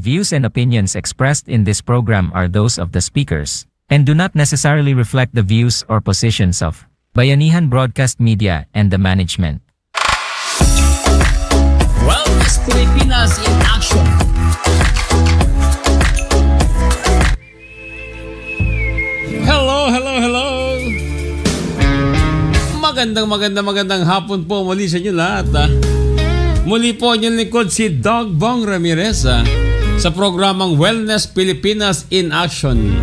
views and opinions expressed in this program are those of the speakers and do not necessarily reflect the views or positions of Bayanihan Broadcast Media and the management. Wellness Pilipinas in action. Hello. Magandang hapon po muli sa inyo lahat. Muli po inyong likod si Doug Bong Ramirez sa programang Wellness Pilipinas in Action.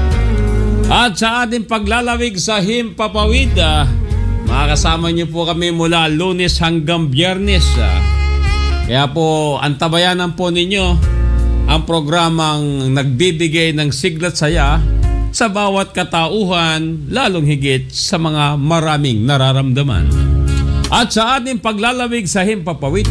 At sa ating paglalawig sa Himpapawid, makakasama niyo po kami mula Lunes hanggang Biyernes. Kaya po, antabayanan po ninyo ang programang nagbibigay ng siglat saya sa bawat katauhan, lalong higit sa mga maraming nararamdaman. At sa ating paglalawig sa Himpapawid,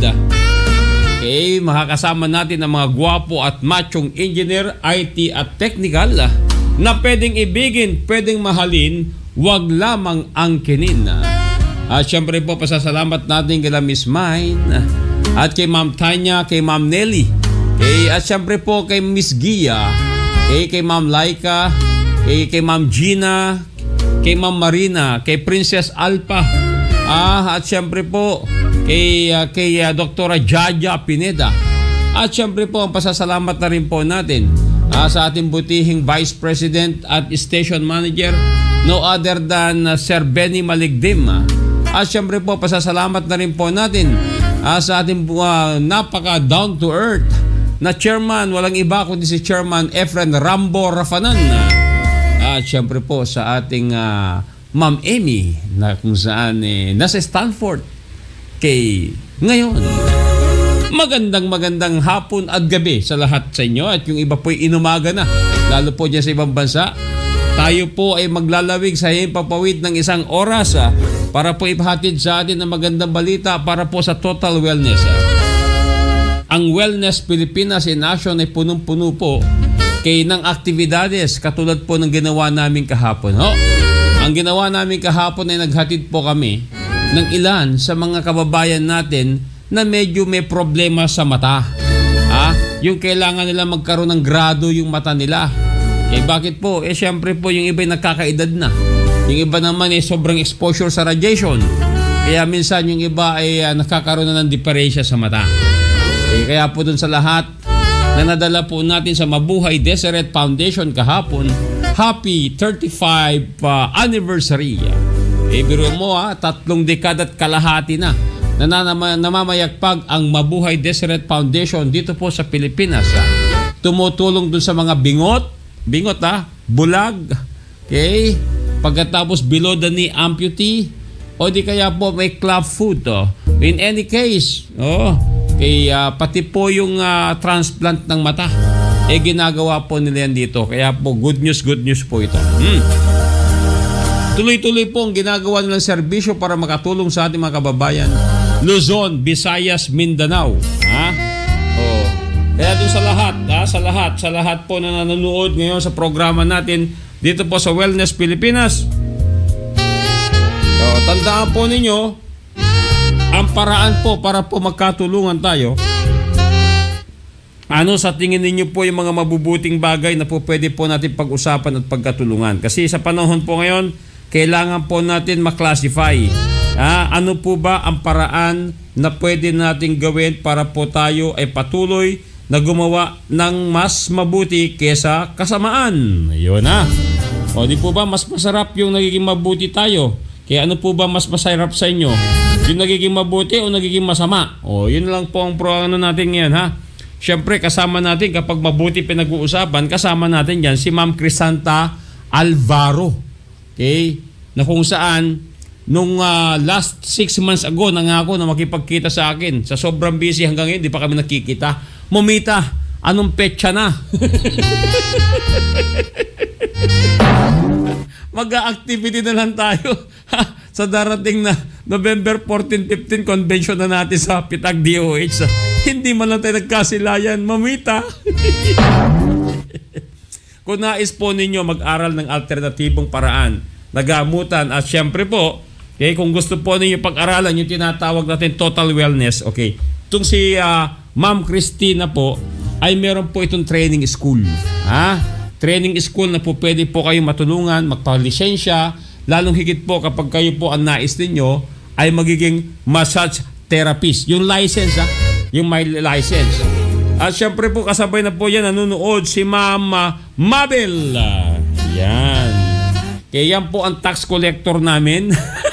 makakasama natin ang mga gwapo at machong engineer, IT at technical na pwedeng ibigin, pwedeng mahalin, wag lamang angkinin. At syempre po, pasasalamat natin kay Miss Mine at kay Ma'am Tanya, kay Ma'am Nelly, at syempre po kay Miss Gia, kay Ma'am Laika, kay Ma'am Gina, kay Ma'am Marina, kay Princess Alpa, at syempre po kay Dr. Jaja Pineda. At syempre po ang pasasalamat na rin po natin sa ating butihing Vice President at Station Manager, no other than Sir Benny Maligdim. At syempre po pasasalamat na rin po natin sa ating napaka down to earth na chairman, walang iba kundi si Chairman Efren Rambo Rafanan. At syempre po sa ating Ma'am Amy na kung saan nasa Stanford ngayon. Magandang hapon at gabi sa lahat sa inyo at yung iba po'y inumaga na, lalo po dyan sa ibang bansa. Tayo po ay maglalawig sa Himpapawid ng 1 oras para po ipahatid sa atin ang magandang balita para po sa total wellness. Ang Wellness Pilipinas in Action ay punong-puno po ng aktibidades katulad po ng ginawa namin kahapon. Ang ginawa namin kahapon ay naghatid po kami ng ilan sa mga kababayan natin na medyo may problema sa mata. Yung kailangan nila magkaroon ng grado yung mata nila. Bakit po? Syempre po yung iba ay nagkakaedad na. Yung iba naman ay sobrang exposure sa radiation. Kaya minsan yung iba ay nakakaroon na ng diferensya sa mata. Kaya po dun sa lahat na nadala po natin sa Mabuhay Deseret Foundation kahapon, happy 35 anniversary. Biro mo 3 dekada at kalahati na namamayagpag ang Mabuhay Deseret Foundation dito po sa Pilipinas. Tumutulong dun sa mga bingot bulag, pagkatapos below the knee amputee, o di kaya po may club foot. In any case, pati po yung transplant ng mata, ginagawa po nila yan dito. Kaya po good news po ito. Tuloy-tuloy po ang ginagawa nilang serbisyo para makatulong sa ating mga kababayan. Luzon, Visayas, Mindanao. Kaya doon sa lahat po na nanonood ngayon sa programa natin dito po sa Wellness Pilipinas. Tandaan po ninyo ang paraan po para po magkatulungan tayo. Ano sa tingin ninyo po yung mga mabubuting bagay na po pwede po natin pag-usapan at pagkatulungan? Kasi sa panahon po ngayon, kailangan po natin maklasify. Ano po ba ang paraan na pwede natin gawin para po tayo ay patuloy na gumawa ng mas mabuti kesa kasamaan? Yun O di po ba mas masarap yung nagiging mabuti tayo? Kaya ano po ba mas masarap sa inyo? Yung nagiging mabuti o nagiging masama? Yun lang po ang natin ngayon Siyempre kasama natin kapag mabuti pinag-uusapan, kasama natin yan si Ma'am Crisanta Alvaro. Na kung saan nung last 6 months ago nangako na makipagkita sa akin. Sa sobrang busy hanggang ngayon, di pa kami nakikita. Momita, anong petsa na? Mag-activity na lang tayo sa darating na November 14-15 convention na natin sa Pitag DOH. Hindi man lang tayo nagkasilayan, mamita. Kung nais po ninyo mag-aral ng alternatibong paraan, nagamutan at syempre po, kung gusto po ninyo pag-aralan yung tinatawag natin total wellness, itong si Ma'am Christina po ay meron po itong training school. Training school na po pwede po kayo matulungan, magpalisensya, lalong higit po kapag kayo po ang nais ninyo ay magiging massage therapist. Yung license, yung may license. At syempre po kasabay na po yan nanonood si Mama Mabel. Yan. Kaya yan po ang tax collector namin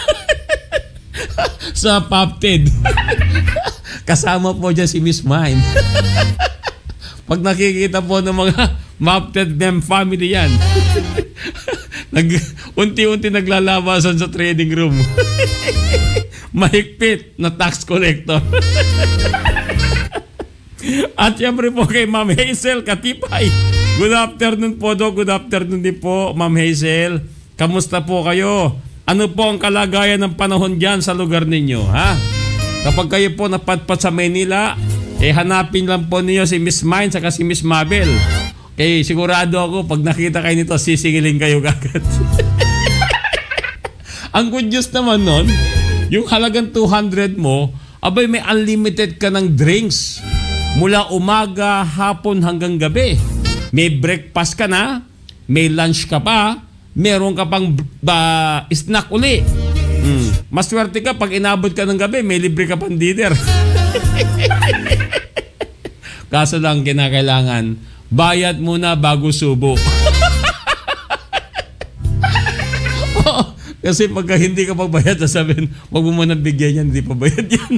sa PopTed. Kasama po dyan si Miss Mine. Pag nakikita po ng mga PopTed family yan, unti-unti naglalabasan sa trading room. Mahigpit na tax collector. At syempre po kay Ma'am Hazel Katipay. Good afternoon po, Doc. Good afternoon din po, Ma'am Hazel. Kamusta po kayo? Ano po ang kalagayan ng panahon dyan sa lugar ninyo, ha? Kapag kayo po napadpad sa Manila, hanapin lang po niyo si Miss Mine saka si Miss Mabel. Okay, sigurado ako pag nakita kayo nito, sisingiling kayo agad. Ang good news naman nun, yung halagang 200 mo, abay may unlimited ka ng drinks. Mula umaga, hapon hanggang gabi. May breakfast ka na, may lunch ka pa, meron ka pang snack uli. Maswerte ka pag inabot ka ng gabi, may libre ka pang dinner. Kaso lang kinakailangan, bayad muna bago subo. Kasi pagka hindi ka pagbayad, sasabihin, wag mo muna bigyan yan, hindi pa bayad yan.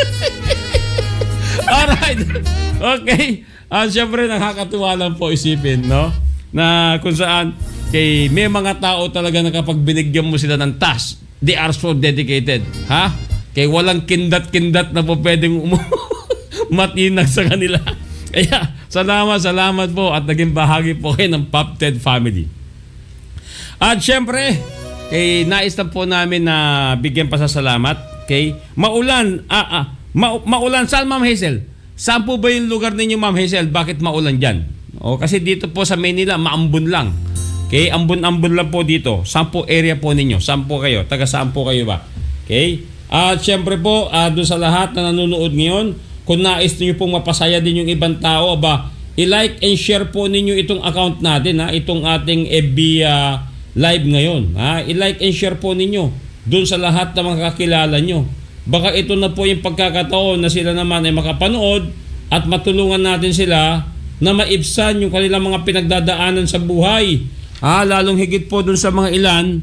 Alright. Okay. Siyempre, nakakatuwa lang po isipin, no? Na kung saan, may mga tao talaga na kapag binigyan mo sila ng task, they are so dedicated. Ha? Kaya walang kindat-kindat na po pwedeng matinag sa kanila. Kaya, salamat po at naging bahagi po kayo ng PopTed family. At siyempre, nais na po namin na bigyan pasasalamat. Okay? Maulan. Maulan. Saan, Ma'am Hazel? Saan po ba yung lugar ninyo, Ma'am Hazel? Bakit maulan dyan? Kasi dito po sa Manila, maambon lang. Okay? Ambon-ambon lang po dito. Saan po area po ninyo? Saan po kayo? Taga saan po kayo ba? Okay? At syempre po, doon sa lahat na nanonood ngayon, kung nais niyo pong mapasaya din yung ibang tao, i-like and share po ninyo itong account natin, itong ating FB live ngayon. I-like and share po ninyo doon sa lahat na mga kakilala nyo. Baka ito na po yung pagkakataon na sila naman ay makapanood at matulungan natin sila na maibsan yung kanilang mga pinagdadaanan sa buhay. Lalong higit po doon sa mga ilan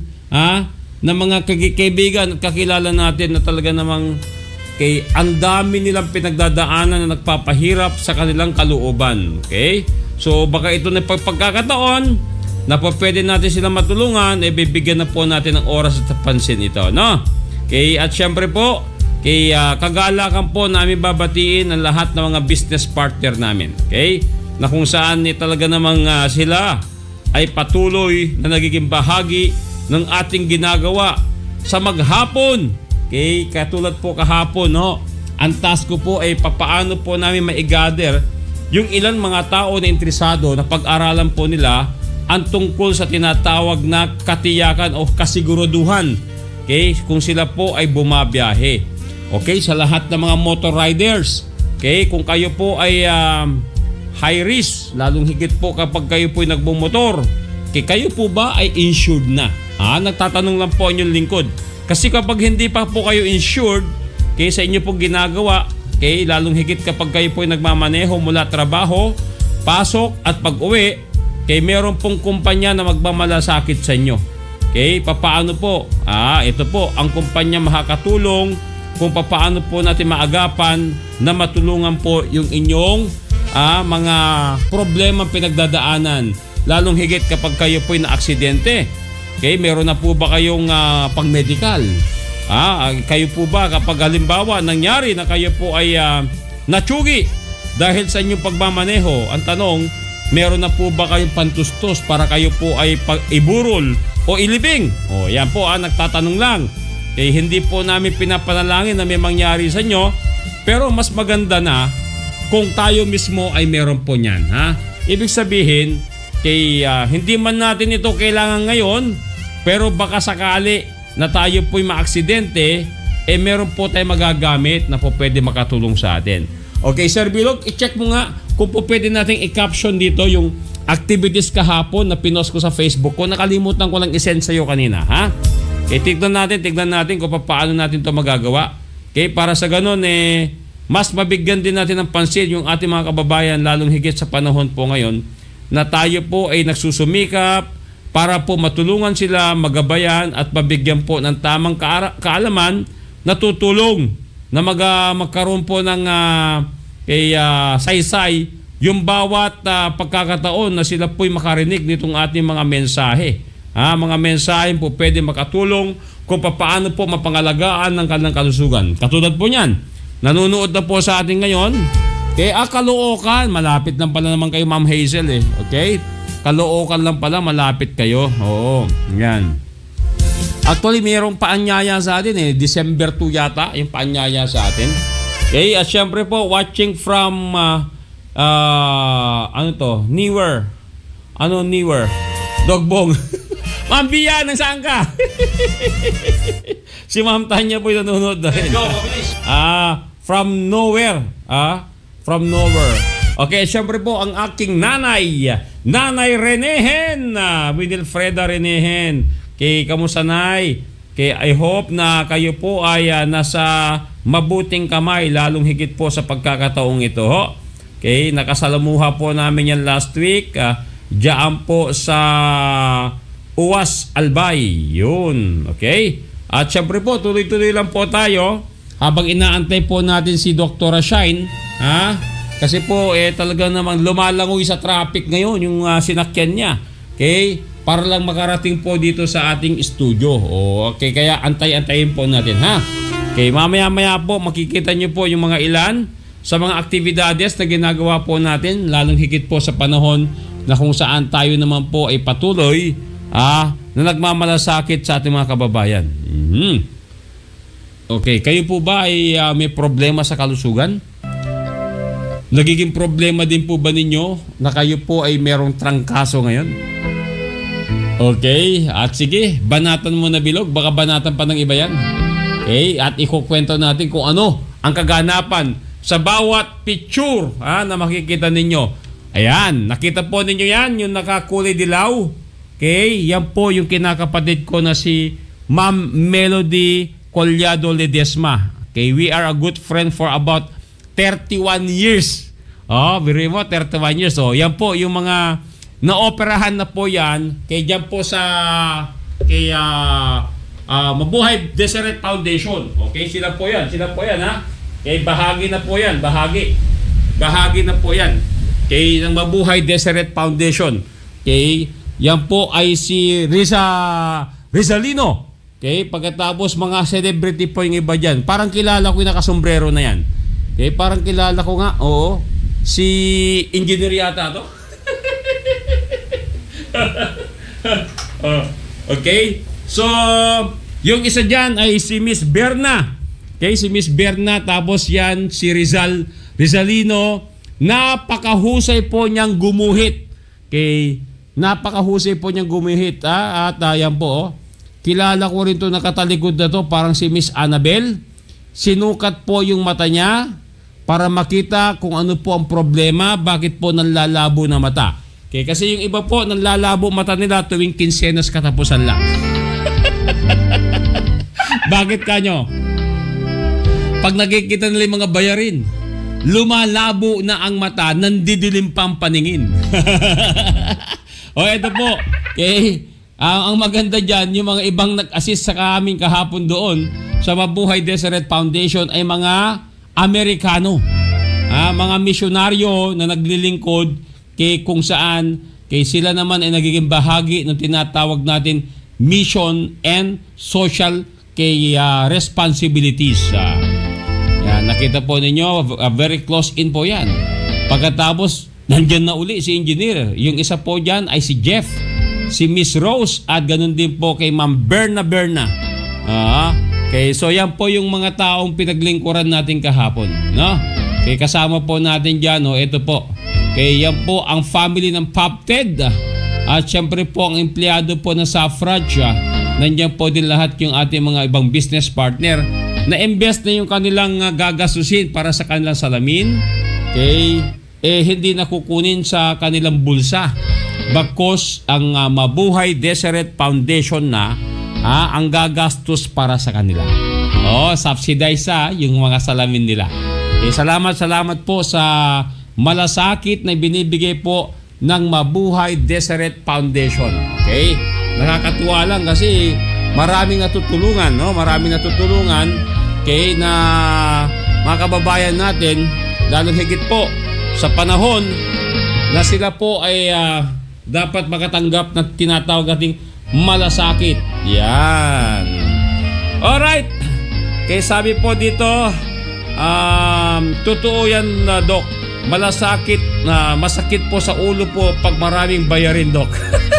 na mga kaibigan at kakilala natin na talaga namang ang dami nilang pinagdadaanan na nagpapahirap sa kanilang kalooban. Okay? So baka ito na pagkakataon na po pwede natin sila matulungan, bibigyan na po natin ng oras at pansin ito, no? Okay, at syempre po, kagalakan po namin babatiin ang lahat ng mga business partner namin. Okay? Na kung saan talaga namang sila ay patuloy na nagiging bahagi ng ating ginagawa sa maghapon. Okay, katulad po kahapon, no? Ang task ko po ay papaano po namin maigather yung ilang mga tao na interesado na pag-aralan po nila ang tungkol sa tinatawag na katiyakan o kasiguraduhan. Okay, kung sila po ay bumabiyahe. Okay, sa lahat ng mga motor riders. Okay, kung kayo po ay high risk, lalong higit po kapag kayo po ay nagbumotor. Okay, kayo po ba ay insured na? Nagtatanong lang po ang inyong lingkod. Kasi kapag hindi pa po kayo insured, okay, sa inyo pong ginagawa, okay, lalong higit kapag kayo po ay nagmamaneho mula trabaho, pasok at pag-uwi, okay, meron pong kumpanya na magmamalasakit sa inyo. Okay, papaano po? Ito po, ang kumpanya makakatulong kung papaano po natin maagapan na matulungan po yung inyong mga problema pinagdadaanan. Lalong higit kapag kayo po ay na-aksidente. Okay, meron na po ba kayong pang-medical? Kayo po ba kapag halimbawa nangyari na kayo po ay natsugi dahil sa inyong pagmamaneho? Ang tanong, meron na po ba kayong pantustos para kayo po ay iburol o ilibing? Yan po, nagtatanong lang. Hindi po namin pinapanalangin na may mangyari sa inyo, pero mas maganda na kung tayo mismo ay meron po niyan. Ibig sabihin, hindi man natin ito kailangan ngayon, pero baka sakali na tayo po'y maaksidente, meron po tayo magagamit na po pwede makatulong sa atin. Okay, Sir Bilog, i-check mo nga kung po pwede nating i-caption dito yung activities kahapon na pinost ko sa Facebook ko. Nakalimutan ko lang i-send sa'yo kanina, ha? Okay, tignan natin kung paano natin to magagawa. Okay, para sa ganun, mas mabigyan din natin ng pansin yung ating mga kababayan, lalong higit sa panahon po ngayon, na tayo po ay nagsusumikap para po matulungan sila, magabayan at mabigyan po ng tamang kaalaman na tutulong na magkaroon po ng saysay yung bawat pagkakataon na sila po'y makarinig nitong ating mga mensahe. Mga mensahe po pwede makatulong kung paano po mapangalagaan ng kanilang kalusugan. Katulad po niyan, nanonood na po sa atin ngayon, Caloocan, malapit lang pala naman kayo Ma'am Hazel okay? Caloocan lang pala, malapit kayo. Oo, yan. Actually, mayroong paanyaya sa atin December 2 yata, yung paanyaya sa atin. Okay, at syempre po, watching from, Newer. Newer? Dogbong. Ma'am Bia, nasaan ka? Si Ma'am Tanya po yung nanonood dahil. Go, mabilis. From nowhere. From nowhere. Okay, syempre po, ang aking nanay. Nanay Renehen. Winilfreda Renehen. Okay, kamusta nay? Okay, I hope na kayo po ay nasa mabuting kamay, lalong higit po sa pagkakataong ito. Okay, nakasalamuha po namin yan last week. Diyan po sa Uwas Albay. Yun, okay? At syempre po, tuloy-tuloy lang po tayo habang inaantay po natin si Dr. Shine. Kasi po, talaga namang lumalangoy sa traffic ngayon yung sinakyan niya. Okay? Para lang makarating po dito sa ating studio. Okay, kaya antay-antayin po natin, ha? Okay, mamaya-maya po makikita nyo po yung mga ilan sa mga aktibidades na ginagawa po natin, lalong higit po sa panahon na kung saan tayo naman po ay patuloy na nagmamalasakit sa ating mga kababayan. Okay, kayo po ba ay may problema sa kalusugan? Nagiging problema din po ba ninyo na kayo po ay merong trangkaso ngayon? Okay, at sige, banatan mo na bilog, baka banatan pa ng iba yan. Okay, at ikukwento natin kung ano ang kaganapan sa bawat picture na makikita ninyo. Ayan, nakita po ninyo yan, yung nakakulay dilaw. Okay, yan po yung kinakapatid ko na si Ma'am Melody Collado Ledesma. Okay, we are a good friend for about 31 years. Very mo, 31 years. Yan po yung mga na-operahan na po yan kay dyan po sa Mabuhay Deseret Foundation. Okay, sila po yan ha. Kay bahagi na po yan, bahagi na po yan kay ng Mabuhay Deseret Foundation. Okay, yan po ay si Rizalino. Okay, pagkatapos mga celebrity po yung iba dyan. Parang kilala ko yung nakasombrero na yan. Okay, parang kilala ko nga, oo. Si engineer yata to. Okay, so yung isa dyan ay si Miss Berna. Okay, si Miss Berna. Tapos yan si Rizalino. Napakahusay po niyang gumuhit. Okay, napakahusay po niyang gumuhit. At yan po kilala ko rin to, nakatalikod na to, parang si Miss Annabel. Sinukat po yung mata niya para makita kung ano po ang problema, bakit po nanlalabo na mata. Okay, kasi yung iba po nanlalabo mata nila tuwing kinsenas katapusan lang. Bakit kanyo? Pag nakikita nila yung mga bayarin, lumalabo na ang mata, nandidilim pa ang paningin. Ito po. Okay, ang maganda dyan, yung mga ibang nag-assist sa aming kahapon doon sa Mabuhay Deseret Foundation ay mga Amerikano. Mga misyonaryo na naglilingkod kay kung saan kay sila naman ay nagiging bahagi ng tinatawag natin mission and social responsibilities. Yan, nakita po ninyo, very close in po yan. Pagkatapos, nandyan na uli si engineer. Yung isa po dyan ay si Jeff, si Miss Rose, at ganun din po kay Ma'am Berna. Okay, so yan po yung mga taong pinaglingkuran natin kahapon. No? Okay, kasama po natin dyan, ito po. Okay, yan po ang family ng PopTed. At syempre po ang empleyado po ng Suffrage. Nandiyan po din lahat yung ating mga ibang business partner na invest na yung kanilang gagastusin para sa kanilang salamin. Okay, hindi nakukunin sa kanilang bulsa. Bakos ang Mabuhay Deseret Foundation na ang gagastos para sa kanila. Subsidize yung mga salamin nila. Salamat po sa malasakit na binibigay po ng Mabuhay Deseret Foundation. Okay? Nakakatuwa lang kasi maraming natutulungan, Maraming natutulungan na mga kababayan natin, lalo higit po sa panahon na sila po ay dapat makatanggap ng tinatawag nating malasakit. Yan. Alright. Kaya sabi po dito, totoo yan, Doc. Malasakit na masakit po sa ulo po pag maraming bayarin, Doc.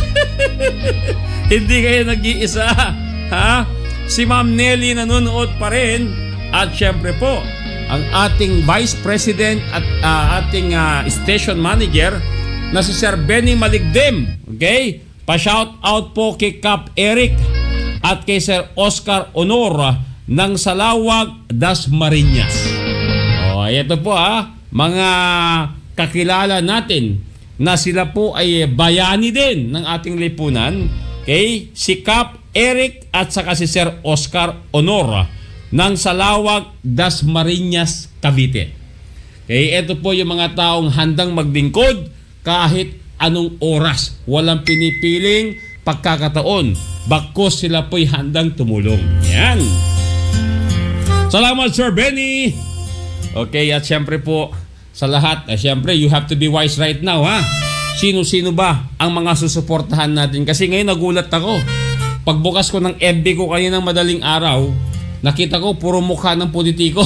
Hindi kayo nag-iisa, ha? Si Ma'am Nelly nanonood pa rin. At syempre po, ang ating Vice President at ating station manager na si Sir Benny Maligdim. Okay? Pa-shout out po kay Cap Eric at kay Sir Oscar Honor ng Salawag, Dasmariñas. Ito po mga kakilala natin na sila po ay bayani din ng ating lipunan. Okay? Si Cap Eric at saka si Sir Oscar Honor ng Salawag, Dasmariñas, Cavite. Okay? Ito po yung mga taong handang maglingkod kahit anong oras. Walang pinipiling pagkakataon. Bakos sila po'y handang tumulong. Yan. Salamat, Sir Benny. Okay, at syempre po sa lahat, syempre you have to be wise right now, ha? Sino-sino ba ang mga susuportahan natin? Kasi ngayon nagulat ako. Pagbukas ko ng FB ko kaninang madaling araw, nakita ko puro mukha ng politiko.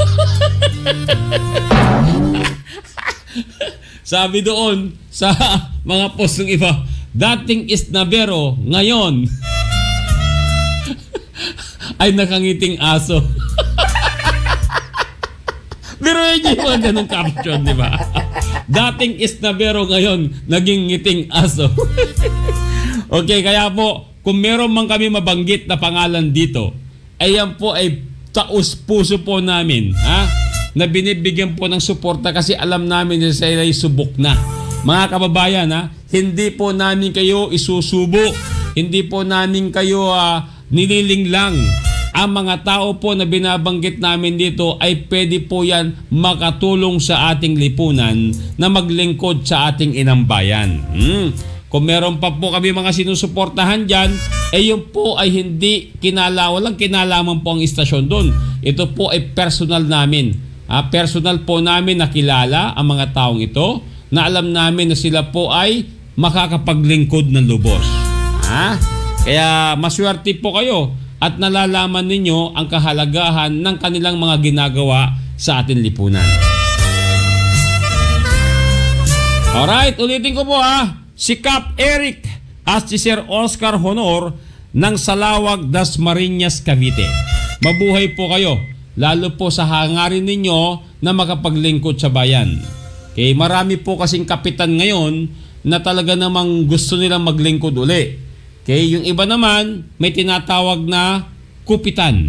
Sabi doon sa mga post ng iba, dating Isnabero, ngayon ay nakangiting aso. Pero yun yung mga ganong caption, di ba? Dating Isnabero, ngayon naging ngiting aso. Okay, kaya po, kung meron man kami mabanggit na pangalan dito, ay yan po ay taus-puso po namin, ha? Na binibigyan po ng suporta kasi alam namin na sila ay subok na. Mga kababayan, hindi po namin kayo isusubo. Hindi po namin kayo nililinglang. Ang mga tao po na binabanggit namin dito ay pwede po yan makatulong sa ating lipunan na maglingkod sa ating inang bayan. Kung meron pa po kami mga sinusuportahan dyan, yun po ay hindi walang kinalaman po ang istasyon doon. Ito po ay personal namin. Personal po namin nakilala ang mga taong ito na alam namin na sila po ay makakapaglingkod ng lubos. Kaya maswerte po kayo at nalalaman ninyo ang kahalagahan ng kanilang mga ginagawa sa ating lipunan. Alright, ulitin ko po si Cap Eric at si Sir Oscar Honor ng Salawag, Dasmariñas, Cavite. Mabuhay po kayo. Lalo po sa hangarin ninyo na makapaglingkod sa bayan. Okay, marami po kasing kapitan ngayon na talaga namang gusto nilang maglingkod uli. Okay, yung iba naman may tinatawag na kupitan.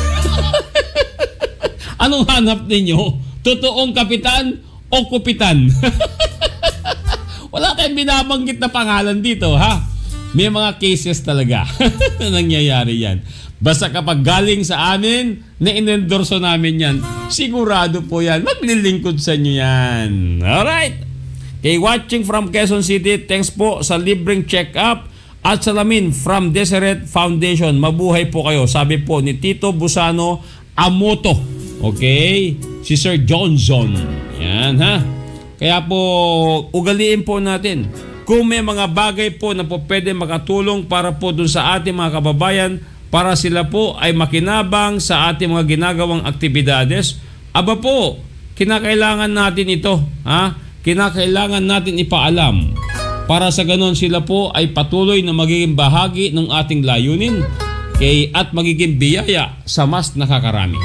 Anong hanap ninyo? Totoong kapitan o kupitan? Wala tayong binabanggit na pangalan dito, ha? May mga cases talaga na nangyayari yan. Basta kapag galing sa amin, na inendorso namin yan, sigurado po yan, maglilingkod sa inyo yan. Alright. Okay, watching from Quezon City, thanks po sa libreng check-up at salamin from Deseret Foundation. Mabuhay po kayo. Sabi po ni Tito Busano Amoto. Okay? Si Sir Johnson. Yan, ha? Kaya po, ugaliin po natin. Kung may mga bagay po na po pwede makatulong para po dun sa ating mga kababayan, para sila po ay makinabang sa ating mga ginagawang aktibidades, aba po, kinakailangan natin ito. Kinakailangan natin ipaalam. Para sa ganon sila po ay patuloy na magiging bahagi ng ating layunin at magiging biyaya sa mas nakakarami.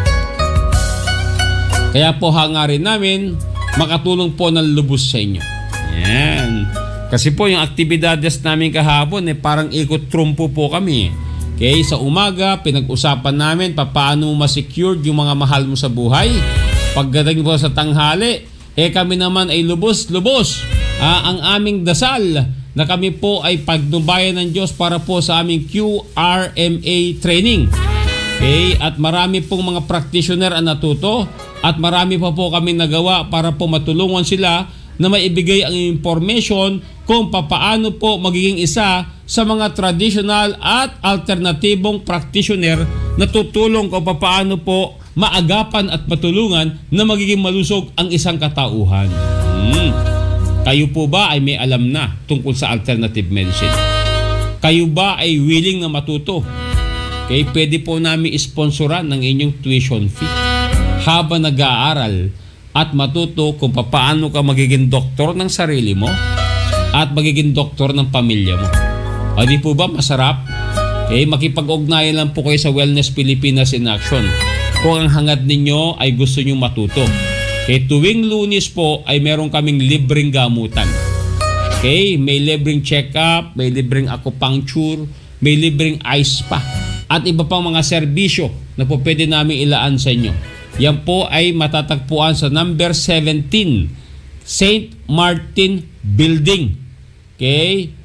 Kaya po hangarin namin makatulong po ng lubos sa inyo. Yan. Kasi po yung aktibidades namin kahapon parang ikot-trumpo po kami. Okay, sa umaga, pinag-usapan namin paano mo ma-secure yung mga mahal mo sa buhay. Pagdating po sa tanghali, kami naman ay lubos-lubos ang aming dasal na kami po ay pagnubayan ng Diyos para po sa aming QRMA training. Okay? At marami pong mga practitioner ang natuto at marami pa po kami nagawa para po matulungan sila na maibigay ang information kung papaano po magiging isa sa mga traditional at alternatibong practitioner na tutulong kung papaano po maagapan at matulungan na magiging malusog ang isang katauhan. Kayo po ba ay may alam na tungkol sa alternative medicine? Kayo ba ay willing na matuto? Okay, pwede po namin isponsoran ng inyong tuition fee habang nag-aaral at matuto kung paano ka magiging doktor ng sarili mo at magiging doktor ng pamilya mo. O di po ba masarap? Okay, makipag-ugnayan lang po kayo sa Wellness Pilipinas in Action kung ang hangad ninyo ay gusto nyo matuto. Okay, tuwing Lunes po ay meron kaming libreng gamutan. Okay, may libreng check-up, may libreng acupuncture, may libreng ice spa at iba pang mga serbisyo na po pwede namin ilaan sa inyo. Yan po ay matatagpuan sa number 17 St. Martin Building. Okay?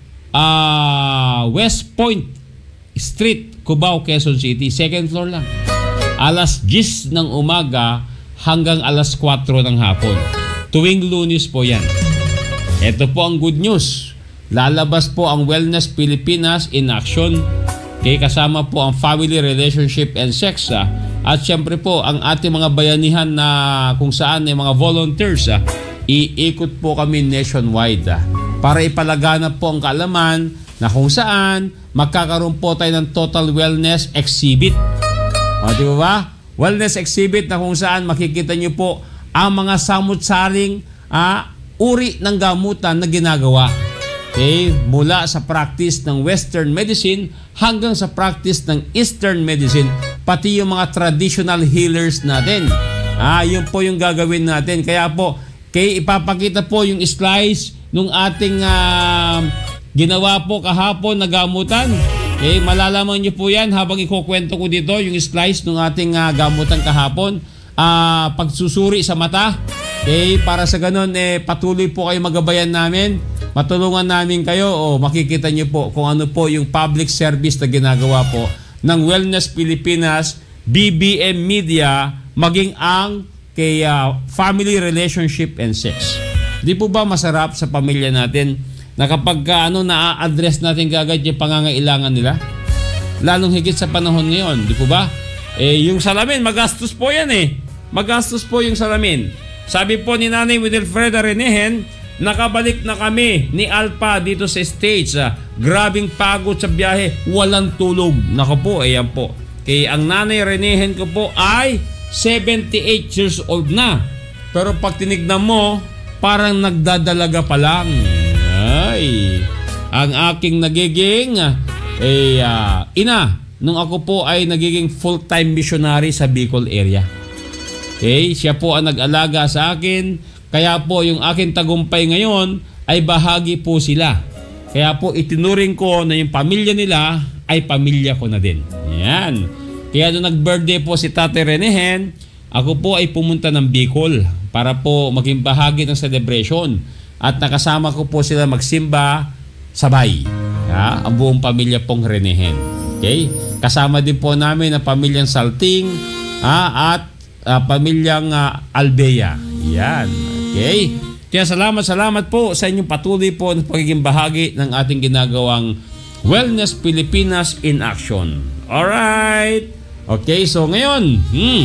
West Point Street, Cubao, Quezon City. Second floor lang. Alas 10 ng umaga hanggang alas 4 ng hapon. Tuwing Lunes po yan. Ito po ang good news. Lalabas po ang Wellness Pilipinas in Action. Okay? Kasama po ang Family Relationship and Sex. At syempre po, ang ating mga bayanihan na kung saan yung mga volunteers, iikot po kami nationwide para ipalaganap po ang kaalaman na kung saan magkakaroon po tayo ng Total Wellness Exhibit. Di ba? Wellness Exhibit na kung saan makikita nyo po ang mga samut-saring uri ng gamutan na ginagawa. Okay? Mula sa practice ng Western medicine hanggang sa practice ng Eastern medicine, pati yung mga traditional healers natin. Yun po yung gagawin natin. Kaya po, ipapakita po yung slice nung ating ginawa po kahapon na gamutan. Okay, malalaman nyo po yan habang ikukwento ko dito yung slice nung ating gamutan kahapon. Pagsusuri sa mata. Okay, para sa ganun, patuloy po kayo magabayan namin. Matulungan namin kayo. Makikita nyo po kung ano po yung public service na ginagawa po ng Wellness Pilipinas, BBM Media, maging ang kay Family Relationship and Sex. Di po ba masarap sa pamilya natin na kapag na-address natin kagad yung pangangailangan nila? Lalong higit sa panahon ngayon, di po ba? Yung salamin, magastos po yan Magastos po yung salamin. Sabi po ni Nanay Wilfreda Renehen, nakabalik na kami ni Alpa dito sa stage. Grabing pagod sa biyahe, walang tulog. Nako po, ayan po. Kaya ang Nanay Renehen ko po ay 78 years old na. Pero pag tinignan mo, parang nagdadalaga pa lang. Ay, ang aking nagiging ina, nung ako po ay nagiging full-time missionary sa Bicol area. Okay, siya po ang nag-alaga sa akin. Kaya po yung aking tagumpay ngayon ay bahagi po sila. Kaya po itinuring ko na yung pamilya nila ay pamilya ko na din. Yan. Kaya nung nag-birthday po si Tate Renehen, ako po ay pumunta ng Bicol para po maging bahagi ng celebration. At nakasama ko po sila magsimba sabay. Ang buong pamilya pong Renehen. Okay? Kasama din po namin ang pamilyang Salting at pamilyang Albea. Yan. Okay? Kaya salamat po sa inyong patuloy po ng pagiging bahagi ng ating ginagawang Wellness Pilipinas in Action. Alright. Okay, so ngayon,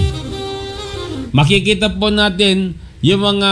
makikita po natin yung mga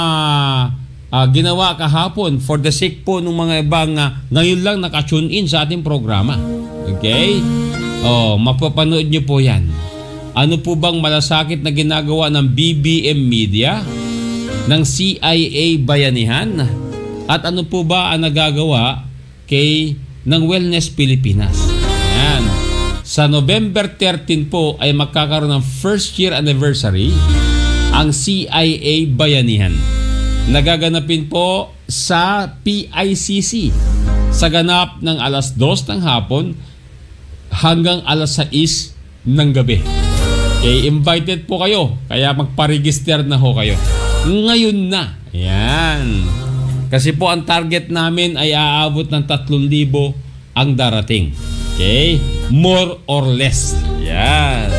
ginawa kahapon for the sake po ng mga ibang ngayon lang nakatune in sa ating programa. Okay? Mapapanood nyo po yan. Ano po bang malasakit na ginagawa ng BBM Media, ng CIA Bayanihan, at ano po ba ang nagagawa ng Wellness Pilipinas? Yan. Sa November 13 po ay magkakaroon ng first year anniversary ang CIA Bayanihan. Nagaganapin po sa PICC sa ganap ng alas 2 ng hapon hanggang alas 6 ng gabi. Okay, invited po kayo, kaya magpa-register na ho kayo. Ngayon na. Yan. Kasi po ang target namin ay aabot ng 3,000 ang darating. Okay? More or less. Yan.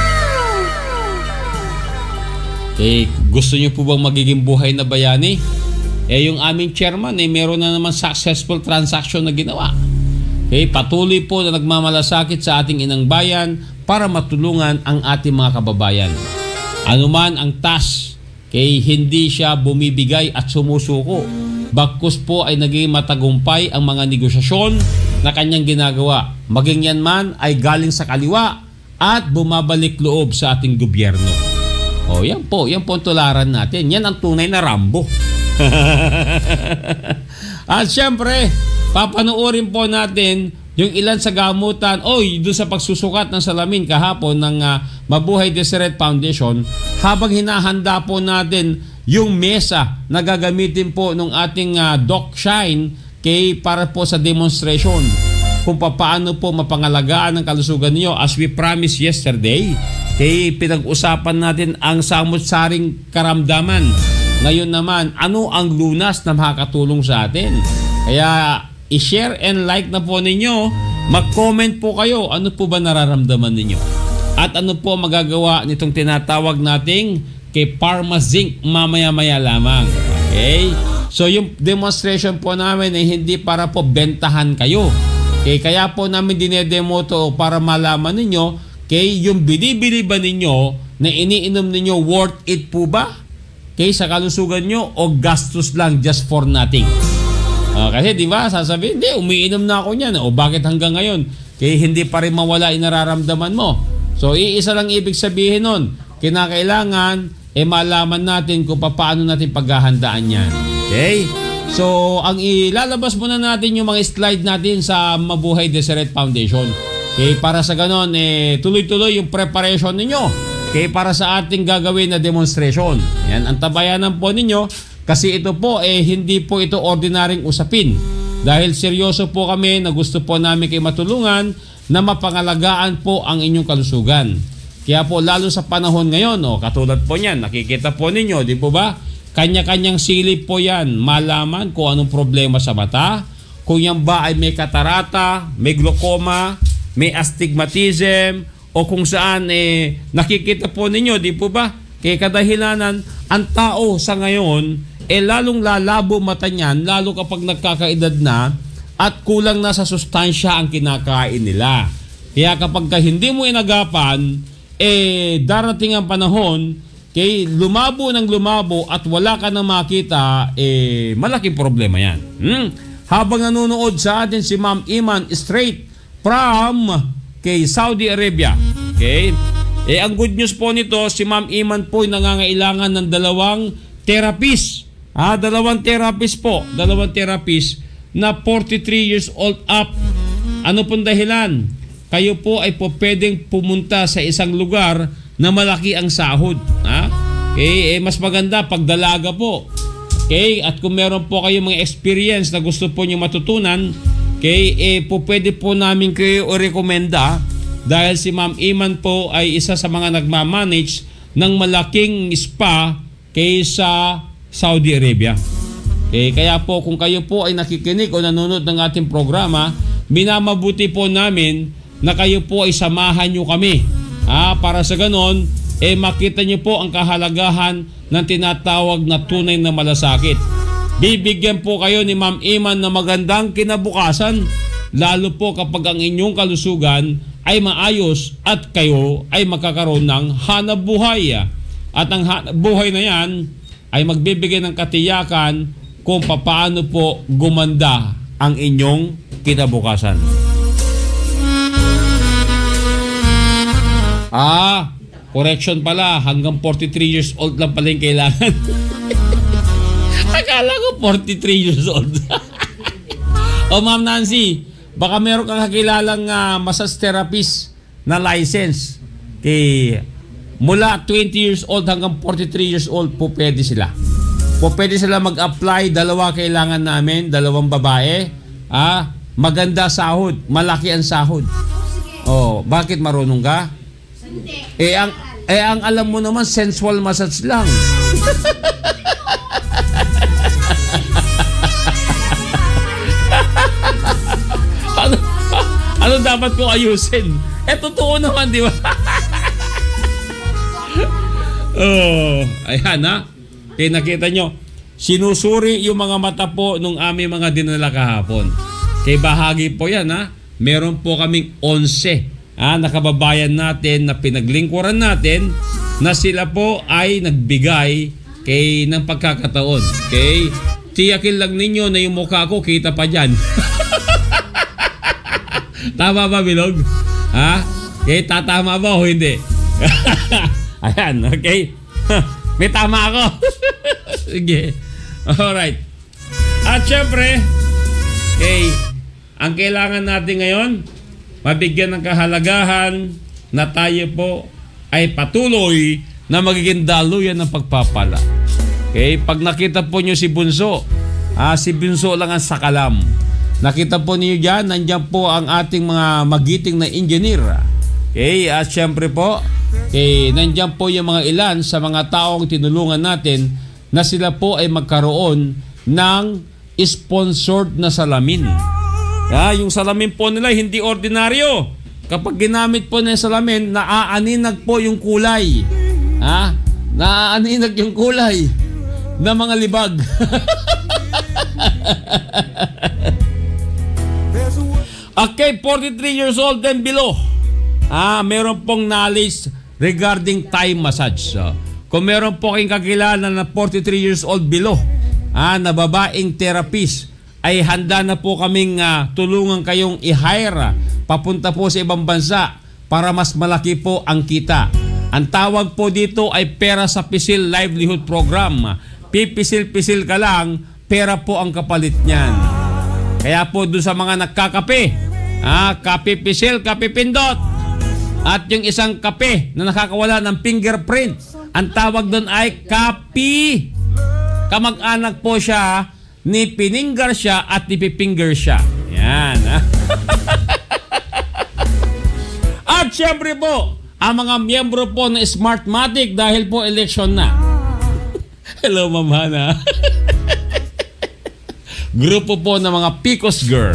Okay, gusto niyo po bang magiging buhay na bayani? Yung aming chairman meron na naman successful transaction na ginawa. Okay, patuloy po na nagmamalasakit sa ating inang bayan para matulungan ang ating mga kababayan. Anuman ang task, hindi siya bumibigay at sumusuko. Bagkus po ay naging matagumpay ang mga negosyasyon na kanyang ginagawa. Maging yan man ay galing sa kaliwa at bumabalik loob sa ating gobyerno. Yan po ang tularan natin. Yan ang tunay na Rambo. At syempre, papanoorin po natin yung ilan sa gamutan doon sa pagsusukat ng salamin kahapon ng Mabuhay Deseret Foundation, habang hinahanda po natin yung mesa na gagamitin po ng ating Doc Shine para po sa demonstration kung paano po mapangalagaan ang kalusugan niyo. As we promised yesterday, pinag-usapan natin ang samut-saring karamdaman. Ngayon naman, ano ang lunas na makakatulong sa atin? Kaya i-share and like na po ninyo, mag-comment po kayo, ano po ba nararamdaman ninyo? At ano po magagawa nitong tinatawag nating Pharma Zinc mamaya-maya lamang. Okay? So yung demonstration po namin ay hindi para po bentahan kayo. Kaya po namin dinedemo to para malaman ninyo yung binibili ba ninyo na iniinom ninyo worth it po ba? Sa kalusugan nyo o gastos lang just for nothing? Kasi di ba sasabihin, hindi, umiinom na ako niyan. Bakit hanggang ngayon? Hindi pa rin mawala inararamdaman mo. So iisa lang ibig sabihin nun. Kinakailangan malaman natin kung paano natin paghahandaan yan. Okay? So ang ilalabas muna natin yung mga slide natin sa Mabuhay Deseret Foundation. Para sa ganon, tuloy-tuloy yung preparation ninyo. Para sa ating gagawin na demonstration. Yan, ang tabayanan po ninyo kasi ito po hindi po ito ordinaryong usapin. Dahil seryoso po kami na gusto po namin kayo matulungan na mapangalagaan po ang inyong kalusugan. Kaya po lalo sa panahon ngayon, katulad po niyan, nakikita po ninyo, di po ba? Kanya-kanyang silip po yan. Malaman kung anong problema sa mata, kung yan ba ay may katarata, may glaucoma, may astigmatism, o kung saan nakikita po ninyo, di po ba? Kadahilanan, ang tao sa ngayon, lalong lalabo mata niyan, lalo kapag nagkakaedad na, at kulang na sa sustansya ang kinakain nila. Kaya kapag hindi mo inagapan, darating ang panahon, lumabo ng lumabo at wala ka nang makita, malaking problema yan. Habang nanonood sa atin si Ma'am Iman straight from Saudi Arabia. Ang good news po nito, si Ma'am Iman po ay nangangailangan ng 2 therapist. 2 therapist po. 2 therapist na 43 years old up. Ano pong dahilan? Kayo po ay po pwedeng pumunta sa isang lugar na malaki ang sahod. Mas maganda pag dalaga po. At kung meron po kayo mga experience na gusto po nyo matutunan, po pwede po namin kayo rekomenda dahil si Ma'am Iman po ay isa sa mga nagmamanage ng malaking spa sa Saudi Arabia. Kaya po kung kayo po ay nakikinig o nanonood ng ating programa, minamabuti po namin na kayo po ay samahan nyo kami. Para sa ganon, makita nyo po ang kahalagahan ng tinatawag na tunay na malasakit. Bibigyan po kayo ni Ma'am Iman na magandang kinabukasan, lalo po kapag ang inyong kalusugan ay maayos at kayo ay magkakaroon ng hanap buhay. At ang hanap buhay na yan ay magbibigay ng katiyakan kung paano po gumanda ang inyong kinabukasan. Correction pala, hanggang 43 years old lang pala yung kailangan. Akala ko 43 years old. Ma'am Nancy, baka meron kang kakilalang massage therapist na license. Mula 20 years old hanggang 43 years old po pwede sila. Pwede sila mag-apply, 2 kailangan namin, 2 babae. Maganda sahod, malaki ang sahod. Bakit marunong ka? Ang alam mo naman, sensual massage lang. Ano dapat ko ayusin? Totoo naman, di ba? Oh, ayan ha. Kaya nakita nyo, sinusuri yung mga mata po nung aming mga dinala kahapon. Kaya bahagi po yan ha. Meron po kaming 11 na kababayan natin na pinaglingkuran natin na sila po ay nagbigay ng pagkakataon. Okay? Tiyakin lang ninyo na yung mukha ko kita pa dyan. Tama ba, Bilog? Ha? Okay, tatama ba o hindi? Ayan, okay. May tama ako. Sige. Alright. At syempre, okay, ang kailangan natin ngayon, mabigyan ng kahalagahan na tayo po ay patuloy na magiging daluyan ng pagpapala. Okay, pag nakita po nyo si Bunso, si Bunso lang ang sakalam. Nakita po niyo dyan, nandyan po ang ating mga magiting na engineer. Okay, at syempre po, nandyan po yung mga ilan sa mga taong tinulungan natin na sila po ay magkaroon ng sponsored na salamin. Yung salamin po nila hindi ordinaryo. Kapag ginamit po na yung salamin, naaaninag po yung kulay. Naaaninag yung kulay ng mga libag. Okay, 43 years old and below. Meron pong knowledge regarding Thai massage. Kung meron po kayong kakilala na 43 years old below, na babaeng therapist, ay handa na po kaming tulungan kayong i-hire papunta po sa ibang bansa para mas malaki po ang kita. Ang tawag po dito ay Pera sa Pisil Livelihood Program. Pipisil-pisil ka lang, pera po ang kapalit niyan. Kaya po doon sa mga nagkakape, kape pisil, kape pindot, at yung isang kape na nakakawala ng fingerprint, ang tawag doon ay kapi. Kamag-anak po siya, ni Piningar siya at ni Pipinger siya. Yan. At syempre po, ang mga miyembro po ng Smartmatic dahil po election na. Hello, Ma'am Hana. Grupo po ng mga Picos Girl.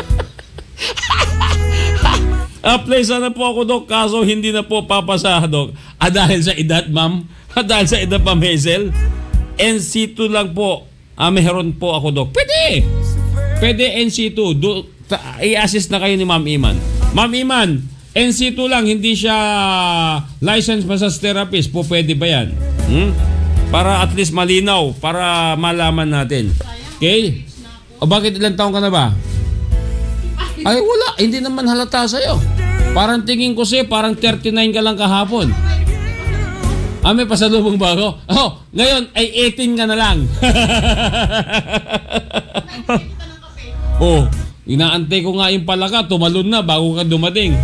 Apply sana po ako, Dok, kaso hindi na po papasa, Dok. Dahil sa edad, Ma'am. Dahil sa edad, Ma'am Hazel. NC2 lang po. Meron po ako, Dok. Pwede. Pwede NC2. I-assist na kayo ni Ma'am Iman. Ma'am Iman, NC2 lang, hindi siya licensed massage therapist. Po, pwede ba yan? Para at least malinaw, para malaman natin. Okay? O bakit ilang taon ka na ba? Ay wala, hindi naman halata sa'yo. Parang tingin ko sa'yo, parang 39 ka lang kahapon. May pasalubong ba ako? Ngayon ay 18 ka na lang. Inaantay ko nga yung palaka, tumalon na bago ka dumating.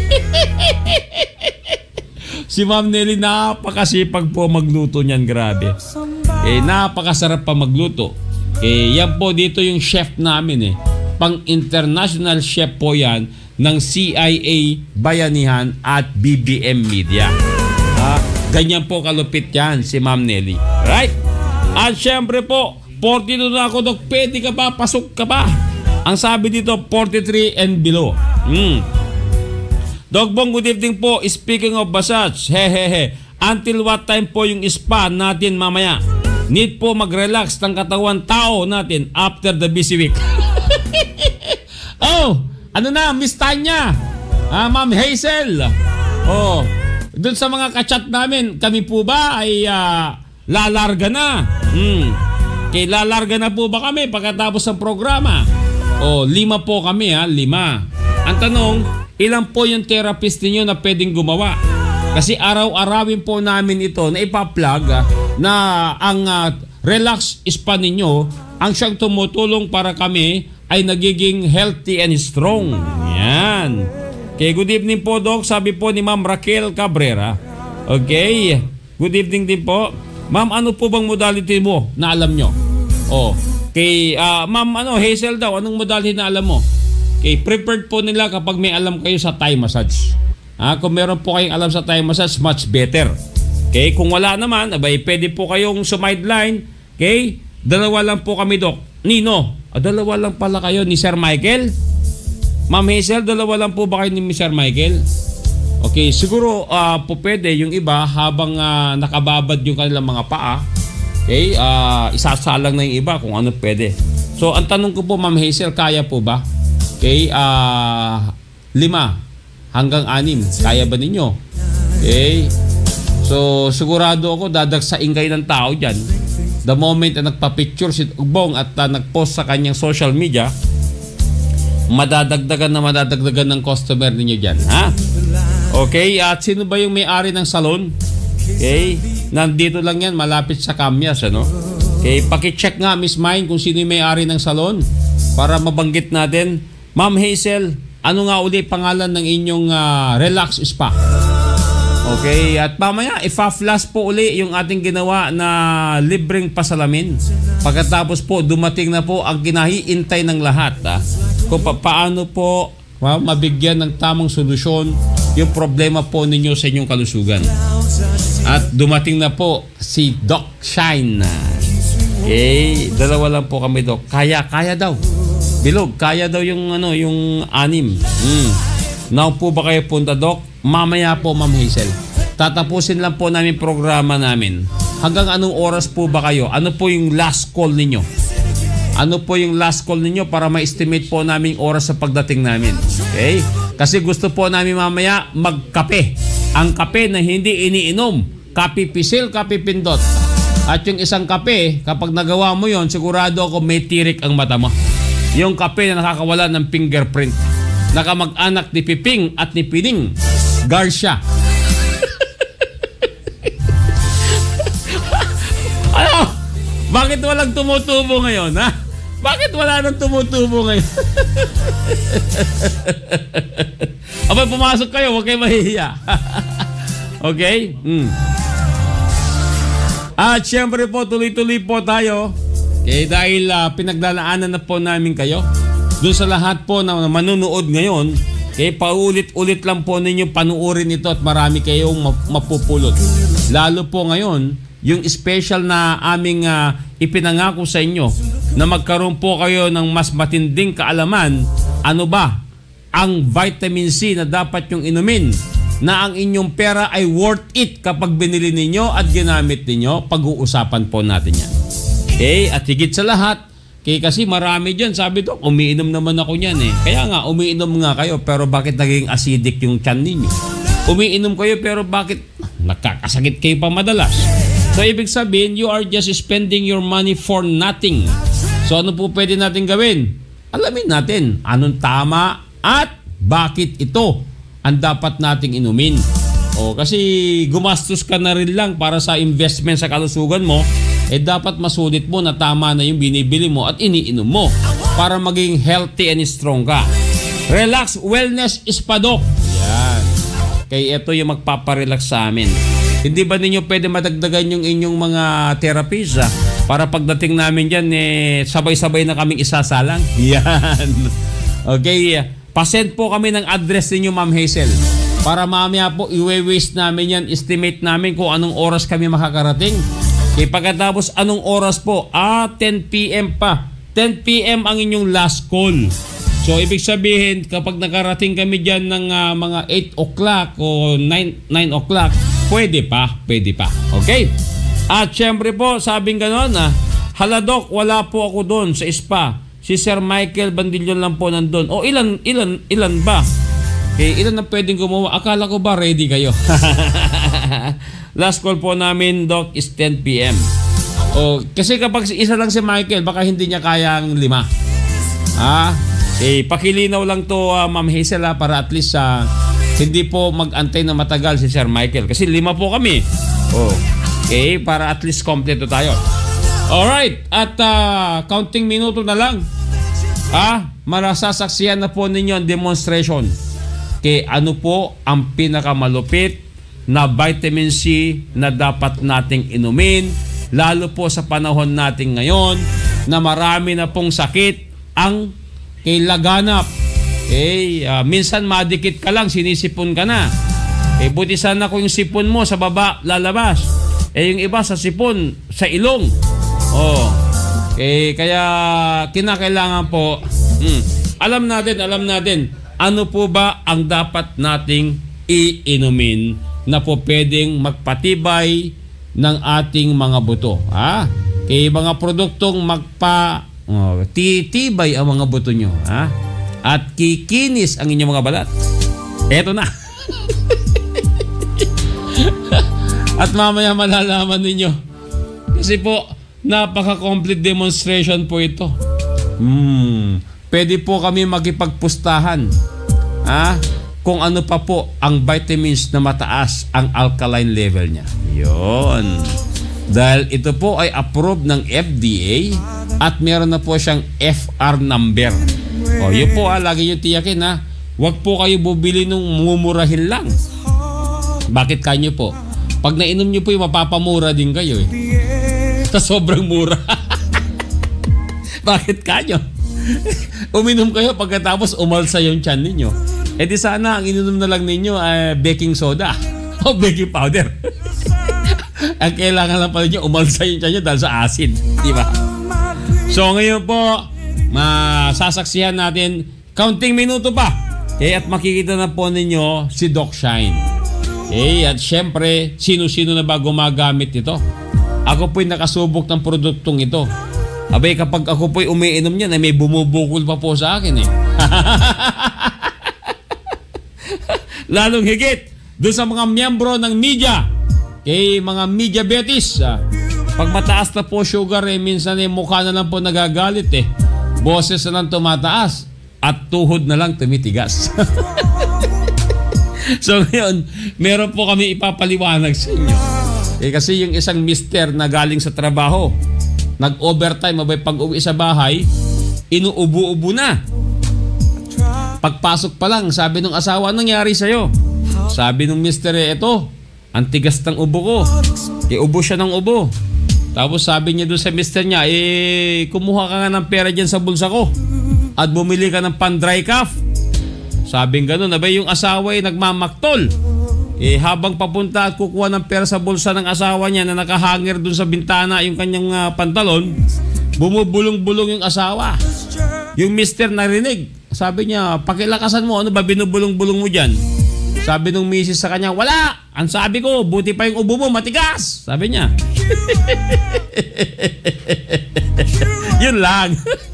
Si Ma'am Nelly, napakasipag po magluto niyan, grabe. Napakasarap pa magluto. Yan po dito yung chef namin Pang-international chef po yan ng CIA, Bayanihan at BBM Media. Ganyan po kalupit yan si Ma'am Nelly. Right? At syempre po, 42 na ako, Dok. Pwede ka ba? Pasok ka ba? Ang sabi dito, 43 and below. Dog Bong, good evening po. Speaking of massage, until what time po yung spa natin mamaya? Need po mag-relax ng katawan tao natin after the busy week. Ano na, Miss Tanya? Ma'am Hazel? Doon sa mga kachat namin, kami po ba ay lalarga na? Lalarga na po ba kami pagkatapos ng programa? 5 po kami, 5. Ang tanong, ilan po yung therapist niyo na pwedeng gumawa? Kasi araw-arawin po namin ito na ipa-plug na ang relax spa ninyo ang siyang tumutulong para kami ay nagiging healthy and strong. Yan. Okay, good evening po, Doc. Sabi po ni Ma'am Raquel Cabrera. Okay, good evening din po. Ma'am, ano po bang modality mo na alam nyo? Ma'am, Hazel daw, anong modality na alam mo? Okay, preferred po nila kapag may alam kayo sa Thai massage. Kung meron po kayong alam sa Thai massage, much better. Okay, kung wala naman, abay, pwede po kayong sumideline. Okay, dalawa lang po kami, Doc. Nino, dalawa lang pala kayo ni Sir Michael. Ma'am Hazel, dalawa lang po ba kayo ni Sir Michael? Okay, siguro po pwede yung iba habang nakababad yung kanilang mga paa. Okay, isasalang na yung iba kung ano pwede. So, ang tanong ko po, Ma'am Hazel, kaya po ba? Okay, 5 hanggang 6. Kaya ba ninyo? Okay. So, sigurado ako dadagsain kayo ng tao dyan. The moment na nagpa-picture si Ugbong at nag-post sa kanyang social media, madadagdagan ng customer ninyo dyan. Ha? Okay, at sino ba yung may-ari ng salon? Okay, nandito lang yan, malapit sa Camyas, ano? Okay, paki-check nga, Miss Mine, kung sino yung may-ari ng salon para mabanggit natin. Ma'am Hazel, ano nga uli pangalan ng inyong Relax Spa? Okay, at mamaya ipa-flash po uli yung ating ginawa na libreng pasalamin. Pagkatapos po, dumating na po ang kinahiintay ng lahat. Kung paano po mabigyan ng tamang solusyon yung problema po ninyo sa inyong kalusugan. At dumating na po si Doc Shine. Okay, dalawa lang po kami, Doc. Kaya daw. Bilog, kaya daw yung yung 6. Now po ba kayo punta, Doc? Mamaya po, Ma'am Hazel. Tatapusin lang po namin programa namin. Hanggang anong oras po ba kayo? Ano po yung last call ninyo? Ano po yung last call ninyo para ma-estimate po namin oras sa pagdating namin? Okay? Kasi gusto po namin mamaya magkape. Ang kape na hindi iniinom. Kape pisil, kape pindot. At yung isang kape, kapag nagawa mo yon, sigurado ako may tirik ang mata mo. Yung kape na nakakawala ng fingerprint. Nakamag-anak ni Piping at ni Pining Garcia. Ano? Bakit walang tumutubo ngayon, ha? Bakit wala nang tumutubo ngayon? Abay, pumasok kayo, huwag kayo mahihiya. Okay? At syempre po, tuloy-tuloy po tayo. Okay, dahil pinaglalaanan na po namin kayo. Doon sa lahat po na manunood ngayon, okay, paulit-ulit lang po ninyo panuorin ito at marami kayong mapupulot. Lalo po ngayon, yung special na aming ipinangako sa inyo na magkaroon po kayo ng mas matinding kaalaman, ano ba ang vitamin C na dapat yung inumin, na ang inyong pera ay worth it kapag binili ninyo at ginamit ninyo. Pag-uusapan po natin yan. Okay, at higit sa lahat, kasi marami dyan, sabi to, umiinom naman ako niyan eh. Kaya nga, umiinom nga kayo, pero bakit naging acidic yung tiyan ninyo? Umiinom kayo, pero bakit nakakasakit kayo pa madalas? So, ibig sabihin, you are just spending your money for nothing. So, ano po pwede natin gawin? Alamin natin, anong tama at bakit ito ang dapat nating inumin. Kasi gumastos ka na rin lang para sa investment sa kalusugan mo, dapat masulit mo na tama na yung binibili mo at iniinom mo para maging healthy and strong ka. Relax Wellness Spa, Doc. Yan. Kaya ito yung magpaparelax sa amin. Hindi ba ninyo pwede madagdagan yung inyong mga therapies para pagdating namin dyan, sabay-sabay na kaming isasalang? Yan. Okay. Pasend po kami ng address ninyo, Ma'am Hazel. Para mamaya po, i-waste namin yan, estimate namin kung anong oras kami makakarating. Pagkatapos anong oras po? 10 p.m. pa. 10 p.m. ang inyong last call. So, ibig sabihin, kapag nakarating kami dyan ng mga 8 o'clock o 9 o'clock, pwede pa. Okay? At syempre po, sabing ganon, hala Doc, wala po ako doon sa spa. Si Sir Michael Bandillon lang po nandun. O ilan ba? Ilan na pwedeng gumawa? Akala ko ba ready kayo? Last call po namin, Doc, is 10 p.m. Kasi kapag isa lang si Michael, baka hindi niya kayang 5. Pakilinaw lang to, Ma'am Hazel, para at least hindi po mag-antay na matagal si Sir Michael. Kasi 5 po kami. Okay, para at least kompleto tayo. Alright, at counting minuto na lang. Marasasaksiyan na po ninyo ang demonstration. Ano po ang pinakamalupit na vitamin C na dapat nating inumin, lalo po sa panahon natin ngayon na marami na pong sakit ang laganap. Minsan madikit ka lang, sinisipon ka na. Buti sana kung yung sipon mo sa baba lalabas. Yung iba sa sipon, sa ilong. Kaya kinakailangan po, alam natin, ano po ba ang dapat nating iinumin na po pwedeng magpatibay ng ating mga buto. Mga produktong titibay ang mga buto nyo. At kikinis ang inyong mga balat. Eto na. At mamaya malalaman ninyo. Kasi po, napaka-complete demonstration po ito. Pwede po kami makipagpustahan. Kung ano pa po ang vitamins na mataas ang alkaline level niya. Yun. Dahil ito po ay approved ng FDA at meron na po siyang FR number. Yun po lagi yung tiyakin Huwag po kayo bubili nung mumurahin lang. Bakit kanyo po? Pag nainom nyo po yung mapapamura din kayo sa sobrang mura. Bakit kanyo? Uminom kayo pagkatapos umalsa yung tiyan ninyo. Di sana ang ininom na lang ninyo ay baking soda o baking powder. Ang kailangan lang pala nyo umalsa yung tiyan nyo dahil sa acid. Diba? So ngayon po, masasaksihan natin counting minuto pa. At makikita na po ninyo si Doc Shine. At syempre, sino-sino na ba gumagamit ito? Ako po'y nakasubok ng produktong ito. Kapag ako po'y umiinom niyan, may bumubukol pa po sa akin Lalong higit doon sa mga miyembro ng media. Mga media betis. Pag mataas na po sugar, minsan mukha na lang po nagagalit Boses na lang tumataas at tuhod na lang tumitigas. So ngayon, meron po kami ipapaliwanag sa inyo. Kasi yung isang mister na galing sa trabaho, nag-overtime, pag-uwi sa bahay, inuubo-ubo na. Pagpasok pa lang, sabi ng asawa, nangyari sa'yo? Sabi ng mister, eto, ang tigas ng ubo ko. Ubo siya ng ubo. Tapos sabi niya doon sa mister niya, kumuha ka nga ng pera dyan sa bulsa ko at bumili ka ng pan-dry cough. Sabing ganun, yung asawa nagmamaktol. Habang papunta at kukuha ng pera sa bulsa ng asawa niya na nakahanger doon sa bintana yung kanyang pantalon, bumubulong-bulong yung asawa. Yung mister narinig. Sabi niya, pakilakasan mo, ano ba binubulong-bulong mo dyan? Sabi nung misis sa kanya, wala! Ang sabi ko, buti pa yung ubo mo, matigas! Sabi niya. Yun lang.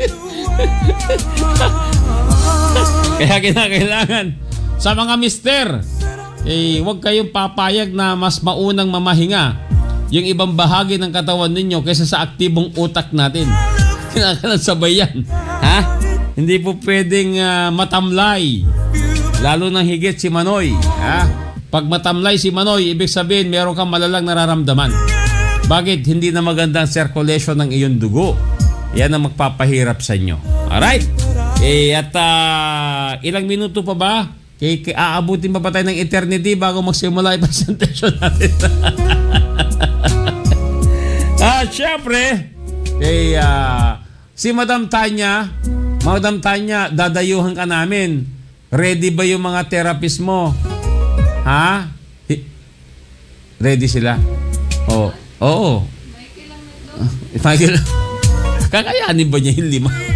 Kaya kinakailangan sa mga mister, huwag kayong papayag na mas maunang mamahinga yung ibang bahagi ng katawan ninyo kaysa sa aktibong utak natin. Kinakailangan sabay yan. Hindi po pwedeng matamlay. Lalo nang higit si Manoy. Pag matamlay si Manoy, ibig sabihin meron kang malalang nararamdaman. Bakit? Hindi na magandang circulation ng iyong dugo. Yan ang magpapahirap sa inyo. Alright? Ilang minuto pa ba? Aabutin pa ba tayo ng eternity bago magsimula yung presentation natin? Siyempre, si Madam Tanya, dadayuhan ka namin. Ready ba yung mga therapist mo? Ready sila? Oo. Michael, kakayanin ba niya yung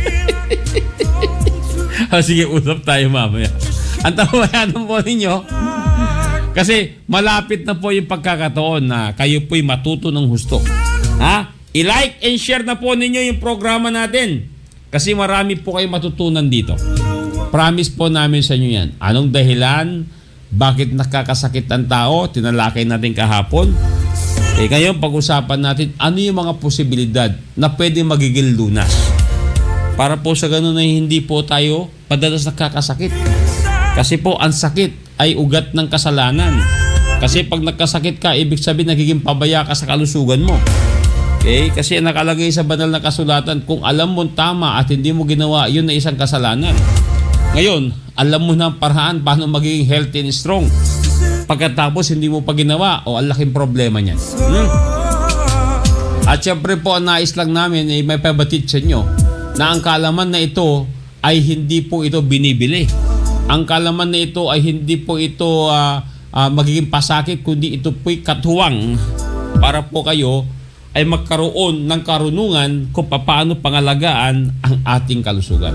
5? Sige, usap tayo mamaya. Ang tawayanan po ninyo, kasi malapit na po yung pagkakataon na kayo po'y matuto ng husto. I-like and share na po ninyo yung programa natin. Kasi marami po kayo matutunan dito. Promise po namin sa inyo yan. Anong dahilan? Bakit nakakasakit ang tao? Tinalakay natin kahapon. Ngayon, pag-usapan natin ano yung mga posibilidad na pwede magiging lunas. Para po sa ganun na hindi po tayo padalas nakakasakit. Kasi po, ang sakit ay ugat ng kasalanan. Kasi pag nagkasakit ka, ibig sabihin nagiging pabaya ka sa kalusugan mo. Kasi nakalagay sa banal na kasulatan, kung alam mo tama at hindi mo ginawa, yun na isang kasalanan. Ngayon, alam mo na ang paraan paano magiging healthy and strong. Pagkatapos hindi mo pa ginawa, ang laking problema niyan. At syempre po, ang nais lang namin ay may pabatid sa inyo na ang kalaman na ito ay hindi po ito binibili. Ang kalaman na ito ay hindi po ito magiging pasakit, kundi ito po'y katuwang para po kayo ay magkaroon ng karunungan kung paano pangalagaan ang ating kalusugan.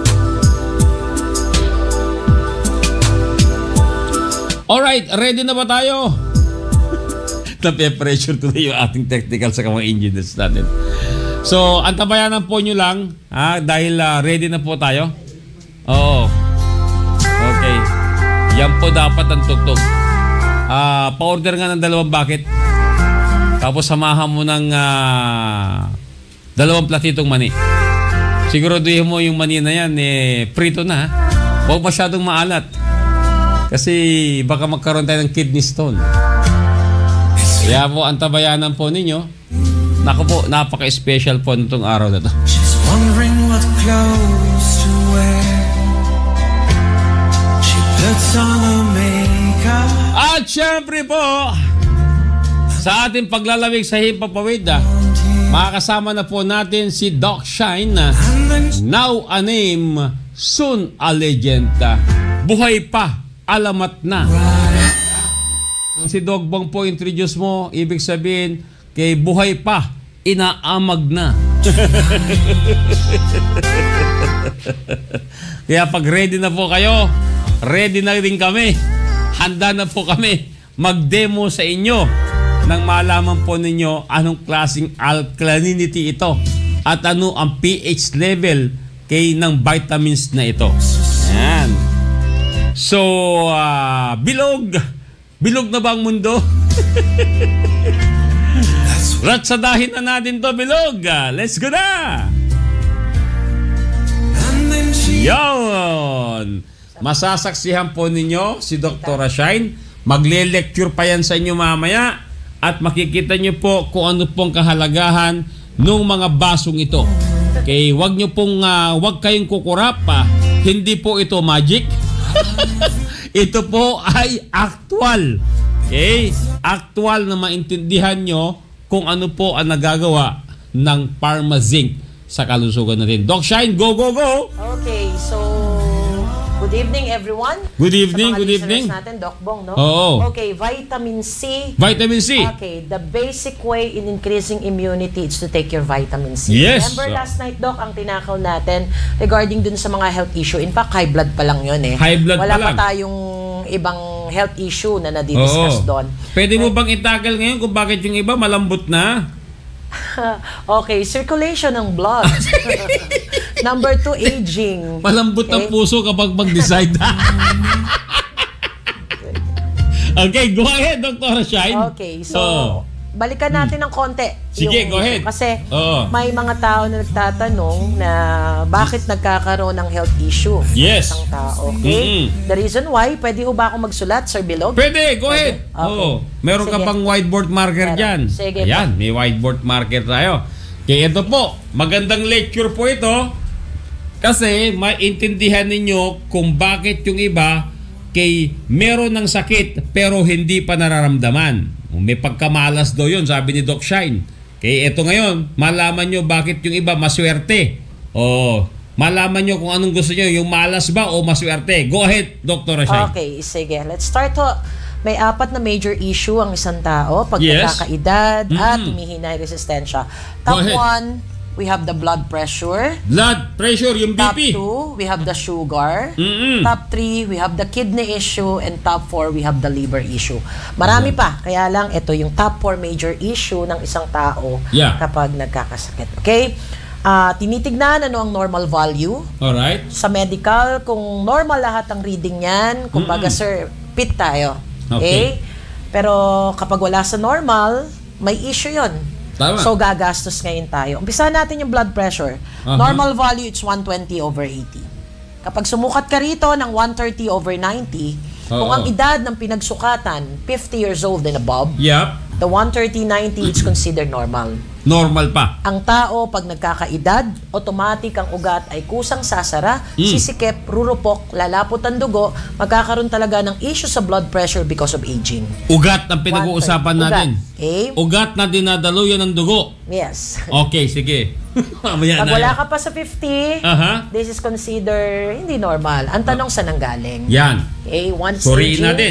Alright, ready na ba tayo? Nape-pressure tuloy yung ating technical sa mga engineers natin. So, antabayanan po nyo lang dahil ready na po tayo. Oo. Okay. Yan po dapat ang tugtog. Pa-order nga ng 2 bucket. Tapos samahan mo ng 2 platitong mani. Siguraduhin mo yung mani na yan, prito na. Huwag masyadong maalat. Kasi baka magkaroon tayo ng kidney stone. Kaya po, antabayanan po ninyo. Naku po, napaka-special po nitong araw na to. She's wondering what clothes to wear. She puts on her makeup. At syempre po, sa ating paglalamig sa himpapawid, makakasama na po natin si Doc Shine, now a name, soon a legend. Buhay pa, alamat na. Si Doc Bong po introduce mo, ibig sabihin, kay buhay pa, inaamag na. Kaya pag ready na po kayo, ready na rin kami. Handa na po kami mag-demo sa inyo nang malaman po ninyo anong klaseng alkalinity ito at ano ang pH level ng vitamins na ito. Ayan. So, bilog na ba ang mundo? Ratsadahin na natin to, bilog. Let's go na! Yon! Masasaksihan po ninyo si Dr. Shine. Magle-lecture pa yan sa inyo mamaya. At makikita nyo po kung ano pong kahalagahan ng mga basong ito. Okay, wag kayong kukurap pa. Hindi po ito magic. Ito po ay actual. Okay? Actual na maintindihan nyo kung ano po ang nagagawa ng Pharmazinc sa kalusugan natin. Doc Shine, go, go, go! Okay, so good evening everyone. Good evening, sa mga good evening. natin, Doc Bong, no? Oo. Okay, vitamin C. Vitamin C. Okay, the basic way in increasing immunity is to take your vitamin C. Yes. Remember last night, Doc, ang tinakaw natin regarding dun sa mga health issue. In fact, high blood pa lang yun eh. High blood Wala pa lang. pa tayong ibang health issue na nadidiscuss doon. Pwede mo bang itagal ngayon kung bakit yung iba malambot na? Okay, circulation ng blood. Number 2, aging. Malambot ang puso kapag mag-decide. Okay, go ahead, Dr. Shine. Okay, so balikan natin ng konti. Sige, go ahead. Kasi Oo. may mga tao na nagtatanong na bakit nagkakaroon ng health issue Yes. sa isang tao. Okay? Mm-mm. The reason why, pwede ho ba ako magsulat, Sir Bilog? Pwede, go ahead. Okay. Oo. Meron ka Sige. pang whiteboard marker Meron. dyan. Sige Ayan, may whiteboard marker tayo. Kaya ito po, magandang lecture po ito kasi maintindihan ninyo kung bakit yung iba meron ng sakit pero hindi pa nararamdaman. May pagkamalas daw yun, sabi ni Doc Shine. Kaya ito ngayon, malaman nyo bakit yung iba maswerte. O, malaman nyo kung anong gusto nyo, yung malas ba o maswerte. Go ahead, Dr. Shine. Okay, sige. Let's start ho. May 4 na major issue ang isang tao pag Yes. nagkakaedad at humihina yung resistensya. Top ahead. 1, we have the blood pressure. Blood pressure, yung Top BP. 2, we have the sugar. Mm-mm. Top 3, we have the kidney issue. And top 4, we have the liver issue. Marami pa. Kaya lang, ito yung top 4 major issue ng isang tao Yeah. kapag nagkakasakit. Okay? Tinitignan ano ang normal value. Alright. Sa medical, kung normal lahat ang reading yan, kumbaga sir, fit tayo. Okay. Pero kapag wala sa normal, may issue yon. Tama. So gagastos ngayon tayo. Umpisahan natin yung blood pressure. Uh-huh. Normal value, it's 120/80. Kapag sumukat ka rito ng 130/90, kung ang edad ng pinagsukatan, 50 years old and above, Yup. the 130/90 is considered normal. Normal pa. Ang tao, pag nagkakaedad, automatic ang ugat ay kusang sasara, sisikip, rurupok, lalapot ang dugo, magkakaroon talaga ng issue sa blood pressure because of aging. Ugat ang pinag-uusapan natin. Ugat. Okay? Ugat na dinadaluyan ng dugo. Yes. Okay, sige. Mamaya Pag na wala yan. ka pa sa 50, Aha. this is considered hindi normal. Ang tanong saan nanggaling? Yan. Okay, once Suriin aging, natin.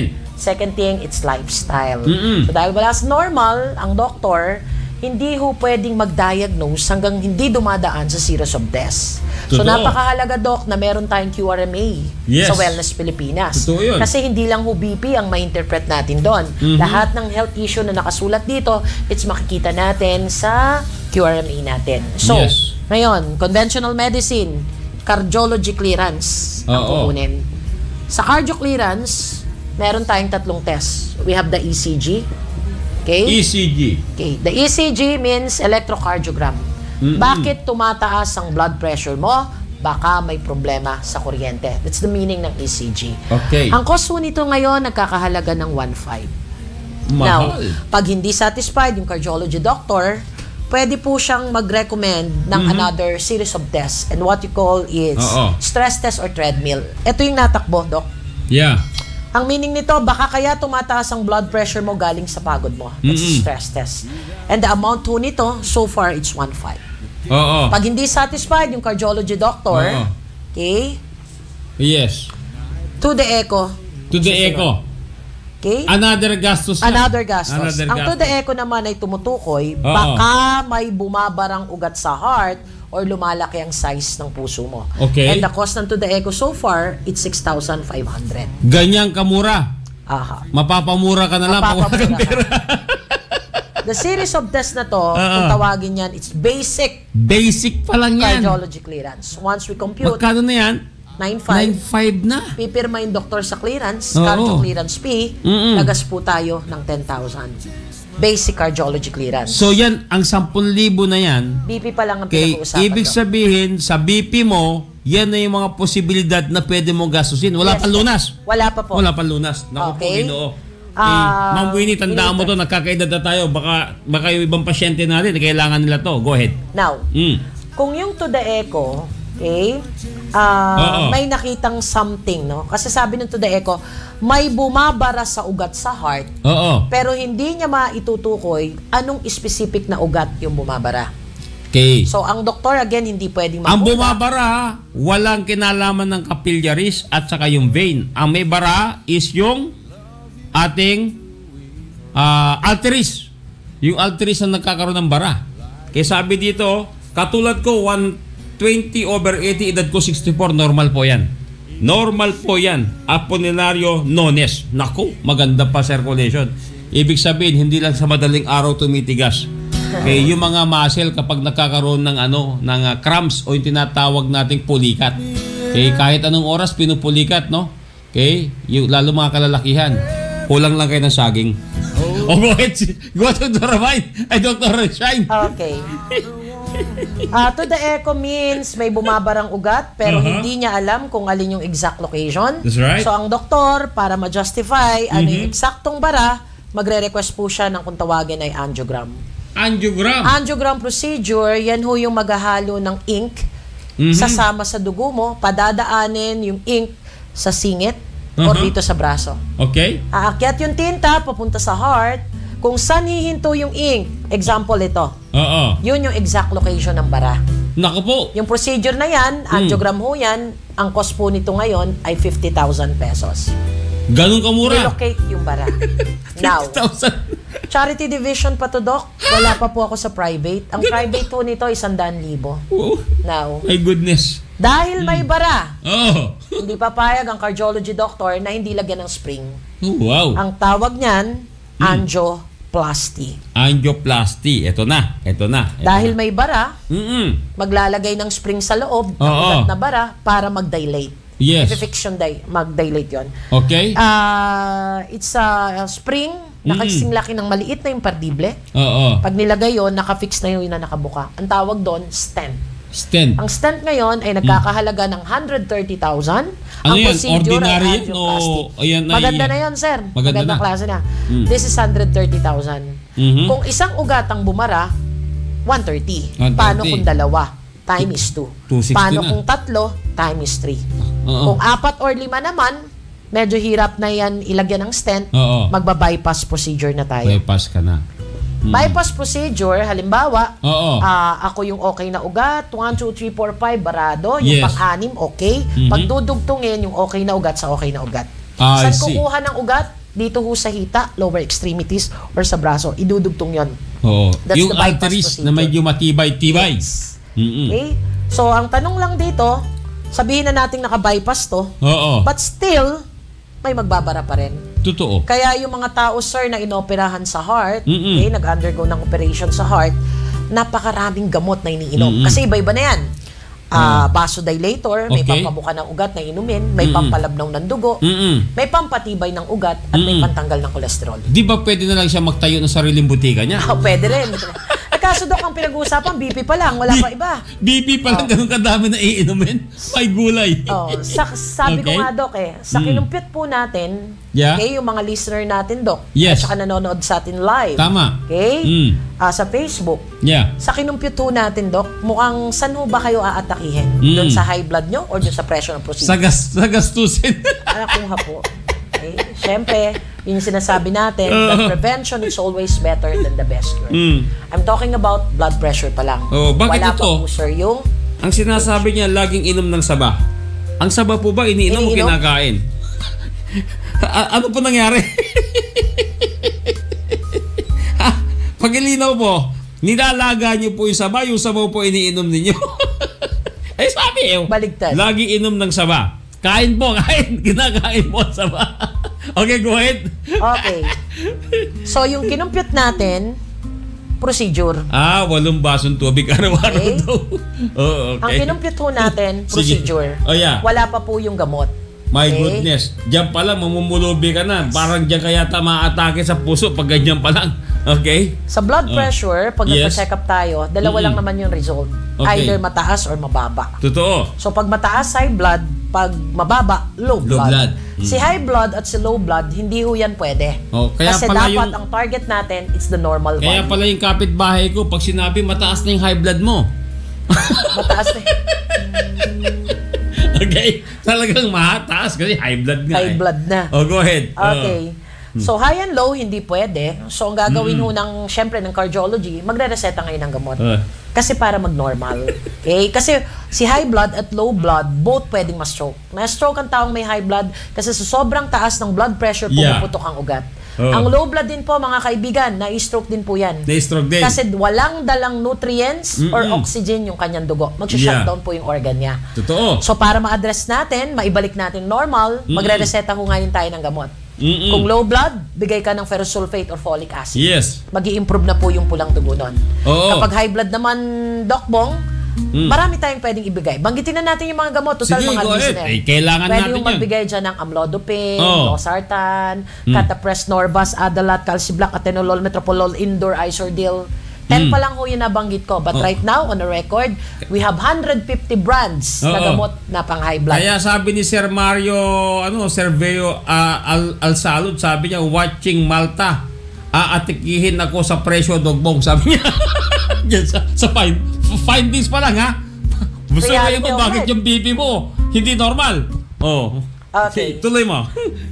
Second thing, it's lifestyle. Mm-mm. So dahil wala sa normal, ang doktor, hindi ho pwedeng mag-diagnose hanggang hindi dumadaan sa series of deaths. So Totoo. napakahalaga, Doc, na meron tayong QRMA Yes. sa Wellness Pilipinas. Totoo yun. Kasi hindi lang ho BP ang ma-interpret natin doon. Lahat ng health issue na nakasulat dito, it's makikita natin sa QRMA natin. So, Yes. ngayon, conventional medicine, cardiology clearance ang Oo. kukunin. Sa cardio clearance, meron tayong 3 tests. We have the ECG. Okay? ECG. Okay. The ECG means electrocardiogram. Bakit tumataas ang blood pressure mo? Baka may problema sa kuryente. That's the meaning ng ECG. Okay. Ang cost po nito ngayon, nagkakahalaga ng 1.5. Now, Mahal. pag hindi satisfied yung cardiology doctor, pwede po siyang mag-recommend ng another series of tests. And what you call is Oo. stress test or treadmill. Ito yung natakbo, Doc. Yeah. Ang meaning nito, baka kaya tumataas ang blood pressure mo galing sa pagod mo. That's a stress test. And the amount po nito, so far, it's 1.5. Oo. Pag hindi satisfied yung cardiology doctor, Oo. okay, Yes. to the echo. To the echo. Okay? Another gastos na. Another gastos. Another Ang to the gastos. echo naman ay tumutukoy, Oo. baka may bumabarang ugat sa heart or lumalaki ang size ng puso mo. Okay. And the cost ng to the echo so far, it's 6,500. Ganyang kamura. Aha. Mapapamura ka na lang pag wala kang Mapapamura ka. pera. The series of tests na to, kung tawagin yan, it's basic Basic pa lang yan. cardiology clearance. Once we compute, Magkano na yan? 9.5, 9.5 na. pipirma yung doktor sa clearance, Oo. cardio clearance fee, Mm-mm. lagas po tayo ng 10,000. Basic cardiology clearance. So yan, ang 10,000 na yan, BP pa lang ang kay pinag-uusapan. ibig Doc. sabihin, sa BP mo, yan na yung mga posibilidad na pwede mong gastusin. Wala Yes, pang Doc. lunas. Wala pa po. Wala pang lunas. Naku po, Okay. Ginoo. Ah, Ma'am Winnie, tandaan mo to, nagkakaedad na tayo. Baka yung ibang pasyente natin, kailangan nila to. Go ahead. Now, Mm. kung yung to the echo, okay, Oo. may nakitang something, no? Kasi sabi ng to the echo, may bumabara sa ugat sa heart, Oo. pero hindi niya maitutukoy anong specific na ugat yung bumabara. Okay. So, ang doktor, again, hindi pwedeng Ang mabuta. bumabara, walang kinalaman ng capillaries at saka yung vein. Ang may bara is yung ating arteries. Yung arteries na nagkakaroon ng bara. Kaya sabi dito, katulad ko, 120/80, edad ko 64, normal po yan. Normal po yan. Aponenario nones. Naku, maganda pa circulation. Ibig sabihin, hindi lang sa madaling araw tumitigas. Okay, yung mga muscle kapag nagkakaroon ng cramps o yung tinatawag nating pulikat. Okay, kahit anong oras pinupulikat, no? Okay, yung lalo mga kalalakihan. Kulang lang kayo ng saging. Oh, go ahead. Go to Dr. Ryan. Ay, Dr. Shine. Okay. To the echo means may bumabarang ugat pero hindi niya alam kung alin yung exact location. That's right. So ang doktor, para ma-justify ano yung eksaktong bara, magre-request po siya ng kung tawagin ay angiogram. Angiogram. Angiogram procedure, yan ho yung maghahalo ng ink sasama sa dugo mo, padadaanin yung ink sa singit or dito sa braso. Okay. Aakyat yung tinta, papunta sa heart. Kung saan hihinto yung ink, example ito, Oo. yun yung exact location ng bara. Naku po. Yung procedure na yan, angiogram ho yan, ang cost po nito ngayon ay 50,000 pesos. Ganun kamura. Relocate yung bara. Now, 1,000. charity division pa to, Doc. Wala pa po ako sa private. Ang private po nito ay 100,000. Oh, Now, my goodness. dahil may bara, Oh. hindi papayag ang cardiology doctor na hindi lagyan ng spring. Oh, wow. Ang tawag niyan, angioplasty. Angioplasty. Ito na. Dahil may bara, Mm-mm. maglalagay ng spring sa loob ng Oo. ugat na bara para mag-dilate. Yes. I-fix yung mag-dilate yun. Okay. It's a spring na kasing laki ng maliit na yung partible. Oo. Pag nilagay yun, nakafix na yun na nakabuka. Ang tawag doon, stent. Stent. Ang stent ngayon ay nagkakahalaga ng 130,000. Ano Ang yan? procedure Ordinary ay yan o angioplasty. ayan ay- Maganda na yun, sir. Maganda Magandang na. klase na. This is 130,000. Mhm. Kung isang ugat ang bumara, 130. 130. Paano kung dalawa? Time is 2. 260 Paano na. kung tatlo? Time is 3. Oo. Kung 4 or 5 naman, medyo hirap na yan ilagyan ng stent. Oo. Magba-bypass procedure na tayo. Bypass ka na. Bypass procedure, halimbawa, Oo. ako yung okay na ugat, 1, 2, 3, 4, 5, barado. Yung Yes. pang-anim, okay. Pagdudugtungin, yung okay na ugat sa okay na ugat. I Saan see. kukuha ng ugat? dito ho sa hita, lower extremities, or sa braso. Idudugtong yon. Oo. That's Yung the bypass arteries procedure. na medyo matibay-tibay. Yes. Mm-mm. Okay? So, ang tanong lang dito, sabihin na natin naka-bypass to, Oo. but still, may magbabara pa rin. Totoo. Kaya yung mga tao, sir, na inoperahan sa heart, Mm-mm. okay, nag-undergo ng operation sa heart, napakaraming gamot na iniinom. Mm-mm. Kasi iba-iba na yan. Vasodilator, may Okay. pampabuka ng ugat na inumin, may Mm-mm. pampalabnaw ng dugo, Mm-mm. may pampatibay ng ugat, at may Mm-mm. pantanggal ng kolesterol. Di ba pwede na lang siya magtayo ng sariling butika niya? Pwede rin. Kaso Dok, ang pinag-uusapan, BP pa lang, wala pa iba. BP pa lang ganun kadami na iinumin. May gulay. Sabi ko Okay. nga, Dok, sa kinumpyut po natin, Yeah. okay, yung mga listener natin, Dok, Yes. at saka nanonood sa atin live, Tama. okay, Mm. sa Facebook, Yeah. sa kinumpyut po natin, Dok, mukhang saan ho ba kayo aatakihin? Doon sa high blood nyo or doon sa pressure ng procedure? Sa gastusin. Nakuha po. Okay? Siyempre, yun yung sinasabi natin, that prevention is always better than the best cure. I'm talking about blood pressure pa lang. Oh, bakit Wala ito? pa po, sir, yung Ang sinasabi niya, laging inom ng saba. Ang saba po ba, iniinom o Iniinom? kinakain? Ano po nangyari? Pag ilinaw po, nilalaga niyo po yung saba po iniinom ninyo. Ay sabi Baligtad. lagi inom ng saba. Kain po, kain. Kinakain mo ang saba. Okay, go ahead. Okay. So, yung kinumpyut natin, procedure. 8 basong tubig araw-araw Okay. daw. Oo, okay. Ang kinumpyut ho natin, Sige. procedure. Oh, yeah. Wala pa po yung gamot. My Okay? goodness. Diyan pa lang, mamumulubi ka na. Parang diyan kaya maatake sa puso pag ganyan pa lang. Okay? Sa blood pressure, pag Yes. nagpa-check up tayo, dalawa lang naman yung result. Okay. Either mataas or mababa. Totoo. So, pag mataas, high blood. Pag mababa, low blood. blood. Si high blood at si low blood, hindi ho yan pwede. Oh, kaya Kasi pala dapat yung- ang target natin, it's the normal Kaya value. pala yung kapitbahay ko, pag sinabi mataas na yung high blood mo. Mataas na Okay? Talagang mataas kasi high blood nga. high blood na. Oh, go ahead. Okay. So, high and low, hindi pwede. So, ang gagawin ho ng, syempre, ng cardiology, magre-reseta ngayon ng gamot. Kasi para mag-normal. Okay? Kasi si high blood at low blood, both pwedeng ma-stroke. Na-stroke ang taong may high blood kasi sa sobrang taas ng blood pressure, Yeah. pumuputok ang ugat. Oh. Ang low blood din po, mga kaibigan, na-stroke din po yan. Na-stroke din. Kasi walang dalang nutrients or oxygen yung kanyang dugo. Mag-shutdown po yung organ niya. Totoo. So, para ma-address natin, maibalik natin normal, magre-reseta ho ngayon tayo ng gamot. Mm-mm. Kung low blood, bigay ka ng ferrous sulfate or folic acid. Yes. Mag-i-improve na po yung pulang dugo nun. Oo. Kapag high blood naman, Doc Bong, marami tayong pwedeng ibigay. Banggitin na natin yung mga gamot. Total, Sige, mga go ahead. listener. Eh, kailangan Pwede natin yung yan. magbigay dyan ng amlodipine, Oo. losartan, catapres, Norvas, Adalat, Calciblac, Atenolol, Metropolol, Indor, Isordil. 10 pa lang ho yung nabanggit ko. But right now, on the record, we have 150 brands na Oo. gamot na pang high blood. Kaya sabi ni Sir Mario, Sir Veo Al-Salud, sabi niya, watching Malta. Aatikihin ako sa presyo, Dogbong, sabi niya. Yan, sa findings pa lang, ha? Gusto Reality mo, of bakit it. yung BP mo hindi normal? Oh. Okay. Tuloy mo.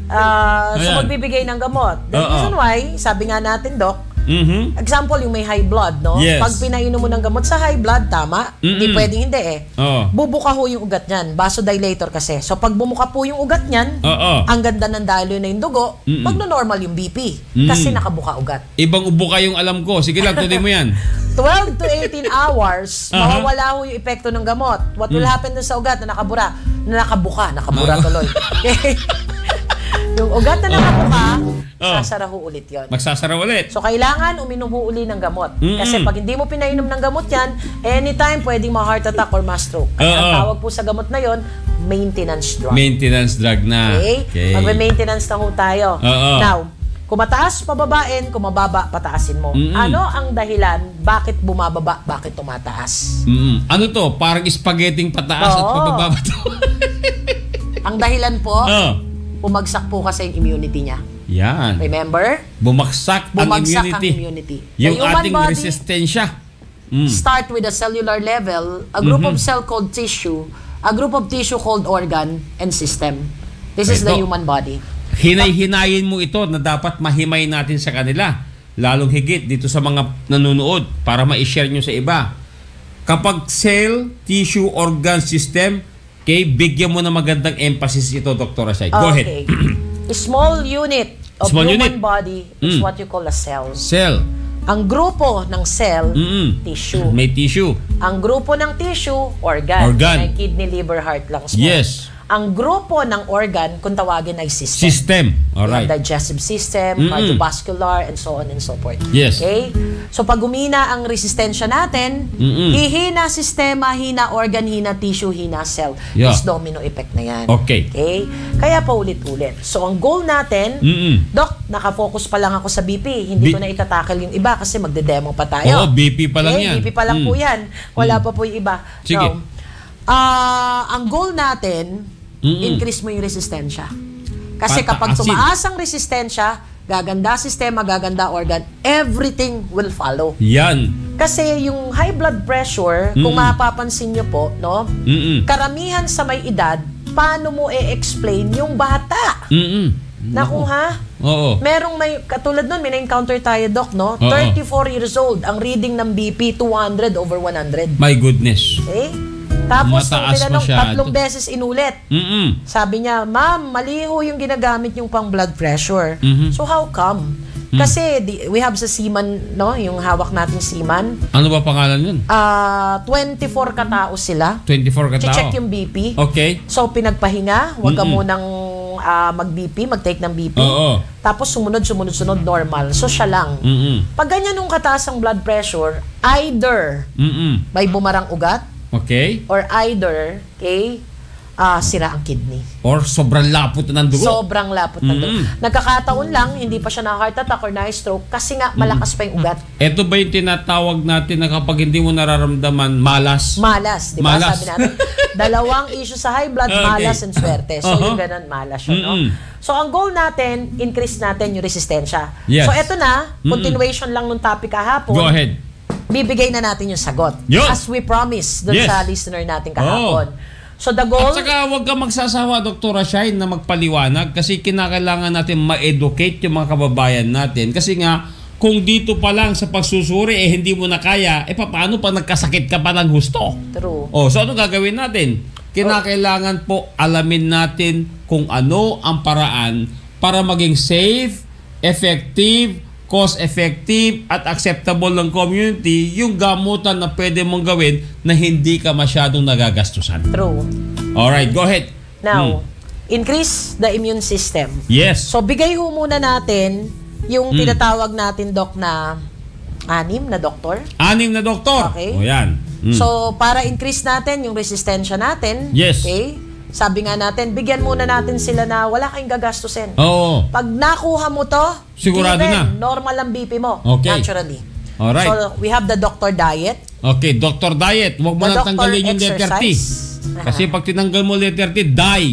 So, Ayan. magbibigay ng gamot. The Oo. reason why, sabi nga natin, Doc, Mhm. example, yung may high blood, no? Yes. Pag pinainom mo ng gamot sa high blood, tama? Hindi pwedeng hindi eh. Oo. Bubuka ho yung ugat niyan. Vasodilator kasi. So, pag bumuka po yung ugat niyan, Oo. ang ganda ng daloy na yung dugo, magno-normal yung BP. Kasi nakabuka ugat. Ibang ubo kayong alam ko. Sige lang, tuloy mo yan. 12 to 18 hours, mawawala ho yung epekto ng gamot. What will happen dun sa ugat na nakabura? Na nakabura tuloy. Okay? Yung ugat na nakabuka, sasara ho ulit yon. Magsasara ulit. So, kailangan uminom ho uli ng gamot. Kasi pag hindi mo pinainom ng gamot yan, anytime pwedeng ma-heart attack or ma-stroke. Kaya ang tawag po sa gamot na yon, maintenance drug. Maintenance drug na. Okay? Magme-maintenance na ho tayo. Oo. Now, kung mataas, pababain. Kung mababa, pataasin mo. Ano ang dahilan? Bakit bumababa? Bakit tumataas? Ano to? Parang spaghetti pataas at Oo. pababa to. Ang dahilan po, Oh. bumagsak po kasi yung immunity niya. Yan. Remember? Bumagsak ang Bumagsak immunity. ang immunity. Yung The human ating body resistensya. start with a cellular level, a group of cell called tissue, a group of tissue called organ, and system. This is the Ito. human body. Hinay-hinayin mo ito na dapat mahimay natin sa kanila. Lalong higit dito sa mga nanonood para ma-share nyo sa iba. Kapag cell, tissue, organ, system, bigyan mo na magandang emphasis ito, Dr. Asay. Go ahead. Okay. Small unit of Small human unit. body is what you call a cell. Cell. Ang grupo ng cell, tissue. May tissue. Ang grupo ng tissue, organ. Organ. May kidney, liver, heart, lungs. Yes. Ang grupo ng organ, kung tawagin ay system. System. We Alright. have digestive system, cardiovascular, and so on and so forth. Yes. Okay? So, pag humina ang resistensya natin, hihina sistema, hina organ, hina tissue, hina cell. Yeah. It's domino effect na yan. Okay. Kaya pa ulit-ulit. So, ang goal natin, Doc, nakafocus pa lang ako sa BP. Hindi ko na itatakal yung iba kasi magde-demo pa tayo. Oo, BP pa lang yan. BP pa lang po yan. Wala pa po yung iba. Sige. Now, ang goal natin, increase mo yung resistensya. Kasi kapag Pataasin. tumaas ang resistensya, gaganda sistema, gaganda organ, everything will follow. Yan. Kasi yung high blood pressure, kung mapapansin nyo po, no? Karamihan sa may edad, paano mo i-explain yung bata? Naku ha? Oo. Merong may, katulad nun, may na-encounter tayo, Doc, no? Oo. 34 years old, ang reading ng BP, 200/100. My goodness. Okay? Tapos, nung Mataas tinanong, masyado. 3 beses inulit. Sabi niya, ma'am, mali ho yung ginagamit yung pang blood pressure. So, how come? Kasi, we have sa seaman, no? Yung hawak nating seaman. Ano ba pangalan yun? 24 katao sila. 24 katao. Check yung BP. Okay. So, pinagpahinga. Huwag ka munang mag-BP, mag-take ng BP. Oo. Tapos, sumunod, normal. So, siya lang. Pag ganyan nung kataas ang blood pressure, either may bumarang ugat, Okay. or either, sira ang kidney. Or sobrang lapot na ng dugo. Sobrang lapot ng dugo. Nagkakataon lang, hindi pa siya na-heart attack or na-stroke kasi nga malakas pa yung ugat. Ito ba yung tinatawag natin na kapag hindi mo nararamdaman, malas? Malas, di ba? Malas. Sabi natin, dalawang issue sa high blood, Okay. malas and swerte. So, yung ganun, malas yun, no? So, ang goal natin, increase natin yung resistensya. Yes. So, eto na, continuation lang nung topic kahapon. Go ahead. Bibigay na natin yung sagot. Yun. As we promised dun Yes. sa listener natin kahapon. So, the goal... At saka huwag ka magsasawa, Dr. Shine, na magpaliwanag kasi kinakailangan natin ma-educate yung mga kababayan natin. Kasi nga, kung dito pa lang sa pagsusuri, hindi mo na kaya, paano pa nagkasakit ka pa ng gusto? True. So ano gagawin natin? Kinakailangan po alamin natin kung ano ang paraan para maging safe, effective, cost-effective at acceptable ng community yung gamutan na pwede mong gawin na hindi ka masyadong nagagastusan. True. Alright, go ahead. Now, increase the immune system. Yes. So, bigay ho muna natin yung tinatawag natin, Doc, na 6 na doktor. 6 na doktor. Okay. O yan. So, para increase natin yung resistensya natin, Yes. okay? Sabi nga natin, bigyan muna natin sila na wala kayong gagastusin. Oo. Pag nakuha mo to, Sigurado given, na. normal ang BP mo, Okay. naturally. Alright. So, we have the doctor diet. Okay, Dr. Diet. Huwag mo The nang doctor tanggalin yung letter T. exercise. Kasi pag tinanggal mo letter T, die.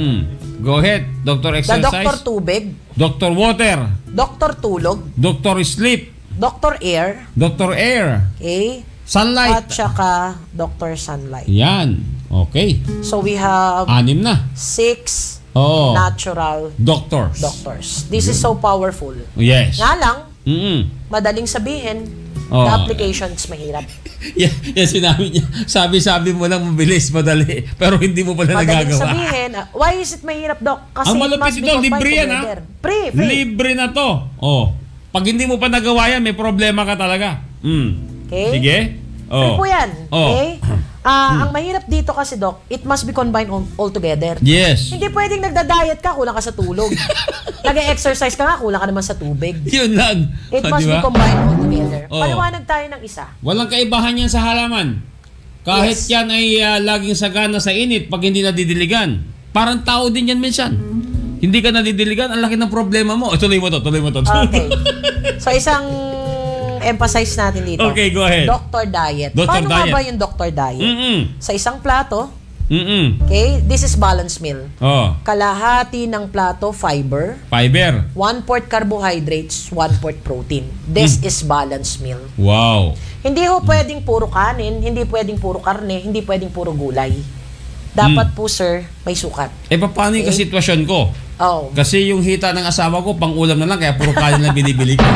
Go ahead. Dr. The Exercise. doctor tubig, Dr. Water. doctor tulog, Dr. Sleep. doctor air, Dr. Air. okay? Sunlight. At saka doctor sunlight. Yan. Okay. So, we have 6 na. 6 Oo. natural Doctors. doctors. This is so powerful. Yes. Nga lang, madaling sabihin, Oo. the application is mahirap. Yan sinabi niya. Sabi-sabi mo lang mabilis, madali. Pero hindi mo pala Madaling nagagawa. sabihin, why is it mahirap, Doc? Kasi Ang it malapit must be ito, combined libre yan together. ha. Free. Libre na to. Pag hindi mo pa nagawa yan, may problema ka talaga. Okay? Sige. Free po yan. Oh. Okay? Ang mahirap dito kasi, Doc, it must be combined all together. Yes. Hindi pwedeng nagda-diet ka, kulang ka sa tulog. Nag-exercise ka nga, kulang ka naman sa tubig. Yun lang. It O, must di be ba? combined all together. Oo. Paliwanag tayo ng isa. Walang kaibahan yan sa halaman. Kahit Yes. yan ay laging sagana sa init pag hindi nadidiligan. Parang tao din yan minsan. Hindi ka nadidiligan, ang laki ng problema mo. Tuloy mo to. Okay. So, isang emphasize natin dito. Okay, go ahead. Doctor diet. Doctor Paano nga diet. ba yung doctor diet? Sa isang plato, Mm-mm. okay, this is balanced meal. Oh, Kalahati ng plato, fiber. fiber. 1/4 carbohydrates, 1/4 protein. This is balanced meal. Wow. Hindi ho pwedeng puro kanin, hindi pwedeng puro karne, hindi pwedeng puro gulay. Dapat po, sir, may sukat. Paano yung kasitwasyon ko? Oh, Kasi yung hita ng asawa ko, pang ulam na lang, kaya puro kanin lang binibili ko.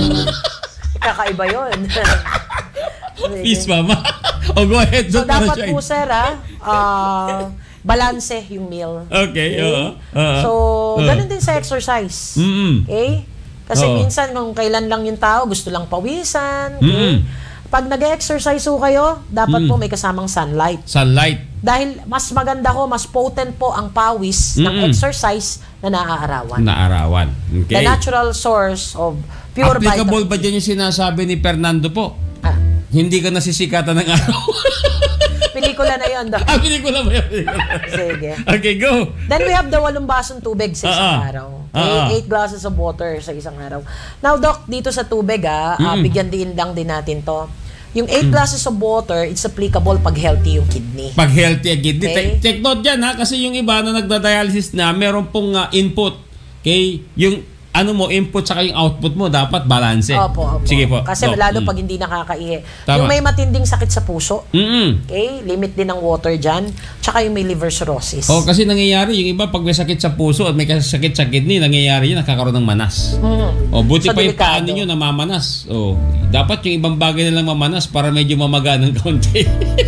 kakaiba yun. Peace, mama. Go ahead. So, Dr. dapat Shine. po, sir, balanse yung meal. Okay, So, ganun din sa exercise. Okay? Kasi minsan kung kailan lang yung tao, gusto lang pawisan. Okay? Pag nag-exercise ho kayo, dapat po may kasamang sunlight. Dahil mas maganda ho, mas potent po ang pawis ng exercise na naaarawan. Okay. The natural source of pure Applicable vitamin ba dyan yung sinasabi ni Fernando po? Hindi ka nasisikatan ng araw. Pelikula na yun, Doc. Pelikula ba yun? Sige. Okay, go. Then we have the 8 basong tubig sa isang araw. Okay? 8 glasses of water sa isang araw. Now, Doc, dito sa tubig, bigyan din natin to. Yung 8 glasses of water, it's applicable pag healthy yung kidney. Pag healthy ang kidney. Okay. Take note dyan kasi yung iba na nagda-dialysis na, meron pong input. Okay? Yung input saka yung output mo, dapat balance. Opo. Sige po. Kasi lalo pag hindi nakakaihi. Tama. Yung may matinding sakit sa puso, okay, limit din ang water dyan. Tsaka yung may liver cirrhosis. Kasi nangyayari, yung iba pag may sakit sa puso at may sakit sa kidney, nangyayari yun, nakakaroon ng manas. Buti So, pa yung delikado. paan ninyo namamanas. Dapat yung ibang bagay na lang mamanas para medyo mamaga ng kaunti.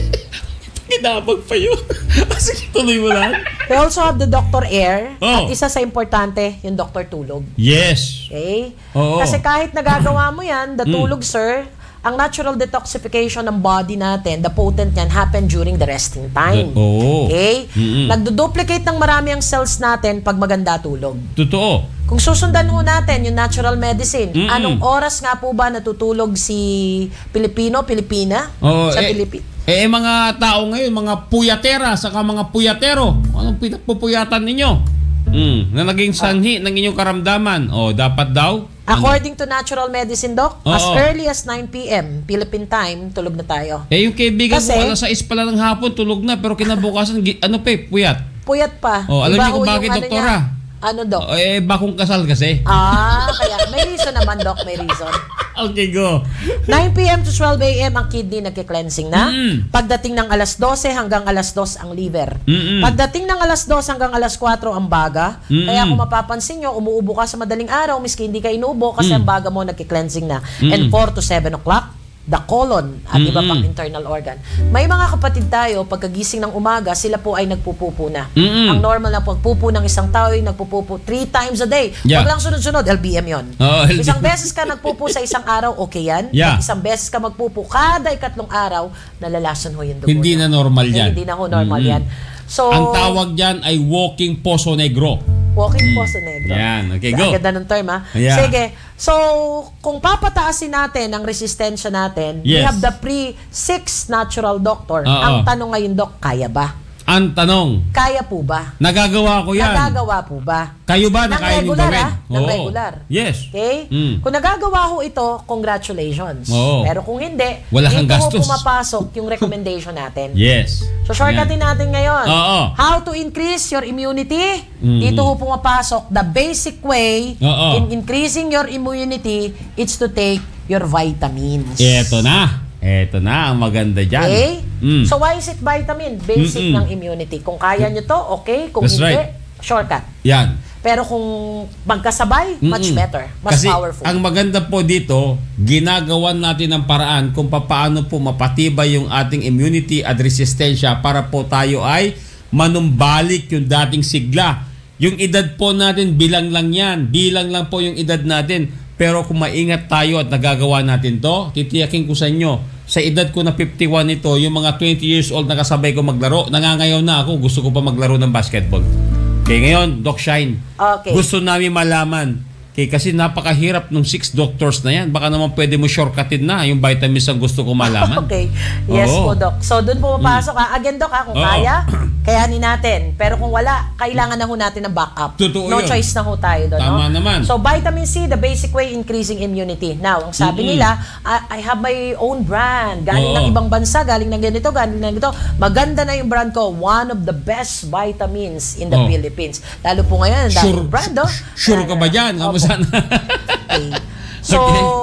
Kinabag pa yun. Sige, tuloy mo lang. We also have the Dr. Air. At isa sa importante, yung Dr. Tulog. Yes. Okay? Oo. Kasi kahit nagagawa mo yan, the tulog, sir, ang natural detoxification ng body natin, the potent yan, happen during the resting time. Okay? Nagdo-duplicate ng marami ang cells natin pag maganda tulog. Totoo. Kung susundan ho natin yung natural medicine, anong oras nga po ba natutulog si Pilipina sa Pilipinas? Mga tao ngayon, mga puyatera, saka mga puyatero, anong pinapupuyatan ninyo? Na naging sanhi ng inyong karamdaman. Dapat daw? According to natural medicine, Doc, as early as 9 p.m. Philippine time, tulog na tayo. Yung kaibigan mo, alas 6 pala ng hapon, tulog na, pero kinabukasan, puyat. Puyat pa. Alam Iba niyo kung ho bakit, yung doktora? Doc? Bakong kasal kasi. Kaya may reason naman, Doc, may reason. Okay, go. 9 p.m. to 12 a.m. ang kidney nagki-cleansing na. Pagdating ng alas 12 hanggang alas 2 ang liver. Pagdating ng alas 2 hanggang alas 4 ang baga. Kaya kung mapapansin nyo, umuubo ka sa madaling araw, miski hindi ka inuubo kasi ang baga mo nagki-cleansing na. And 4 to 7 o'clock, the colon at iba pang internal organ. May mga kapatid tayo, pagkagising ng umaga, sila po ay nagpupupo na. Ang normal na pagpupo ng isang tao ay nagpupupo 3 times a day. Wag lang sunod-sunod, LBM yon. Isang beses ka nagpupo sa isang araw, okay yan. Isang beses ka magpupo kada 3 araw, nalalason ho yung dugo. Hindi na normal yan. Hindi na ho normal yan. So, ang tawag dyan ay walking poso negro. Walking poso negro. Yan, okay, go. Ang ganda ng term, ha? Sige. So, kung papataasin natin ang resistensya natin, we have the pre-6 natural doctor. Ang tanong ngayon, Doc, kaya ba? Ang tanong, kaya po ba? Nagagawa ko yan. Nagagawa po ba? Kayo ba na kaya nyo gawin? Ng regular. Yes. Okay? Kung nagagawa ho ito, congratulations. Pero kung hindi, wala kang dito ho gastos. pumapasok yung recommendation natin. Yes. So, shortcutin natin ngayon. How to increase your immunity? Dito ho pumapasok. The basic way in increasing your immunity is to take your vitamins. Ito na ang maganda dyan. Okay? So, why is it vitamin? Basic ng immunity. Kung kaya nyo to, okay. Kung hindi, shortcut. Yan. Pero kung magkasabay, much better. Mas Kasi powerful. ang maganda po dito, ginagawan natin ang paraan kung paano po mapatibay yung ating immunity at resistensya para po tayo ay manumbalik yung dating sigla. Yung edad po natin, bilang lang yan. Bilang lang po yung edad natin. Pero kung maingat tayo at nagagawa natin to, titiyakin ko sa inyo, sa edad ko na 51 ito, yung mga 20 years old na kasabay ko maglaro, nangangayaw na ako, gusto ko pa maglaro ng basketball. Okay, ngayon, Doc Shine, gusto namin malaman, kasi napakahirap ng 6 doctors na yan. Baka naman pwede mo shortcutin na yung vitamins ang gusto ko malaman. Okay. Yes po, Doc. So, doon po mapasok Again, Doc, kung kaya, kayanin natin. Pero kung wala, kailangan na ho natin ng backup. Totoo no yun. choice na ho tayo doon. Tama naman. So, vitamin C, the basic way increasing immunity. Now, ang sabi nila, I have my own brand. Galing ng ibang bansa, galing ng ganito, galing ng ganito. Maganda na yung brand ko. One of the best vitamins in the Philippines. Lalo po ngayon, daming brand, Sure ka ba dyan? Kamusta na? Okay. So,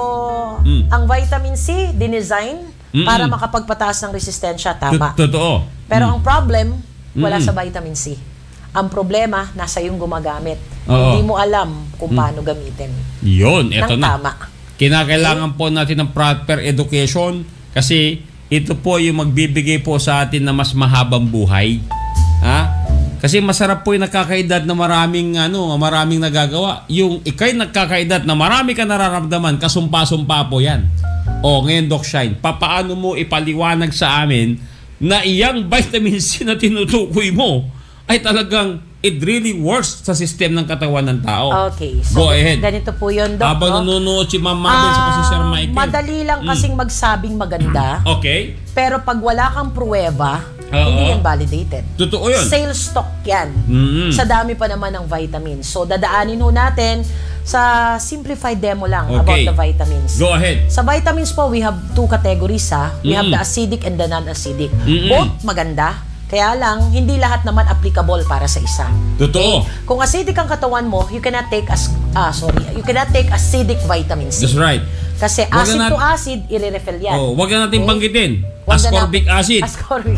ang vitamin C, dinesign para makapagpataas ng resistensya. Tama. Totoo. Pero ang problem, wala sa vitamin C. Ang problema, nasa yung gumagamit. Hindi mo alam kung paano gamitin. Yun, eto na. Tama. Kinakailangan po natin ng proper education kasi ito po yung magbibigay po sa atin na mas mahabang buhay. Kasi masarap po yung nakakaedad na maraming nagagawa. Yung ikay nagkakaedad na marami ka nararamdaman, kasumpa-sumpa po yan. Ngayon Doc Shine, papaano mo ipaliwanag sa amin na iyang vitamin C na tinutukoy mo ay talagang it really works sa system ng katawan ng tao. Okay. So, go ahead. Ganito po yun, Doc. Habang nanonood si Ma'am Mabel sa si Sir Michael. Madali lang kasing magsabing maganda. Okay. Pero pag wala kang pruweba, hindi yan validated. Totoo yun. Sales stock yan. Sa dami pa naman ng vitamins. So, dadaanin ho natin sa simplified demo lang about the vitamins. Go ahead. Sa vitamins po, we have 2 categories ha. We have the acidic and the non-acidic. Both maganda. Kaya lang, hindi lahat naman applicable para sa isa. Totoo. Okay? Kung acidic ang katawan mo, you cannot take you cannot take acidic vitamin C. That's right. Kasi acid to acid, i-refill yan. Wag na natin banggitin. Wag na Ascorbic acid. Ascorbic.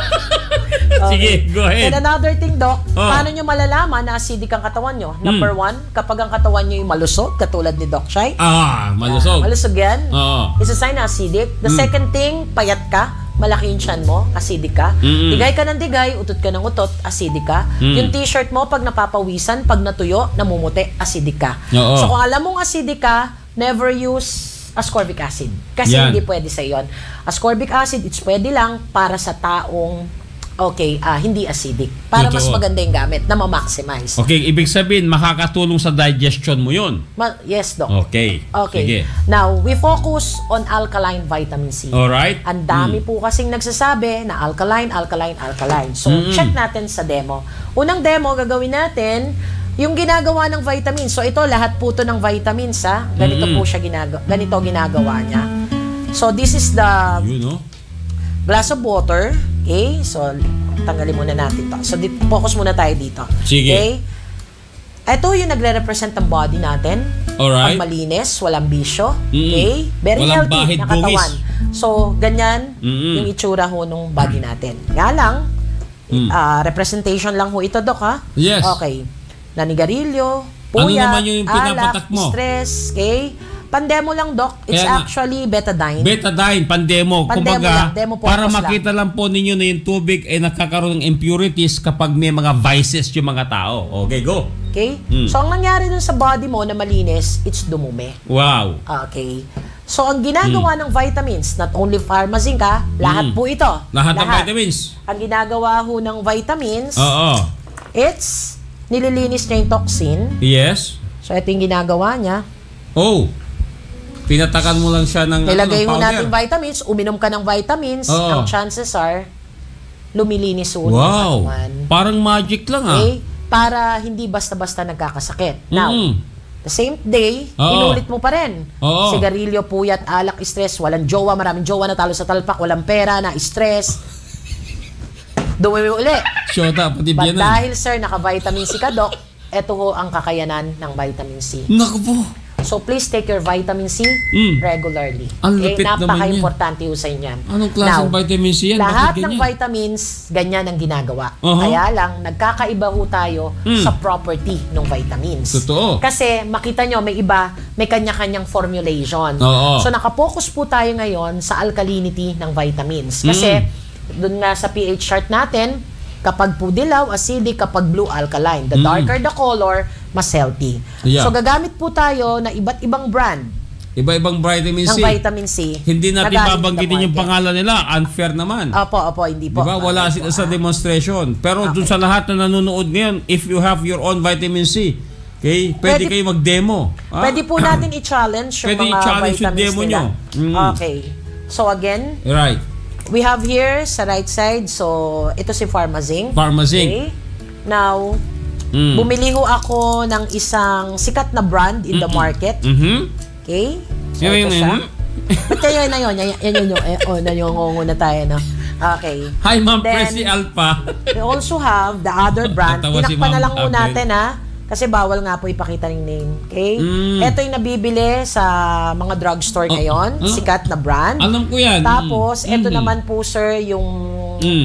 Sige, go ahead. And another thing, Doc, paano nyo malalaman na acidic ang katawan nyo? Number 1, kapag ang katawan nyo yung malusog, katulad ni Doc Shai. Malusog. Malusog yan. Oo. It's a sign na acidic. The second thing, payat ka, malaki yung tiyan mo, acidic ka. Digay ka ng digay, utot ka ng utot, acidic ka. Yung t-shirt mo, pag napapawisan, pag natuyo, namumuti, acidic ka. Oo. So kung alam mong acidic ka, never use ascorbic acid. Kasi hindi pwede sa yon. Ascorbic acid, it's pwede lang para sa taong hindi acidic. Para mas maganda yung gamit na ma-maximize. Okay, ibig sabihin, makakatulong sa digestion mo yun. Yes, Doc. Okay. Sige. Now, we focus on alkaline vitamin C. Alright. Ang dami po kasing nagsasabi na alkaline. So, check natin sa demo. Unang demo, gagawin natin yung ginagawa ng vitamins. So, ito, lahat po ito ng vitamins, ha? Ganito po siya ganito ginagawa niya. So, this is the glass of water. Okay? So, tanggalin muna natin to. So, focus muna tayo dito. Sige. Okay? Ito yung nagre-represent ng body natin. Alright. Pag malinis, walang bisyo. Okay? Very Walang healthy bahid, na katawan. bungis. So, ganyan yung itsura ho nung body natin. Nga lang, representation lang ho ito, Doc, ha? Yes. Okay. Nanigarilyo, puyat, naman yung pinapatak mo? stress, okay? Pandemo lang, Doc. It's Kaya actually betadine. Betadine, pandemo. Kumbaga, lang, demo para purpose makita lang po ninyo na yung tubig ay nakakaroon ng impurities kapag may mga vices yung mga tao. Okay, go. Okay? So, ang nangyari dun sa body mo na malinis, it's dumumi. Wow. Okay. So, ang ginagawa ng vitamins, not only pharmazine ka, lahat po ito. Lahat ng vitamins. Ang ginagawa ho ng vitamins, it's nililinis niya yung toxin. Yes. So, ito yung ginagawa niya. Pinatakan mo lang siya ng Nilagay ho powder. natin vitamins, uminom ka ng vitamins, ang chances are, lumilinis ho yung katawan. Parang magic lang Okay? Para hindi basta-basta nagkakasakit. Now, the same day, inulit mo pa rin. Sigarilyo, puyat, alak, stress, walang jowa, maraming jowa, natalo sa talpak, walang pera, na-stress. Dumumi uli. Shota, pati But biyanan. dahil, sir, naka-vitamin C ka, Doc, ito ho ang kakayanan ng vitamin C. Naku po. So, please take your vitamin C regularly. Ang lupit naman yan. Napaka-importante ho sa inyo. Anong klaseng vitamin C yan? Lahat Bakit ng ganyan? vitamins, ganyan ang ginagawa. Kaya lang, nagkakaiba ho tayo sa property ng vitamins. Totoo. Kasi makita nyo, may iba, may kanya-kanyang formulation. So, nakapokus po tayo ngayon sa alkalinity ng vitamins. Kasi, dun nga sa pH chart natin, kapag po dilaw, acidic, kapag blue, alkaline. The darker the color, mas healthy. Yeah. So, gagamit po tayo na iba't ibang brand Iba-ibang vitamin C. ng vitamin C. Hindi natin na galing babanggitin sa yung market. pangalan nila. Unfair naman. Opo, hindi po. Diba? Wala sila sa demonstration. Pero dun sa lahat na nanonood ngayon, if you have your own vitamin C, okay, pwede kayo mag-demo. Pwede po natin i-challenge yung Pwede mga i-challenge yung vitamins demo nila. nyo. Okay. So again, Right. we have here sa right side, so ito si Pharmazine. Pharmazine. Okay. Now, bumili ho ako ng isang sikat na brand in the market. Okay? So, ito siya. Ba't kaya na yun? Yan yung na tayo, no? Okay. Hi, Ma'am Then, Presi Alpha. We also have the other brand. Tatawa si Tinakpan na Ma'am lang ho Abel. natin, ha? Kasi bawal nga po ipakita yung name. Okay? Ito yung nabibili sa mga drugstore ngayon. Sikat na brand. Alam ko yan. Tapos, ito naman po, sir, yung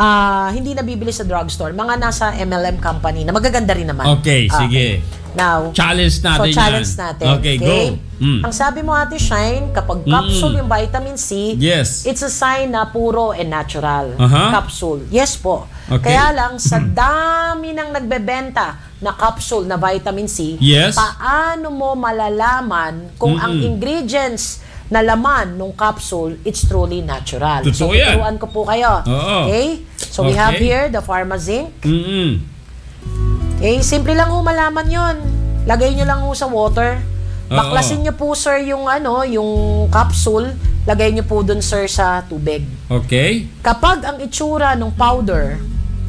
hindi nabibili sa drugstore. Mga nasa MLM company na magaganda rin naman. Okay, sige. Now, Challenge natin yan. challenge natin. Okay, go. Ang sabi mo, Ate Shine, kapag capsule yung vitamin C, Yes. it's a sign na puro and natural. Aha. Capsule. Yes po. Okay. Kaya lang, sa dami ng nagbebenta na capsule na vitamin C, Yes. paano mo malalaman kung ang ingredients na laman ng capsule, it's truly natural. Totoo So, yan. tuturuan ko po kayo. Oo. Okay? So, we have Okay. here the Pharmazinc. Mm-mm. Okay, simple lang ho malaman yon. Lagay nyo lang ho sa water. Baklasin nyo po, sir, yung yung capsule. Lagay nyo po dun, sir, sa tubig. Okay. Kapag ang itsura ng powder,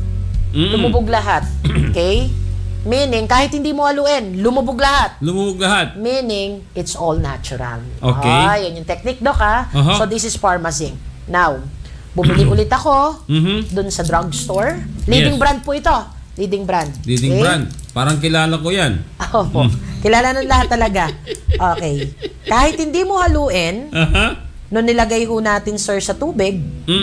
lumubog lahat. Okay? Meaning, kahit hindi mo haluin, lumubog lahat. Lumubog lahat. Meaning, it's all natural. Okay. Yan yung technique, Doc, ha? Aha. So, this is Pharmazinc. Now, bumili ulit ako dun sa drugstore. Leading Yes. brand po ito. Leading brand. Leading Okay? brand. Parang kilala ko yan. Opo. Kilala ng lahat talaga. Okay. Kahit hindi mo haluin, Aha. nung nilagay ho natin, sir, sa tubig,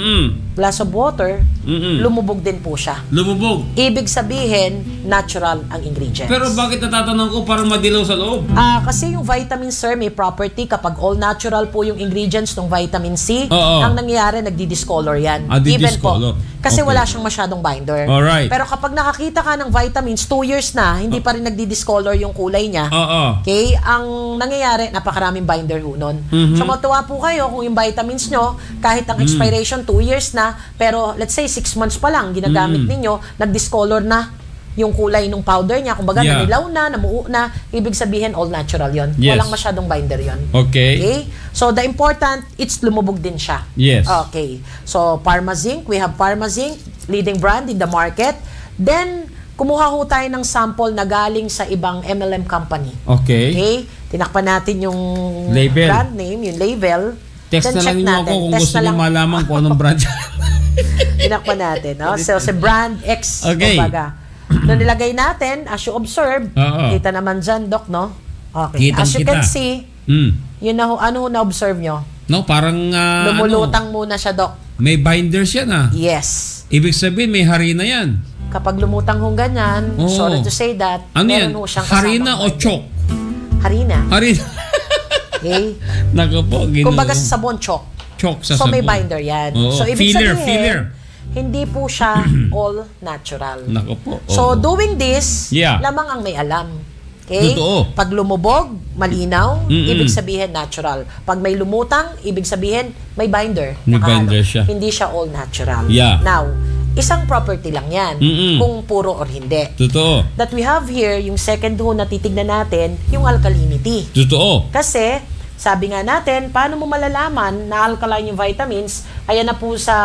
glass of water, lumubog din po siya. Lumubog. Ibig sabihin, natural ang ingredients. Pero bakit natatanong ko parang madilaw sa loob? Kasi yung vitamin, sir, may property kapag all natural po yung ingredients ng vitamin C, Oo. ang nangyayari, nagdi-discolor yan. Di-discolor. Kasi Okay. wala siyang masyadong binder. Alright. Pero kapag nakakita ka ng vitamins, 2 years na, hindi pa rin nagdi-discolor yung kulay niya. Oo. Okay? Ang nangyayari, napakaraming binder ho nun. So, matuwa po kayo kung yung vitamins nyo, kahit ang expiration 2 years na, pero let's say 6 months pa lang, ginagamit ninyo, nag-discolor na yung kulay ng powder niya. Kumbaga, Yeah. nanilaw na, namuo na, ibig sabihin, all natural yon. Yes. Walang masyadong binder yon. Okay. Okay? So, the important, it's lumubog din siya. Yes. Okay. So, Pharmazinc, we have Pharmazinc, leading brand in the market. Then, kumuha ho tayo ng sample na galing sa ibang MLM company. Okay. Okay? Tinakpan natin yung Label. brand name, yung label. Text Then na check lang niyo ako natin. kung Test gusto na niyo lang. malaman kung anong brand. Tinakpan natin. No? So, si brand X. Okay. Kumbaga. Nung nilagay natin, as you observe, Oo. kita naman dyan, Doc, no? Okay. As you Kitang-kita. can see, yun na ho, ano ho na-observe nyo? No, parang Lumulutang muna siya, Doc. may binders yan ah. Yes. Ibig sabihin may harina yan. Kapag lumutang hong ganyan, Oo. sorry to say that, Ano yan? meron ho siyang kasamang Harina o binder. chok? Harina. Harina. Okay? Naku po, Kumbaga sa sabon, chok. chok sa So may sabon. binder yan. Oo. So ibig Filler, sabihin, filler. hindi po siya all natural. Naku po. So oo. doing this, Yeah. lamang ang may alam. Okay? Totoo. Pag lumubog, malinaw, Mm-mm. ibig sabihin natural. Pag may lumutang, ibig sabihin may binder. May Nakahalo. binder siya. Hindi siya all natural. Yeah. Now, isang property lang yan. Mm-mm. Kung puro or hindi. Totoo. That we have here, yung second ho na titignan natin, yung alkalinity. Totoo. Kasi, sabi nga natin, paano mo malalaman na alkaline yung vitamins? Ayan na po sa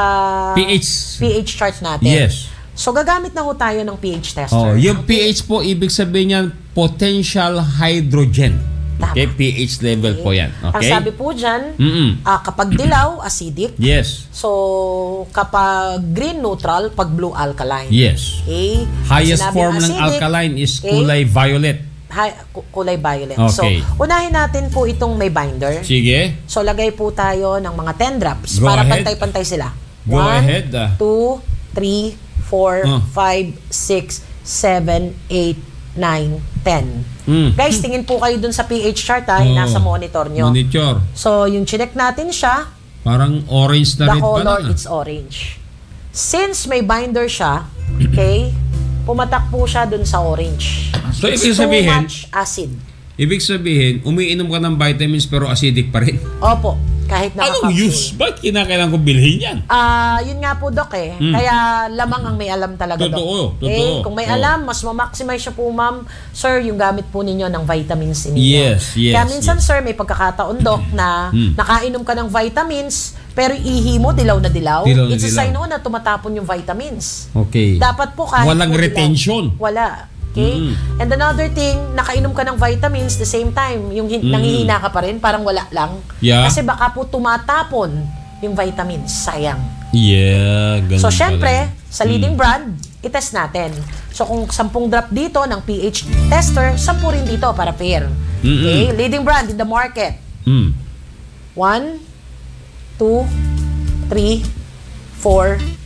pH chart natin. Yes. So, gagamit na ho tayo ng pH tester. Oh, yung pH po, ibig sabihin niyan, potential hydrogen. Tama. Okay, pH level po yan. Ang Okay? sabi po dyan, kapag dilaw, acidic. Yes. So, kapag green neutral, pag blue alkaline. Yes. Okay? Highest Sinabing form ng acidic, alkaline is okay? kulay violet. Kulay violet. Okay. So, unahin natin po itong may binder. Sige. So, lagay po tayo ng mga 10 drops Go para ahead. pantay-pantay sila. Go 1, ahead, 2, 3, 4, 5, 6, 7, 8, 9, 10. Guys, tingin po kayo dun sa pH chart ha, yung nasa monitor nyo. Monitor. So, yung chinek natin siya, Parang orange na the rin pala. color, it's orange. Since may binder siya, okay, pumatak po siya dun sa orange. So, It's ibig too sabihin- much acid. Ibig sabihin, umiinom ka ng vitamins pero acidic pa rin. Opo, kahit Anong naka-capsule. use? Ba't kinakailangan ko bilhin yan? Yun nga po, Doc, eh. Kaya lamang ang may alam talaga, Doc. Totoo, Okay? totoo. Kung may Oo. alam, mas ma-maximize siya po, ma'am. Sir, yung gamit po ninyo ng vitamins ninyo. Yes, yes, Kaya minsan, yes. sir, may pagkakataon, Doc, na nakainom ka ng vitamins, pero ihi mo, dilaw na dilaw. Dilaw na It's a dilaw. sign na tumatapon yung vitamins. Okay. Dapat po kahit Walang po dilaw. retention. Wala. Okay? And another thing, nakainom ka ng vitamins the same time, yung nanghihina ka pa rin, parang wala lang. Yeah. Kasi baka po tumatapon yung vitamins. Sayang. Yeah, ganun So, pala. syempre, sa leading brand, itest natin. So, kung 10 drop dito ng pH tester, 10 rin dito para pair. Okay? Leading brand in the market. 1, 2, 3, 4,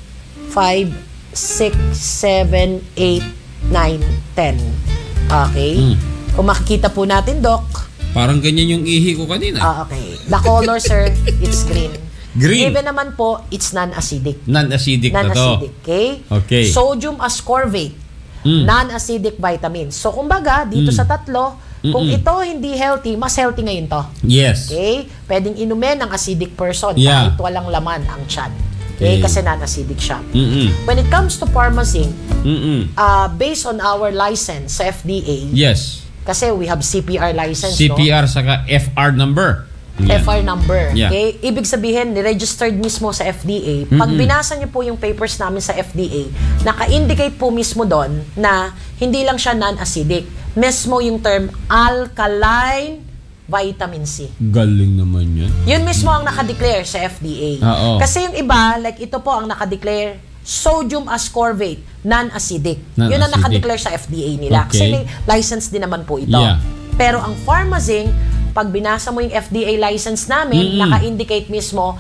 5, 6, 7, 8, 9, 10. Okay? Kung makikita po natin, Doc. Parang ganyan yung ihi ko kanina. Okay. The color, sir, it's green. Green. Even naman po, it's non-acidic. Non-acidic na to. Non-acidic, okay? Okay. Sodium ascorbate, non-acidic vitamins. So, kumbaga, dito sa tatlo, kung ito hindi healthy, mas healthy ngayon to. Yes. Okay? Pwedeng inumin ng acidic person Yeah. kahit walang laman ang tiyan. Okay? Okay. Kasi non-acidic siya. Mm-mm. When it comes to Pharmazine, Mm-mm. based on our license sa FDA, Yes. kasi we have CPR license, CPR saka FR number. Yan. FR number. Yeah. Okay? Ibig sabihin, ni-registered mismo sa FDA. Pag binasa niyo po yung papers namin sa FDA, naka-indicate po mismo doon na hindi lang siya non-acidic. Mismo yung term alkaline vitamin C. Galing naman yan. Yun mismo ang nakadeclare sa FDA. Oo. Kasi yung iba, like ito po ang nakadeclare, sodium ascorbate, non-acidic. Yun ang Non-acidic. nakadeclare sa FDA nila. Okay. Kasi may license din naman po ito. Yeah. Pero ang Pharmazine, pag binasa mo yung FDA license namin, naka-indicate mismo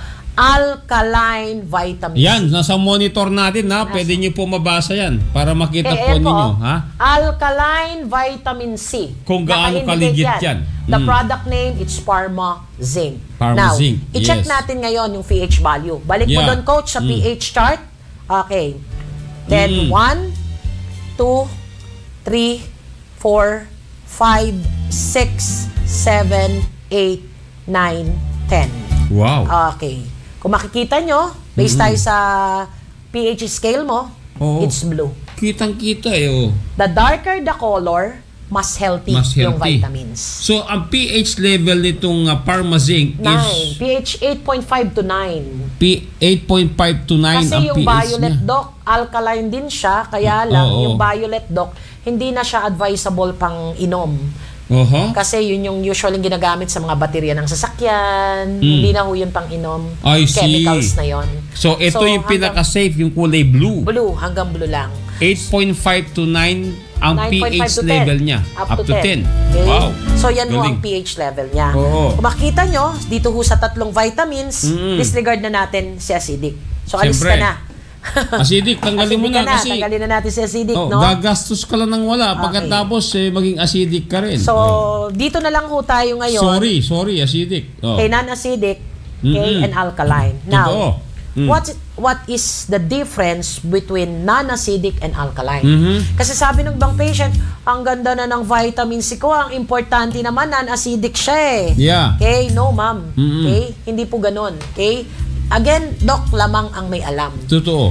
alkaline vitamin C. Yan, nasa monitor natin ha. Pwede nyo po mabasa yan para makita po eto, ninyo. Ha? Alkaline vitamin C. Kung gaano Naka-indicate kaligit yan. The product name, it's Pharmazine. Pharmazine, Now, i-check yes. natin ngayon yung pH value. Balik mo Yeah. doon, coach, sa pH chart. Okay. Then, 1, 2, 3, 4, 5, 6, 7, 8, 9, 10. Wow. Okay. Kung makikita nyo, based tayo sa pH scale mo, Oo. it's blue. Kitang-kita eh. Oh. The darker the color, mas healthy, Mas yung healthy. vitamins. So, ang pH level nitong Pharmazine 9. is pH 8.5 to 9. 8.5 to 9 Kasi ang yung pH violet, niya. Doc, alkaline din siya. Kaya lang, Oo. yung violet, Doc, hindi na siya advisable pang inom. Oho. Kasi yun yung usually ginagamit sa mga baterya ng sasakyan. Hindi na ho yun pang inom. I see. Chemicals na yun. So, ito yung pinaka-safe, yung kulay blue. Blue, hanggang blue lang. 8.5 to 9 ang 9.5 pH to 10. level niya. Up to 10. Okay? Wow. So, yan ho Galing. ang pH level niya. Oo. Kung makita nyo, dito ho sa tatlong vitamins, disregard na natin si acidic. So, alis ka Siyempre. na. Acidic, tanggalin mo Acidic ka na kasi tanggalin na natin si acidic, oh, no? gagastos ka lang ng wala. Pagkatapos, maging acidic ka rin. So, dito na lang ho tayo ngayon. Sorry, acidic. Oh. Kay non-acidic, okay, and alkaline. Totoo. Now, what is the difference between non-acidic and alkaline? Kasi sabi ng ibang patient, ang ganda na ng vitamin C ko, ang importante naman, non-acidic siya eh. Yeah. Okay, no ma'am. Okay, hindi po ganun. Okay? Again, doc, lamang ang may alam. Totoo.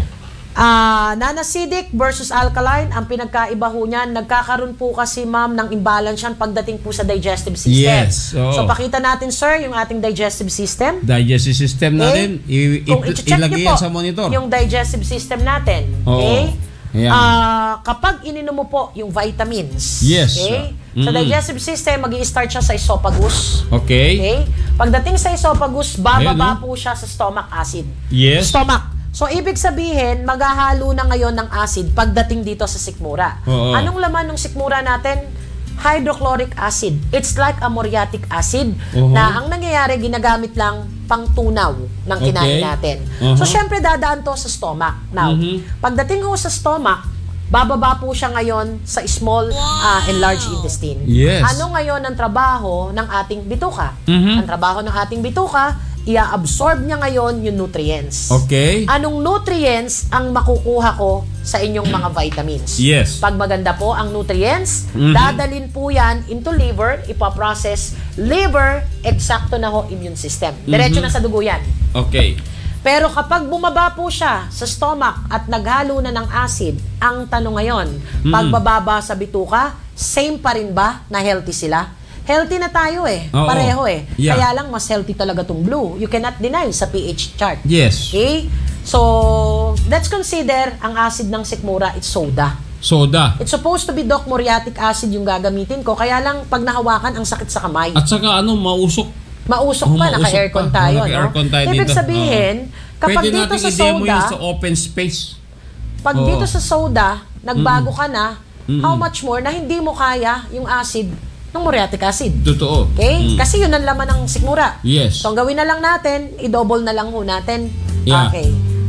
Non-acidic versus alkaline, ang pinagkaiba ho niyan, nagkakaroon po kasi ma'am ng imbalance yan pagdating po sa digestive system. Yes, oo. So pakita natin sir, yung ating digestive system. Digestive system natin, Kung i-check ilagay niyo yan po sa monitor. yung digestive system natin. Oo. Okay? Ayan. Kapag ininom mo po yung vitamins, Yes. okay? Sa digestive system, mag-i-start siya sa esophagus. Okay. Okay? Pagdating sa esophagus, bababa Ayan, po siya sa stomach acid. Yes. Stomach. So, ibig sabihin, maghahalo na ngayon ng acid pagdating dito sa sikmura. Oo. Anong laman ng sikmura natin? Hydrochloric acid. It's like a muriatic acid na ang nangyayari, ginagamit lang pang tunaw ng kinain Okay. natin. Uh-huh. So, syempre, dadaan to sa stomach. Now, pagdating ho sa stomach, bababa po siya ngayon sa small and large intestine. Yes. Ano ngayon ang trabaho ng ating bituka? Mhm. Ang trabaho ng ating bituka, i-absorb niya ngayon yung nutrients. Okay. Anong nutrients ang makukuha ko sa inyong mga vitamins? Yes. Pag maganda po ang nutrients, dadalin po yan into liver, ipaprocess, liver, eksakto na ho immune system. Diretso na sa dugo yan. Okay. Pero kapag bumaba po siya sa stomach at naghalo na ng acid, ang tanong ngayon, pagbababa sa bituka, same pa rin ba na healthy sila? Healthy na tayo eh. Oo. Pareho eh. Yeah. Kaya lang mas healthy talaga tong blue. You cannot deny sa pH chart. Yes. Okay? So, let's consider ang acid ng sikmura, it's soda. Soda. It's supposed to be Doc muriatic acid yung gagamitin ko. Kaya lang, pag nahawakan, ang sakit sa kamay. At saka mausok. Mausok pa, mausok naka-aircon pa. tayo. Naka-aircon tayo Ibig dito. sabihin, kapag Pwede dito natin sa i-demo soda, yun sa open space. pag Oo. dito sa soda, nagbago ka na, how much more na hindi mo kaya yung acid ng muriatic acid. Totoo. Okay? Kasi yun ang laman ng sikmura. Yes. So, ang gawin na lang natin, i-double na lang ho natin. Yeah. Okay.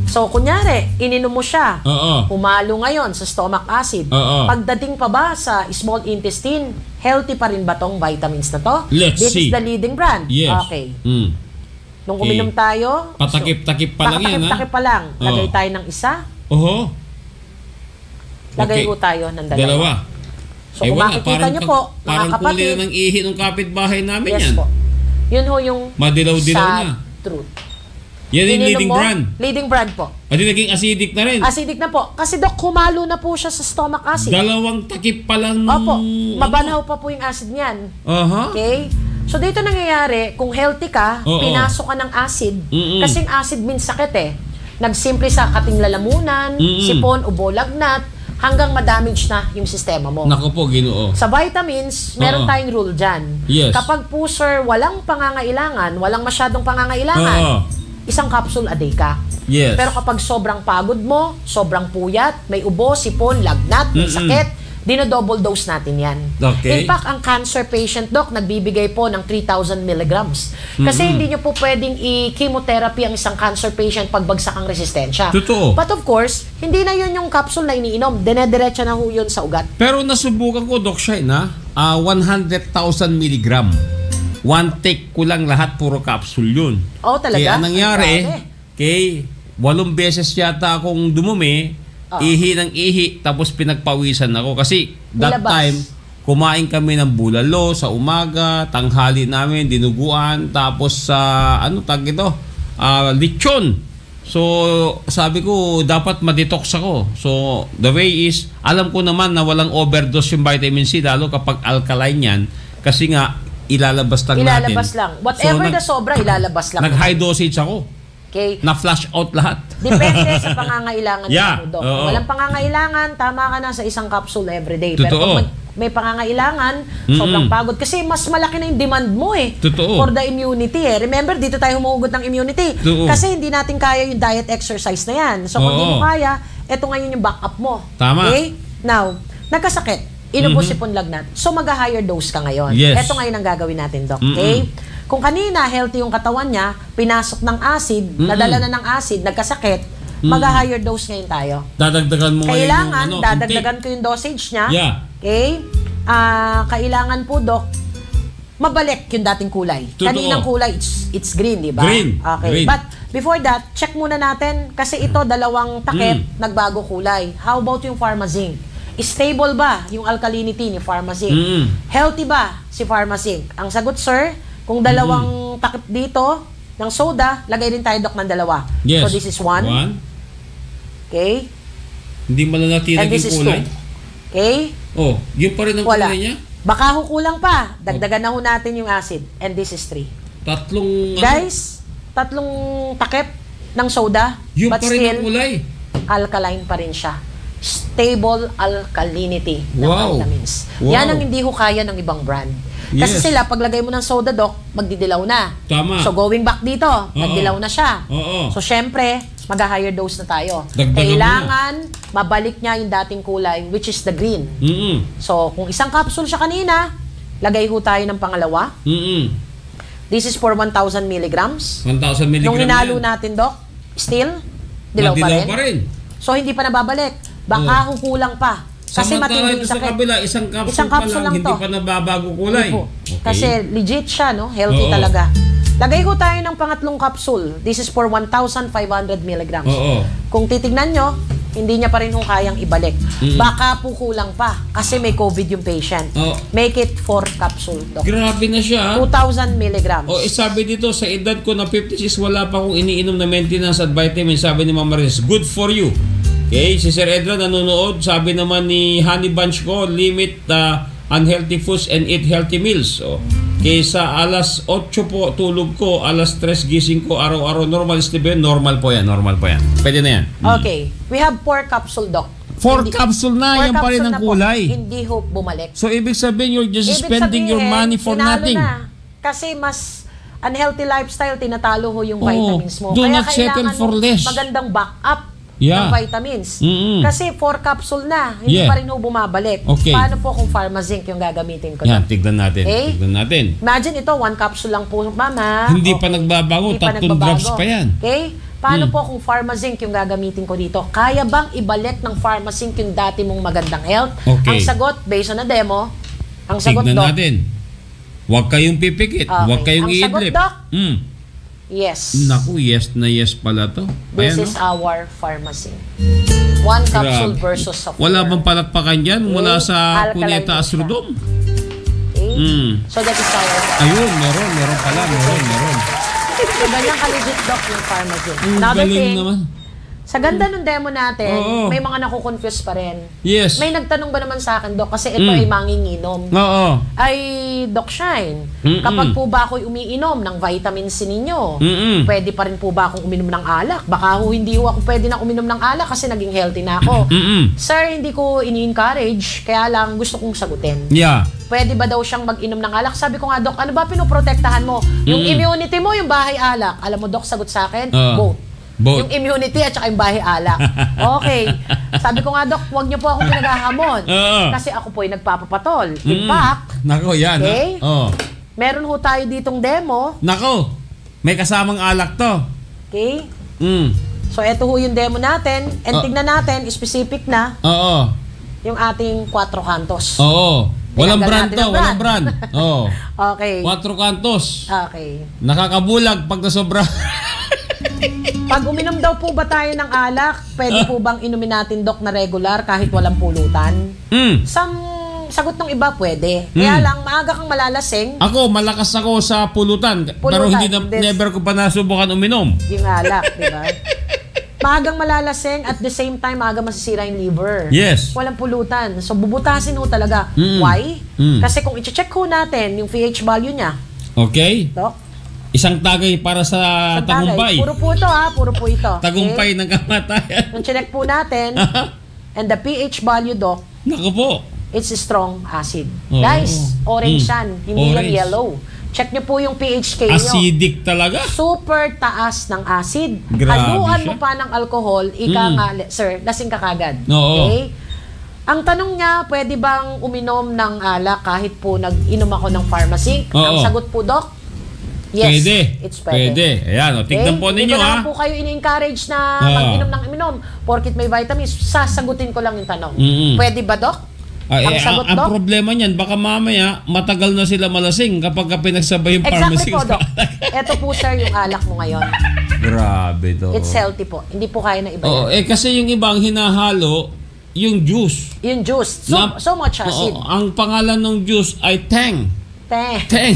So, kunyari, ininom mo siya. Oo. Humalo ngayon sa stomach acid. Oo. Pagdating pa ba sa small intestine, healthy pa rin ba tong vitamins na to? Let's This see. is the leading brand. Yes. Okay. Nung Okay. uminom tayo, Patakip-takip pa lang yan, ha? patakip pa lang. Lagay Oo. tayo ng isa. Oho. Lagay Okay. po tayo ng dalawa. Dalawa. So, kung makikita nyo po, mga parang kulay kapatid, na ng ihi ng kapitbahay namin yes yan. po. Yun ho yung Madilaw-dilaw sad na. truth. Yan yung Ininom leading mo, brand. Leading brand po. At yung naging acidic na rin. Acidic na po. Kasi Dok, humalo na po siya sa stomach acid. Dalawang takip pa lang. Opo, mabanaw pa po yung acid niyan. Aha. Okay? So dito nangyayari, kung healthy ka, Oo. pinasok ka ng acid, Mm-mm. kasing acid means sakit eh. Nagsimple sa kating lalamunan, Mm-mm. sipon, ubo, lagnat, hanggang ma-damage na yung sistema mo. Naku po, Ginoo. Sa vitamins, meron Oo. tayong rule dyan. Yes. Kapag po sir, walang pangangailangan, walang masyadong pangangailangan, Oo. isang capsule a day ka. Yes. Pero kapag sobrang pagod mo, sobrang puyat, may ubo, sipon, lagnat, may Mm-mm. sakit, dino-double dose natin yan. Okay. In fact, ang cancer patient, Doc, nagbibigay po ng 3,000 milligrams. Kasi hindi nyo po pwedeng i-chemotherapy ang isang cancer patient pagbagsak ang resistensya. Totoo. But of course, hindi na yun yung capsule na iniinom. Dinediretso na ho yun sa ugat. Pero nasubukan ko, Doc Shine, 100,000 milligram. One take ko lang lahat, puro capsule yun. Oh, talaga? Kaya anong nangyari, Ang 8 beses yata akong dumumi, ihi ng ihi, tapos pinagpawisan ako. Kasi that Nilabas. time, kumain kami ng bulalo sa umaga, tanghali namin, dinuguan, tapos sa, lechon. So, sabi ko, dapat ma-detox ako. So, the way is, alam ko naman na walang overdose yung vitamin C, lalo kapag alkaline yan, kasi nga, ilalabas lang natin. Ilalabas lang. Whatever So, na sobra, ilalabas lang. nag-high dosage ako. Okay? Na-flash out lahat. Depende sa pangangailangan Yeah, mo, Doc. oo. Walang pangangailangan, tama ka na sa isang capsule everyday. Pero Totoo. kung may pangangailangan, sobrang pagod. Kasi mas malaki na yung demand mo eh. Totoo. For the immunity eh. Remember, dito tayo humuhugot ng immunity. Totoo. Kasi hindi natin kaya yung diet exercise na yan. So kung hindi Oo. mo kaya, eto ngayon yung backup mo. Tama. Okay? Now, nagkasakit. Inubo sipon lagnat. So mag-higher dose ka ngayon. Yes. Eto ngayon ang gagawin natin, Doc. Okay? Kung kanina healthy yung katawan niya, pinasok ng acid, nadala na ng acid, nagkasakit, mag-higher dose ngayon tayo. Dadagdagan mo ngayon Kailangan, yung dadagdagan ko yung dosage niya. Yeah. Okay? Kailangan po, Doc, mabalik yung dating kulay. Totoo. Kaninang kulay, it's green, di ba? Green. Okay. Green. But before that, check muna natin kasi ito, dalawang takip, nagbago kulay. How about yung Pharmazinc? Stable ba yung alkalinity ni Pharmazinc? Healthy ba si Pharmazinc? Ang sagot, sir, kung dalawang takip dito ng soda, lagay din tayo, Doc, ng dalawa. Yes. So this is one. Okay? Hindi malanati And naging this is kulay. two. Okay? Oh, yun pa rin ang Wala. kulay niya. Baka kulang pa. Dagdagan na ho natin yung acid. And this is 3. Tatlong Guys, tatlong takip ng soda. yun but pa rin ang still, kulay. alkaline pa rin siya. Stable alkalinity ng Wow. vitamins. Wow. Yan ang hindi ho kaya ng ibang brand. Kasi Yes. sila, paglagay mo ng soda, Doc, magdidilaw na. Tama. So going back dito, nagdilaw na siya. Oo. So syempre, mag-higher dose na tayo. Dagdagan mo Kailangan mabalik niya yung dating kulay, which is the green. So kung isang capsule siya kanina, lagay ho tayo ng pangalawa. This is for 1,000 milligrams. 1,000 milligram Nung hinalo yan. natin, Doc, still, dilaw Madilaw pa rin. So hindi pa nababalik. Baka kulang pa. Kasi Samantala matindi ito yung sa sakit. kabila, isang capsule, Isang capsule pa lang lang, hindi to. pa nababago kulay. Opo. Okay. Kasi legit siya, no? Healthy Oo. talaga. Lagay ko tayo ng pangatlong capsule. This is for 1,500 milligrams. Oo. Kung titignan nyo, hindi niya pa rin kayang ibalik. Baka po kulang pa kasi may COVID yung patient. Oo. Make it 4 capsule, Doc. Grabe na siya. 2,000 milligrams. Sabi dito, sa edad ko na 56, wala pa akong iniinom na maintenance at vitamin. Sabi ni Mama Riz, good for you. Okay, si Sir Edra nanonood. Sabi naman ni Honey Bunch ko, limit unhealthy foods and eat healthy meals. Kaysa alas 8 po tulog ko, alas 3 gising ko araw-araw. Normal is normal po yan, normal po yan. Pwede na yan. Okay. We have 4 capsule, Doc. 4 capsule na, yan pa rin ang kulay. Hindi ho bumalik. So, ibig sabihin, you're just Ibig spending your sabihin, money for tinalo nothing. Na. Kasi mas unhealthy lifestyle, tinatalo ho yung vitamins mo. do Kaya not settle kailangan for mo less. magandang backup Yeah. ng vitamins. Kasi 4 capsule na, hindi Yeah. pa rin ho bumabalik. Okay. Paano po kung Pharmazinc yung gagamitin ko? Yan, tignan natin. Okay? Tignan natin. Imagine ito, 1 capsule lang po, Mama. Hindi pa nagbabago, Hindi pa 3 nagbabago. drops pa yan. Okay? Paano po kung Pharmazinc yung gagamitin ko dito? Kaya bang ibalik ng Pharmazinc yung dati mong magandang health? Okay. Ang sagot, based on a demo, ang sagot, Tignan Doc, natin. Huwag kayong pipikit. Okay. Huwag kayong Ang sagot, iidlip. Doc? yes. Naku, yes na yes pala to. This Ayan, is no? our Pharmazinc. One capsule Grabe. versus a Wala 4. bang palakpakan dyan mula sa Alkaline Cuneta siya. Astrodome? Okay? So that is our... Ayun, meron pala, meron. So, ganyan ka-legit, Doc, yung Pharmazinc. Ang Another galing thing, naman. sa ganda ng demo natin, Oo. may mga nakukonfuse pa rin. Yes. May nagtanong ba naman sa akin, Doc, kasi ito ay manginginom. Oo. Ay, Doc Shine, kapag po ba ako'y umiinom ng vitamin C ninyo, pwede pa rin po ba akong uminom ng alak? Baka hindi ako pwede na uminom ng alak kasi naging healthy na ako. Sir, hindi ko ini-encourage, kaya lang gusto kong sagutin. Yeah. Pwede ba daw siyang mag-inom ng alak? Sabi ko nga, Doc, ano ba pinoprotektahan mo? Yung immunity mo, yung bahay alak. Alam mo, Doc, sagot sa akin, both. Both. Yung immunity at saka yung bahay alak. Okay. Sabi ko nga, Doc, huwag niyo po akong pinaghahamon. Kasi ako po ay nagpapapatol. In fact, Nako, yan. Okay. Oh. meron ho tayo ditong demo. Nako, may kasamang alak to. Okay? Mm. So, eto ho yung demo natin. And Oh. tignan natin, specific na, Oo. yung ating 4 kantos. Oo. Walang Tinanggal brand natin to, ang walang brand. Oo. Okay. 4 kantos. Okay. Nakakabulag pag nasobra. Pag uminom daw po ba tayo ng alak, pwede po bang inumin natin, Doc, na regular kahit walang pulutan? Sagot ng iba, pwede. Kaya lang, maaga kang malalasing, Ako, malakas ako sa pulutan. Pero hindi na, This- never ko pa nasubukan uminom. yung alak, di ba? Maagang malalasing, at the same time, maaga masisira yung liver. Yes. Walang pulutan. So, bubutasin ho talaga. Why? Kasi kung i-check ho natin yung pH value niya, Okay? Doc, Isang tagay para sa sa tagay, tagumpay. puro po ito ha, puro po ito. Tagumpay ng kamatayan. Yung check po natin, and the pH value, Doc, Naku po. it's a strong acid. Oo. Guys, orange yan, hindi yan Orange. yellow. Check nyo po yung pH nyo. Acidic talaga. Super taas ng acid. Grabe Haluan siya. mo pa ng alcohol, ika nga, sir, lasing ka kagad. Oo. Okay? Ang tanong niya, pwede bang uminom ng alak kahit po nag-inom ako ng Pharmazinc? Oo. Ang sagot po, Doc, yes, Pwede. it's pwede. Ayan, o, tignan po Hindi ninyo ko ha. naman po kayo ini-encourage na mag-inom ng iminom. Porkit may vitamins, sasagutin ko lang yung tanong. Pwede ba, Doc? Ang sagot, ang Doc? problema niyan, baka mamaya matagal na sila malasing kapag pinagsabay yung Exactly pharmacy. po, Doc. Ito po, sir, yung alak mo ngayon. Grabe to. It's healthy po. Hindi po kaya na iba Oo, yan. kasi yung ibang hinahalo, yung juice. Yung juice. Na- So much acid. Oo, ang pangalan ng juice ay Tang. Tang.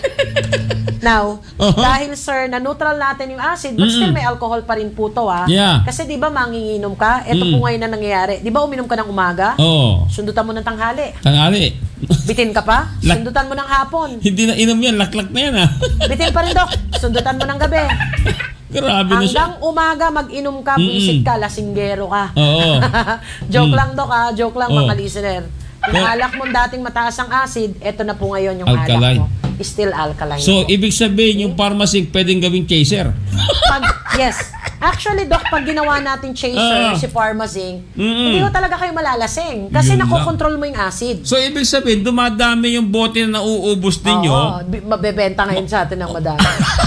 Now, dahil sir, na-neutral natin yung acid, but still may alcohol pa rin po to ha. Yeah. Kasi di ba manginginom ka? Ito po ngayon na nangyayari. Di ba uminom ka ng umaga? Oo. Sundutan mo ng tanghali. Tangali. Bitin ka pa? Sundutan mo ng hapon. Hindi na inom yan, laklak na yan ha. Bitin pa rin, Doc. Sundutan mo ng gabi. Grabe na siya. Hanggang umaga mag-inom ka, visit ka, lasinggero ka. Oo. Joke lang, Doc ha. Joke lang, Oo. mga listener. Yung alak mo dating mataas ang acid, eto na po ngayon yung Alkaline. alak mo. Still alkaline. So, po. ibig sabihin, yung Pharmazinc pwedeng gawing chaser. Yes. Actually, Doc, pag ginawa natin chaser, si Pharmazinc, hindi ko talaga kayo malalasing. Kasi Yun lang. nakokontrol mo yung acid. So, ibig sabihin, dumadami yung bote na nauubos ninyo. Oo, mabebenta ngayon sa atin ng madami.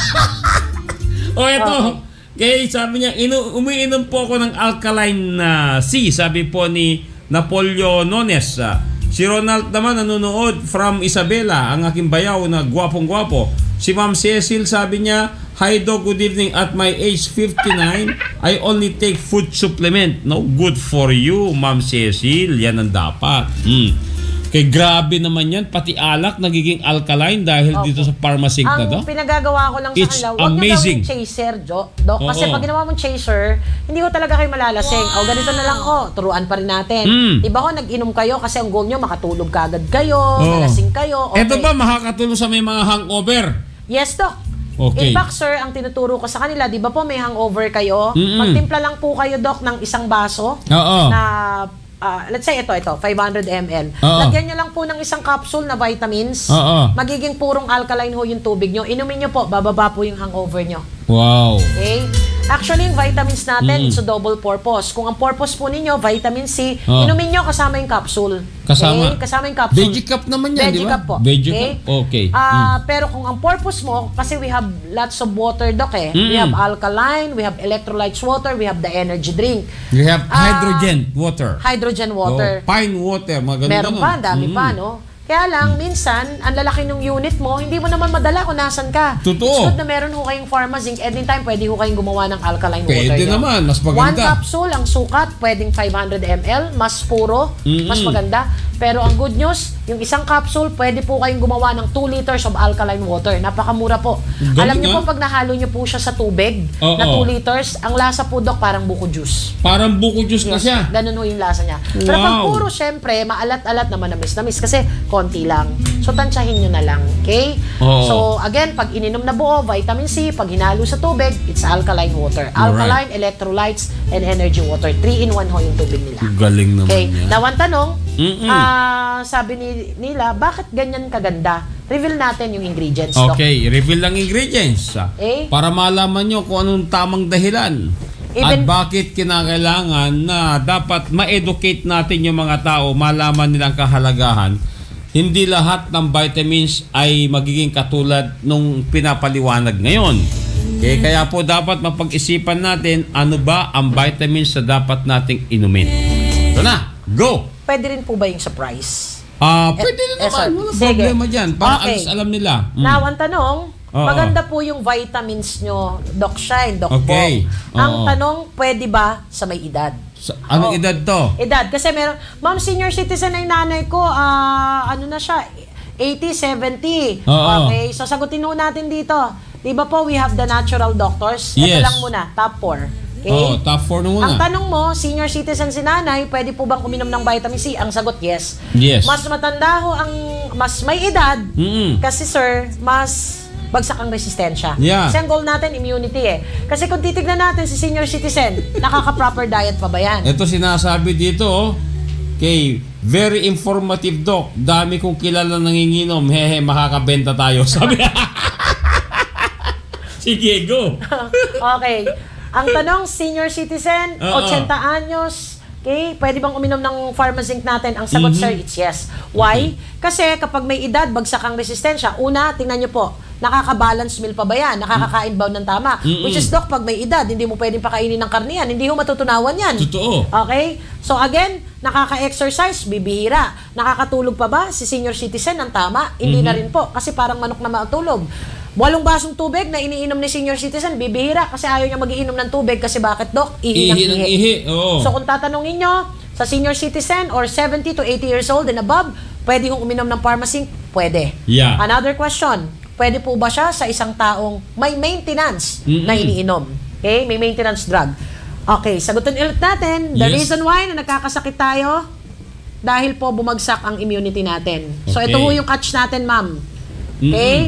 O eto, kaya sabi niya, umiinom po ako ng alkaline na C, sabi po ni Napoleonones. Si Ronald naman nanonood from Isabela, ang aking bayaw na gwapong-gwapo. Si Ma'am Cecil sabi niya, "Hi Doc, good evening. At my age 59, I only take food supplement." No, good for you, Ma'am Cecil. Yan ang dapat. Kaya grabe naman yan, pati alak nagiging alkaline dahil dito sa Pharmazinc na to. Ang pinagagawa ko lang sa It's kanila, huwag niyo amazing. gawing chaser, Doc. Kasi Oo. pag ginawa mong chaser, hindi ko talaga kayo malalasing. O ganito na lang ko, turuan pa rin natin. Diba ko, nag-inom kayo kasi ang goal nyo, makatulog kagad kayo, malasing kayo. Okay. Ito ba makakatulong sa may mga hangover? Yes, Doc. Okay. In fact, sir, ang tinuturo ko sa kanila, di ba po may hangover kayo? Magtimpla lang po kayo, Doc, ng isang baso Oo. na, let's say ito, 500 ml. Oo. Lagyan nyo lang po ng isang capsule na vitamins. Oo. Magiging purong alkaline ho yung tubig nyo. Inumin nyo po, bababa po yung hangover nyo. Wow. Okay? Actually, yung vitamins natin, it's a double purpose. Kung ang purpose po ninyo, vitamin C, inumin nyo kasama yung capsule. Kasama? Okay? Kasama yung capsule. Veggie cup naman yan, di ba? Veggie cup po. Veggie Okay? cup? Okay. Pero kung ang purpose mo, kasi we have lots of water, Doc eh. We have alkaline, we have electrolytes water, we have the energy drink. We have hydrogen water. Hydrogen water. Pine water, mga ganun. Meron pa, dami pa, no? Kaya lang, minsan, ang lalaki ng unit mo, hindi mo naman madala kung nasan ka. Totoo. It's good na meron ho kayong Pharmazinc. Anytime, pwede ho kayong gumawa ng alkaline water. Pwede nyo. naman, mas One maganda. capsule, ang sukat, pwedeng 500 ml, mas puro, mas maganda. Pero ang good news, yung isang capsule, pwede po kayong gumawa ng 2 liters of alkaline water. Napakamura po. Galing, Alam niyo ah. po, pag nahalo niyo po siya sa tubig, Oo. na 2 liters, ang lasa po, Doc, parang buko juice. Parang buko juice na siya. Ganun ho yung lasa niya. Pero pag Wow. puro, syempre, maalat-alat naman namis kasi konti lang. So, tansyahin nyo na lang. Okay? Oo. So, again, pag ininom na buo, vitamin C, pag hinalo sa tubig, it's alkaline water. Alkaline, electrolytes, and energy water. 3-in-1 ho yung tubig nila. Galing naman Okay? yan. Now, ang tanong, sabi nila, bakit ganyan kaganda? Reveal natin yung ingredients, Doc. Okay, reveal ang ingredients. Para malaman nyo kung anong tamang dahilan. At bakit kinakailangan na dapat ma-educate natin yung mga tao, malaman nilang kahalagahan. Hindi lahat ng vitamins ay magiging katulad nung pinapaliwanag ngayon. Okay, kaya po dapat mapag-isipan natin ano ba ang vitamins na dapat nating inumin. Ito na, go! Pwede rin po ba yung surprise? Pwede na naman. sir. Wala Sige. problema dyan. Para Okay. alam nila. Now, ang tanong, Oo. maganda po yung vitamins nyo, Doc Shine, Doc Okay. Bong. Ang Oo. tanong, pwede ba sa may edad? Anong Oo. edad to? Edad. Kasi meron, ma'am, senior citizen na yung nanay ko, ano na siya, 80, 70. Oo. Okay, so sagutin ho natin dito. Di ba po, we have the natural doctors? Ito Yes. lang muna, top 4. Okay? Oh, top 4 na muna. Ang tanong mo, senior citizen si nanay, pwede po bang uminom ng vitamin C? Ang sagot, yes. Yes. Mas matanda ho mas may edad, kasi sir, mas bagsak ang resistensya. Yeah. Kasi ang goal natin, immunity eh. Kasi kung titignan natin si senior citizen, nakaka-proper diet pa ba yan? Ito sinasabi dito, okay, very informative, Doc. Dami kong kilala nanginginom. Hehe, makakabenta tayo. Sabi. Sige, go. Okay. Ang tanong, senior citizen, Oo. 80 anyos, okay, pwede bang uminom ng Pharmazinc natin? Ang sagot, sir, it's yes. Why? Kasi kapag may edad, bagsak ang resistensya. Una, tingnan nyo po, nakaka-balance meal pa ba yan? Nakakakain ba ng tama? Which is, Doc, pag may edad, hindi mo pwedeng pakainin ng karne yan. Hindi ho matutunawan yan. Totoo. Okay? So again, nakaka-exercise, bibihira. Nakakatulog pa ba si senior citizen ng tama? Hindi na rin po. Kasi parang manok na matulog. 8 basong tubig na iniinom ni senior citizen, bibihira kasi ayaw niya magiinom ng tubig kasi bakit, Doc? Ihi ng Ihi ng ihi. ihi, oo. So kung tatanungin nyo, sa senior citizen or 70 to 80 years old and above, pwede kong uminom ng Pharmazinc? Pwede. Yeah. Another question, pwede po ba siya sa isang taong may maintenance na iniinom? Okay? May maintenance drug. Okay, sagutin ulit natin. The Yes. reason why na nagkakasakit tayo, dahil po bumagsak ang immunity natin. So Okay. ito po yung catch natin, ma'am. Okay?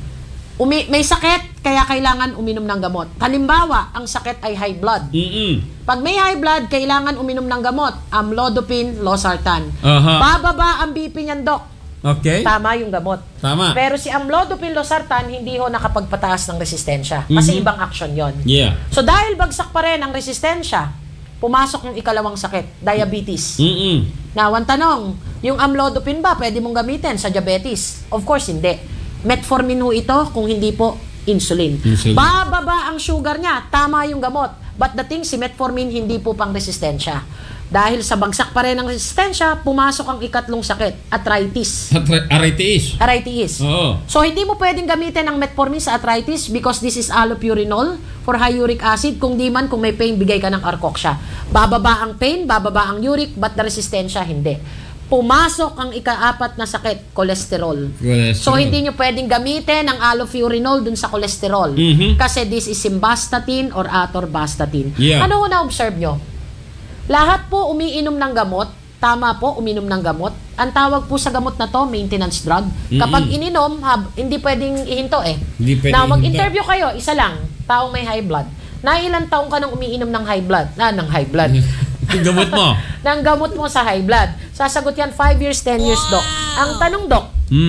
May sakit, kaya kailangan uminom ng gamot. Halimbawa, ang sakit ay high blood. Pag may high blood, kailangan uminom ng gamot. Amlodipine, losartan. Aha. Bababa ang BP niyan, Doc. Okay. Tama yung gamot. Tama. Pero si amlodipine, losartan, hindi ho nakapagpataas ng resistensya. Kasi ibang action yon. Yeah. So dahil bagsak pa rin ang resistensya, pumasok yung ikalawang sakit, diabetes. Now, ang tanong, yung amlodipine ba pwede mong gamitin sa diabetes? Of course, hindi. Metformin ho ito kung hindi po insulin. Bababa ang sugar niya, tama yung gamot. But the thing, si metformin hindi po pang resistensya. Dahil sa bagsak pa rin ang resistensya, pumasok ang ikatlong sakit, arthritis. Arthritis. Arthritis. Oo. So, hindi mo pwedeng gamitin ang metformin sa arthritis because this is allopurinol for high uric acid. Kung di man, kung may pain, bigay ka ng Arcoxia. Bababa ang pain, bababa ang uric, but the resistensya, hindi. Pumasok ang ika-4 na sakit, cholesterol. So, hindi nyo pwedeng gamitin ang allopurinol dun sa cholesterol. Kasi this is simvastatin or atorvastatin. Yeah. Ano ho na-observe nyo? Lahat po umiinom ng gamot, tama po, uminom ng gamot. Ang tawag po sa gamot na to, maintenance drug. Kapag ininom, hindi pwedeng ihinto eh. Hindi pwedeng Now, ihinto. mag-interview kayo, isa lang, taong may high blood. Na ilang taong ka nang umiinom ng high blood? Ng high blood. Yung gamot mo. ng gamot mo sa high blood. Sasagot yan 5 years, 10 years, Doc. Ang tanong, Doc,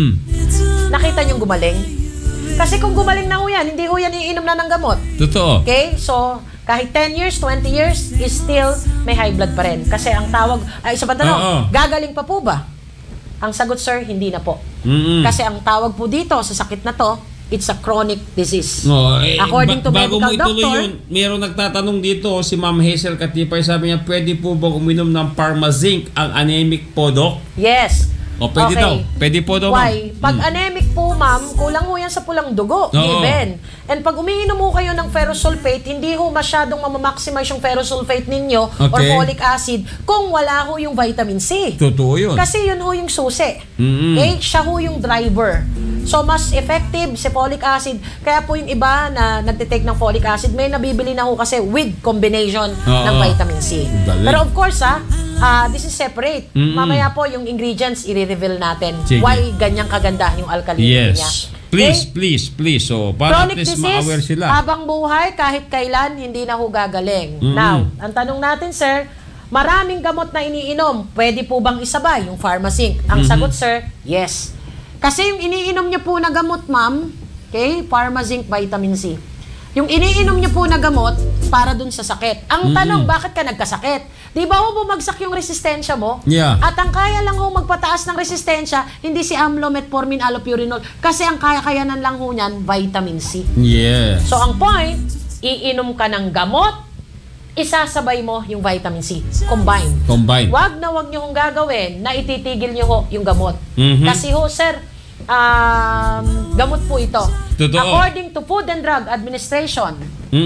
nakita niyong gumaling? Kasi kung gumaling na ho yan, hindi ho yan iinom na ng gamot. Totoo. Okay? So, kahit 10 years, 20 years, is still may high blood pa rin. Kasi ang tawag, isa pa tanong, gagaling pa po ba? Ang sagot, sir, hindi na po. Kasi ang tawag po dito sa sakit na to, it's a chronic disease. According to bago medical mo ituloy doctor, yun, mayroong nagtatanong dito, si Ma'am Hazel Katipay, sabi niya, pwede po ba uminom ng Pharmazinc ang anemic po, Doc? yes. O, pwede daw. Pwede po daw, Why? Pag anemic po, ma'am, kulang ho yan sa pulang dugo. Given. And pag umiinom ho kayo ng ferrosulfate, hindi ho masyadong mamamaximize yung ferrosulfate ninyo or folic acid kung wala ho yung vitamin C. Totoo yun. Kasi yun ho yung susi. Okay? Siya ho yung driver. So, mas effective si folic acid. Kaya po yung iba na nagtitake ng folic acid, may nabibili na ho kasi with combination ng vitamin C. Galing. Pero of course, this is separate. Mamaya po yung ingredients, i-reveal natin. Sige. Why ganyang kaganda yung alkalinity niya. Please. So, para Chronic at least ma-aware disease, sila. habang buhay, kahit kailan, hindi na ho gagaling. Now, ang tanong natin, sir, maraming gamot na iniinom. Pwede po bang isabay yung Pharmazinc? Ang sagot, sir, yes. Kasi yung iniinom niyo po na gamot, ma'am, okay, Pharmazinc Vitamin C. Yung iniinom niyo po na gamot para dun sa sakit. Ang tanong, bakit ka nagkasakit? Di ba ho bumagsak yung resistensya mo? Yeah. At ang kaya lang ho magpataas ng resistensya, hindi si amlo, metformin, allopurinol. Kasi ang kaya-kayanan lang ho niyan, vitamin C. Yes. So ang point, iinom ka ng gamot, isasabay mo yung vitamin C. Combine. Wag niyo hong gagawin na ititigil niyo ho yung gamot. Kasi ho, sir, gamot po ito. Totoo. According to Food and Drug Administration,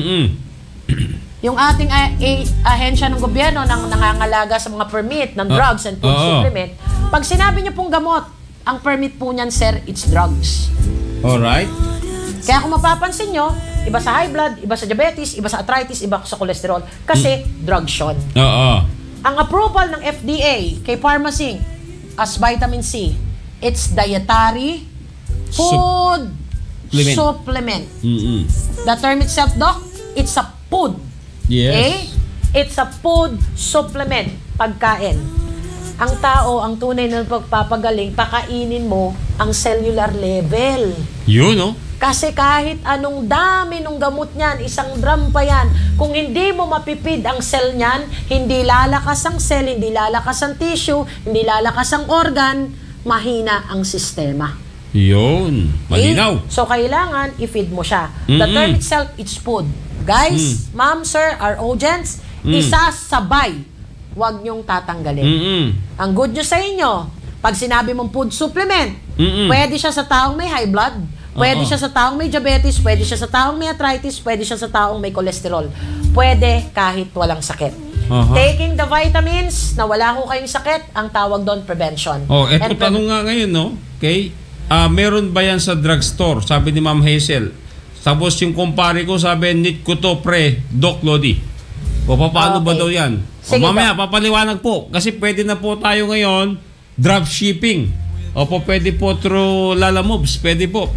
yung ating ahensya ng gobyerno nang nangangalaga sa mga permit ng drugs and food supplement, pag sinabi niyo pong gamot, ang permit po niyan, sir, it's drugs. Alright. Kaya kung mapapansin nyo, iba sa high blood, iba sa diabetes, iba sa arthritis, iba sa cholesterol. Kasi drugs yun. Ang approval ng FDA kay Pharmazinc as vitamin C, it's dietary food supplement. The term itself, Doc, it's a food. Yes. Okay? It's a food supplement. Pagkain. Ang tao, ang tunay na pagpapagaling, pakainin mo ang cellular level. Yun, no? Kasi kahit anong dami ng gamot niyan, isang drum pa yan, kung hindi mo mapipid ang cell niyan, hindi lalakas ang cell, hindi lalakas ang tissue, hindi lalakas ang organ, mahina ang sistema. Yun. Malinaw. Okay? So, kailangan i-feed mo siya. The term itself, it's food. Guys, ma'am, sir, our audience, isasabay. Huwag niyong tatanggalin. Ang good news sa inyo, pag sinabi mong food supplement, pwede siya sa taong may high blood, pwede siya sa taong may diabetes, pwede siya sa taong may arthritis, pwede siya sa taong may cholesterol. Pwede kahit walang sakit. Taking the vitamins na wala ho kayong sakit, ang tawag doon prevention. Eto tanong nga ngayon, no? Okay? Meron ba yan sa drugstore? Sabi ni Ma'am Hazel. Tapos yung kumpare ko sabi, need ko to pre, Doc Lodi. O paano ba daw yan? Sige, mamaya, papaliwanag po. Kasi pwede na po tayo ngayon, drop shipping. Opo, pwede po through Lala Moves. Pwede po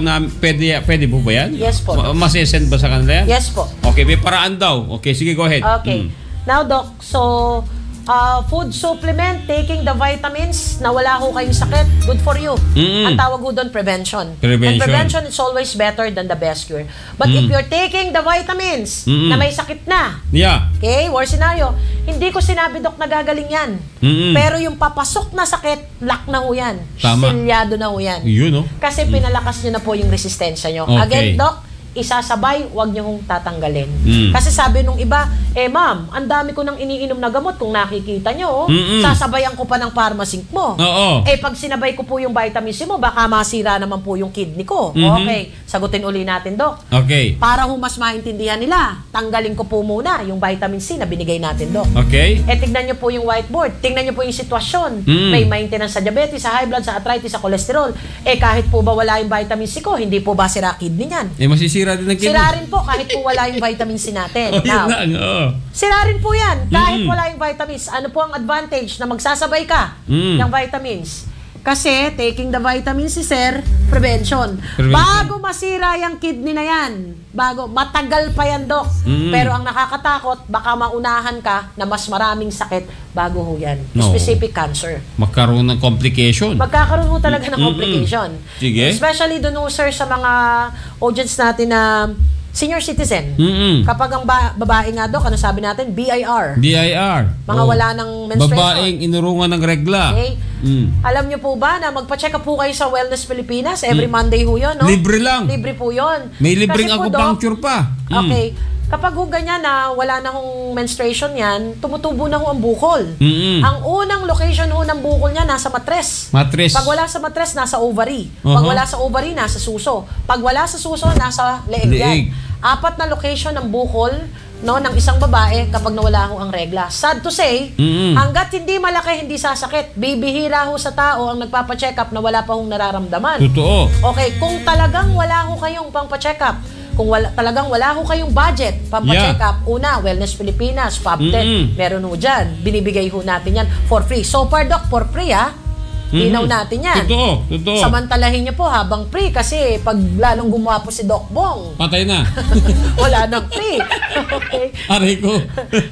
ba yan? Yes po. Masesend ba sa kanila yan? Yes po. Okay, may paraan daw. Okay, sige, go ahead. Okay. Now, Doc, so, food supplement, taking the vitamins na wala ho kayong sakit, good for you. Ang tawag ho doon, prevention. And prevention is always better than the best cure. But if you're taking the vitamins na may sakit na, okay, worst scenario, hindi ko sinabi, Doc, nagagaling yan. Pero yung papasok na sakit, lock na ho yan. Silyado na ho yan. Yun, no? Kasi pinalakas nyo na po yung resistensya nyo. Okay. Again, Doc, isasabay, huwag nyo hong tatanggalin. Kasi sabi nung iba, ma'am, ang dami ko nang iniinom na gamot kung nakikita nyo, sasabayan ko pa ng Pharmazinc mo. Pag sinabay ko po yung vitamin C mo, baka masira naman po yung kidney ko. Okay, sagutin uli natin, Doc. Okay. Para ho mas maintindihan nila, tanggalin ko po muna yung vitamin C na binigay natin, Doc. Okay. Tignan nyo po yung whiteboard, tignan nyo po yung sitwasyon. May maintenance sa diabetes, sa high blood, sa arthritis, sa cholesterol. Kahit po ba wala yung vitamin C ko, hindi po ba sira kidney niyan? Masisira din ang kidney. Sira rin po kahit po wala yung vitamin C natin. Now, sira rin po yan kahit wala yung vitamins. Ano po ang advantage na magsasabay ka ng vitamins? Kasi taking the vitamin C, sir, prevention. Bago masira yung kidney na yan, matagal pa yan, Doc. Pero ang nakakatakot, baka maunahan ka na mas maraming sakit bago ho yan. Specific cancer. Magkaroon ng complication. Magkakaroon ho talaga ng complication. Sige. Especially doon, sir, sa mga audience natin na senior citizen. Mm-mm. Kapag ang babae nga, Dok, ano sabi natin? BIR. DIR. Mga wala ng menstruation. Babaeng inurungan ng regla. Okay. Alam niyo po ba na magpa-check up po kayo sa Wellness Pilipinas every Monday ho yun, no? Libre lang. Libre po yun. May libreng Kasi po, acupuncture Doc, pa. Okay. Kapag ho ganyan na wala na hong menstruation yan, tumutubo na ho ang bukol. Ang unang location ho ng bukol niya nasa matres. Matres. Pag wala sa matres, nasa ovary. Pag wala sa ovary, nasa suso. Pag wala sa suso, nasa leeg yan. 4 na location ng bukol, no, ng isang babae kapag nawala ho ang regla. Sad to say, hanggat hindi malaki, hindi sasakit. Bibihira ho sa tao ang nagpapa-check up na wala pa hong nararamdaman. Totoo. Okay, kung talagang wala ho kayong pang-check up, kung talagang wala ho kayong budget pampa-check up, una, Wellness Pilipinas, PubTech, meron ho dyan. Binibigay ho natin yan for free. So far, Doc, for free, ha? Linaw natin yan. Totoo. Samantalahin niyo po habang free kasi pag lalong gumawa po si Doc Bong, Patay na. wala nang free. Okay. Aray ko.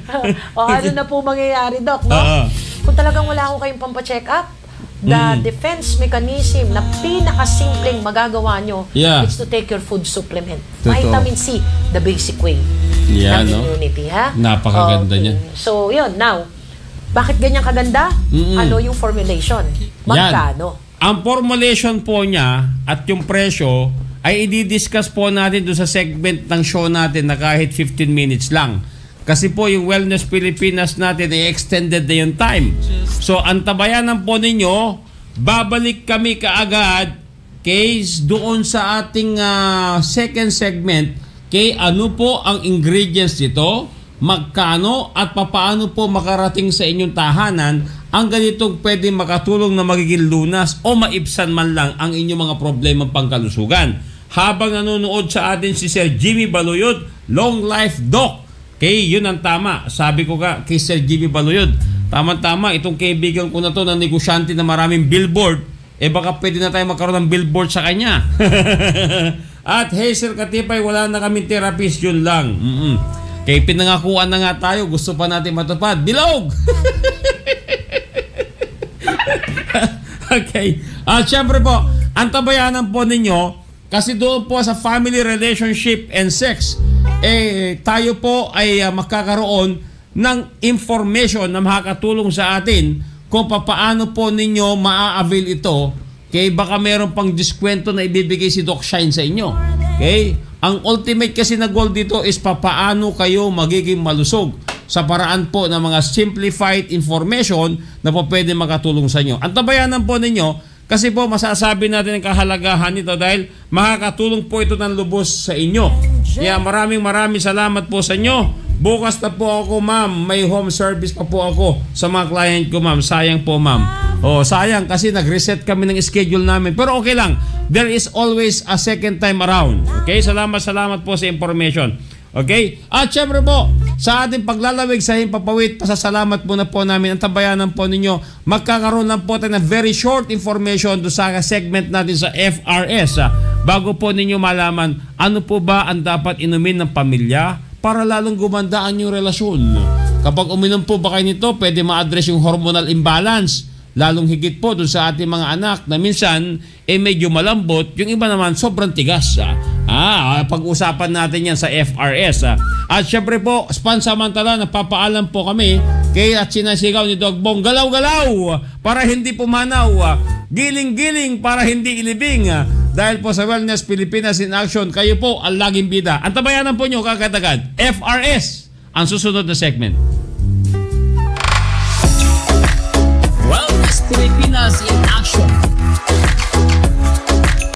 O ano na po mangyayari, Doc, no? Kung talagang wala ho kayong pampa-check up, the defense mechanism na pinakasimpleng magagawa nyo is to take your food supplement. Vitamin C, the basic way ng immunity, ha? Napakaganda niyan. So, yun. Now, bakit ganyan kaganda? Ano yung formulation? Magkano? Ang formulation po niya at yung presyo ay i-discuss po natin doon sa segment ng show natin na kahit 15 minutes lang. Kasi po yung Wellness Pilipinas natin ay extended na yung time. So, antabayanan po ninyo, babalik kami kaagad case doon sa ating second segment kay ano po ang ingredients nito, magkano at papaano po makarating sa inyong tahanan ang ganitong pwede makatulong na magiging lunas o maibsan man lang ang inyong mga problema pangkalusugan. Habang nanonood sa atin si Sir Jimmy Baluyod, Long Life Doc. Okay, yun ang tama. Sabi ko ka kay Sir Jimmy Baluyod, tama-tama, itong kaibigan ko na to na negosyante na maraming billboard, baka pwede na tayo magkaroon ng billboard sa kanya. At hey Sir Katipay, wala na kaming therapist, yun lang. Kaya pinangakuan na nga tayo, gusto pa natin matupad. Bilog! Okay. At syempre po, antabayanan po ninyo, kasi doon po sa family relationship and sex, tayo po ay makakaroon ng information na makakatulong sa atin kung paano po ninyo maa-avail ito. Okay, baka meron pang diskwento na ibibigay si Doc Shine sa inyo. Okay? Ang ultimate kasi na goal dito is paano kayo magiging malusog sa paraan po ng mga simplified information na po pwede makatulong sa inyo. Antabayanan po ninyo kasi po masasabi natin ang kahalagahan nito dahil makakatulong po ito ng lubos sa inyo. Kaya maraming salamat po sa inyo. Bukas na po ako, ma'am. May home service pa po ako sa mga client ko, ma'am. Sayang po, ma'am. Sayang kasi nag-reset kami ng schedule namin. Pero okay lang. There is always a second time around. Okay? Salamat po sa information. Okay? At syempre po, sa ating paglalawig sa Himpapawid, pasasalamat muna po namin. Ang tabayanan po ninyo, magkakaroon lang po tayo ng very short information do sa segment natin sa FRS. Bago po ninyo malaman, ano po ba ang dapat inumin ng pamilya para lalong gumanda ang inyong relasyon. Kapag uminom po ba kayo nito, pwede ma-address yung hormonal imbalance. Lalong higit po dun sa ating mga anak na minsan medyo malambot, yung iba naman sobrang tigas. Pag-usapan natin yan sa FRS. At syempre po, pansamantala, napapaalam po kami kaya at sinasigaw ni Doc Bong, galaw-galaw para hindi pumanaw, giling-giling para hindi ilibing. Dahil po sa Wellness Pilipinas in Action, kayo po ang laging bida. Antabayanan po nyo kakatagad. FRS, ang susunod na segment. Wellness Pilipinas in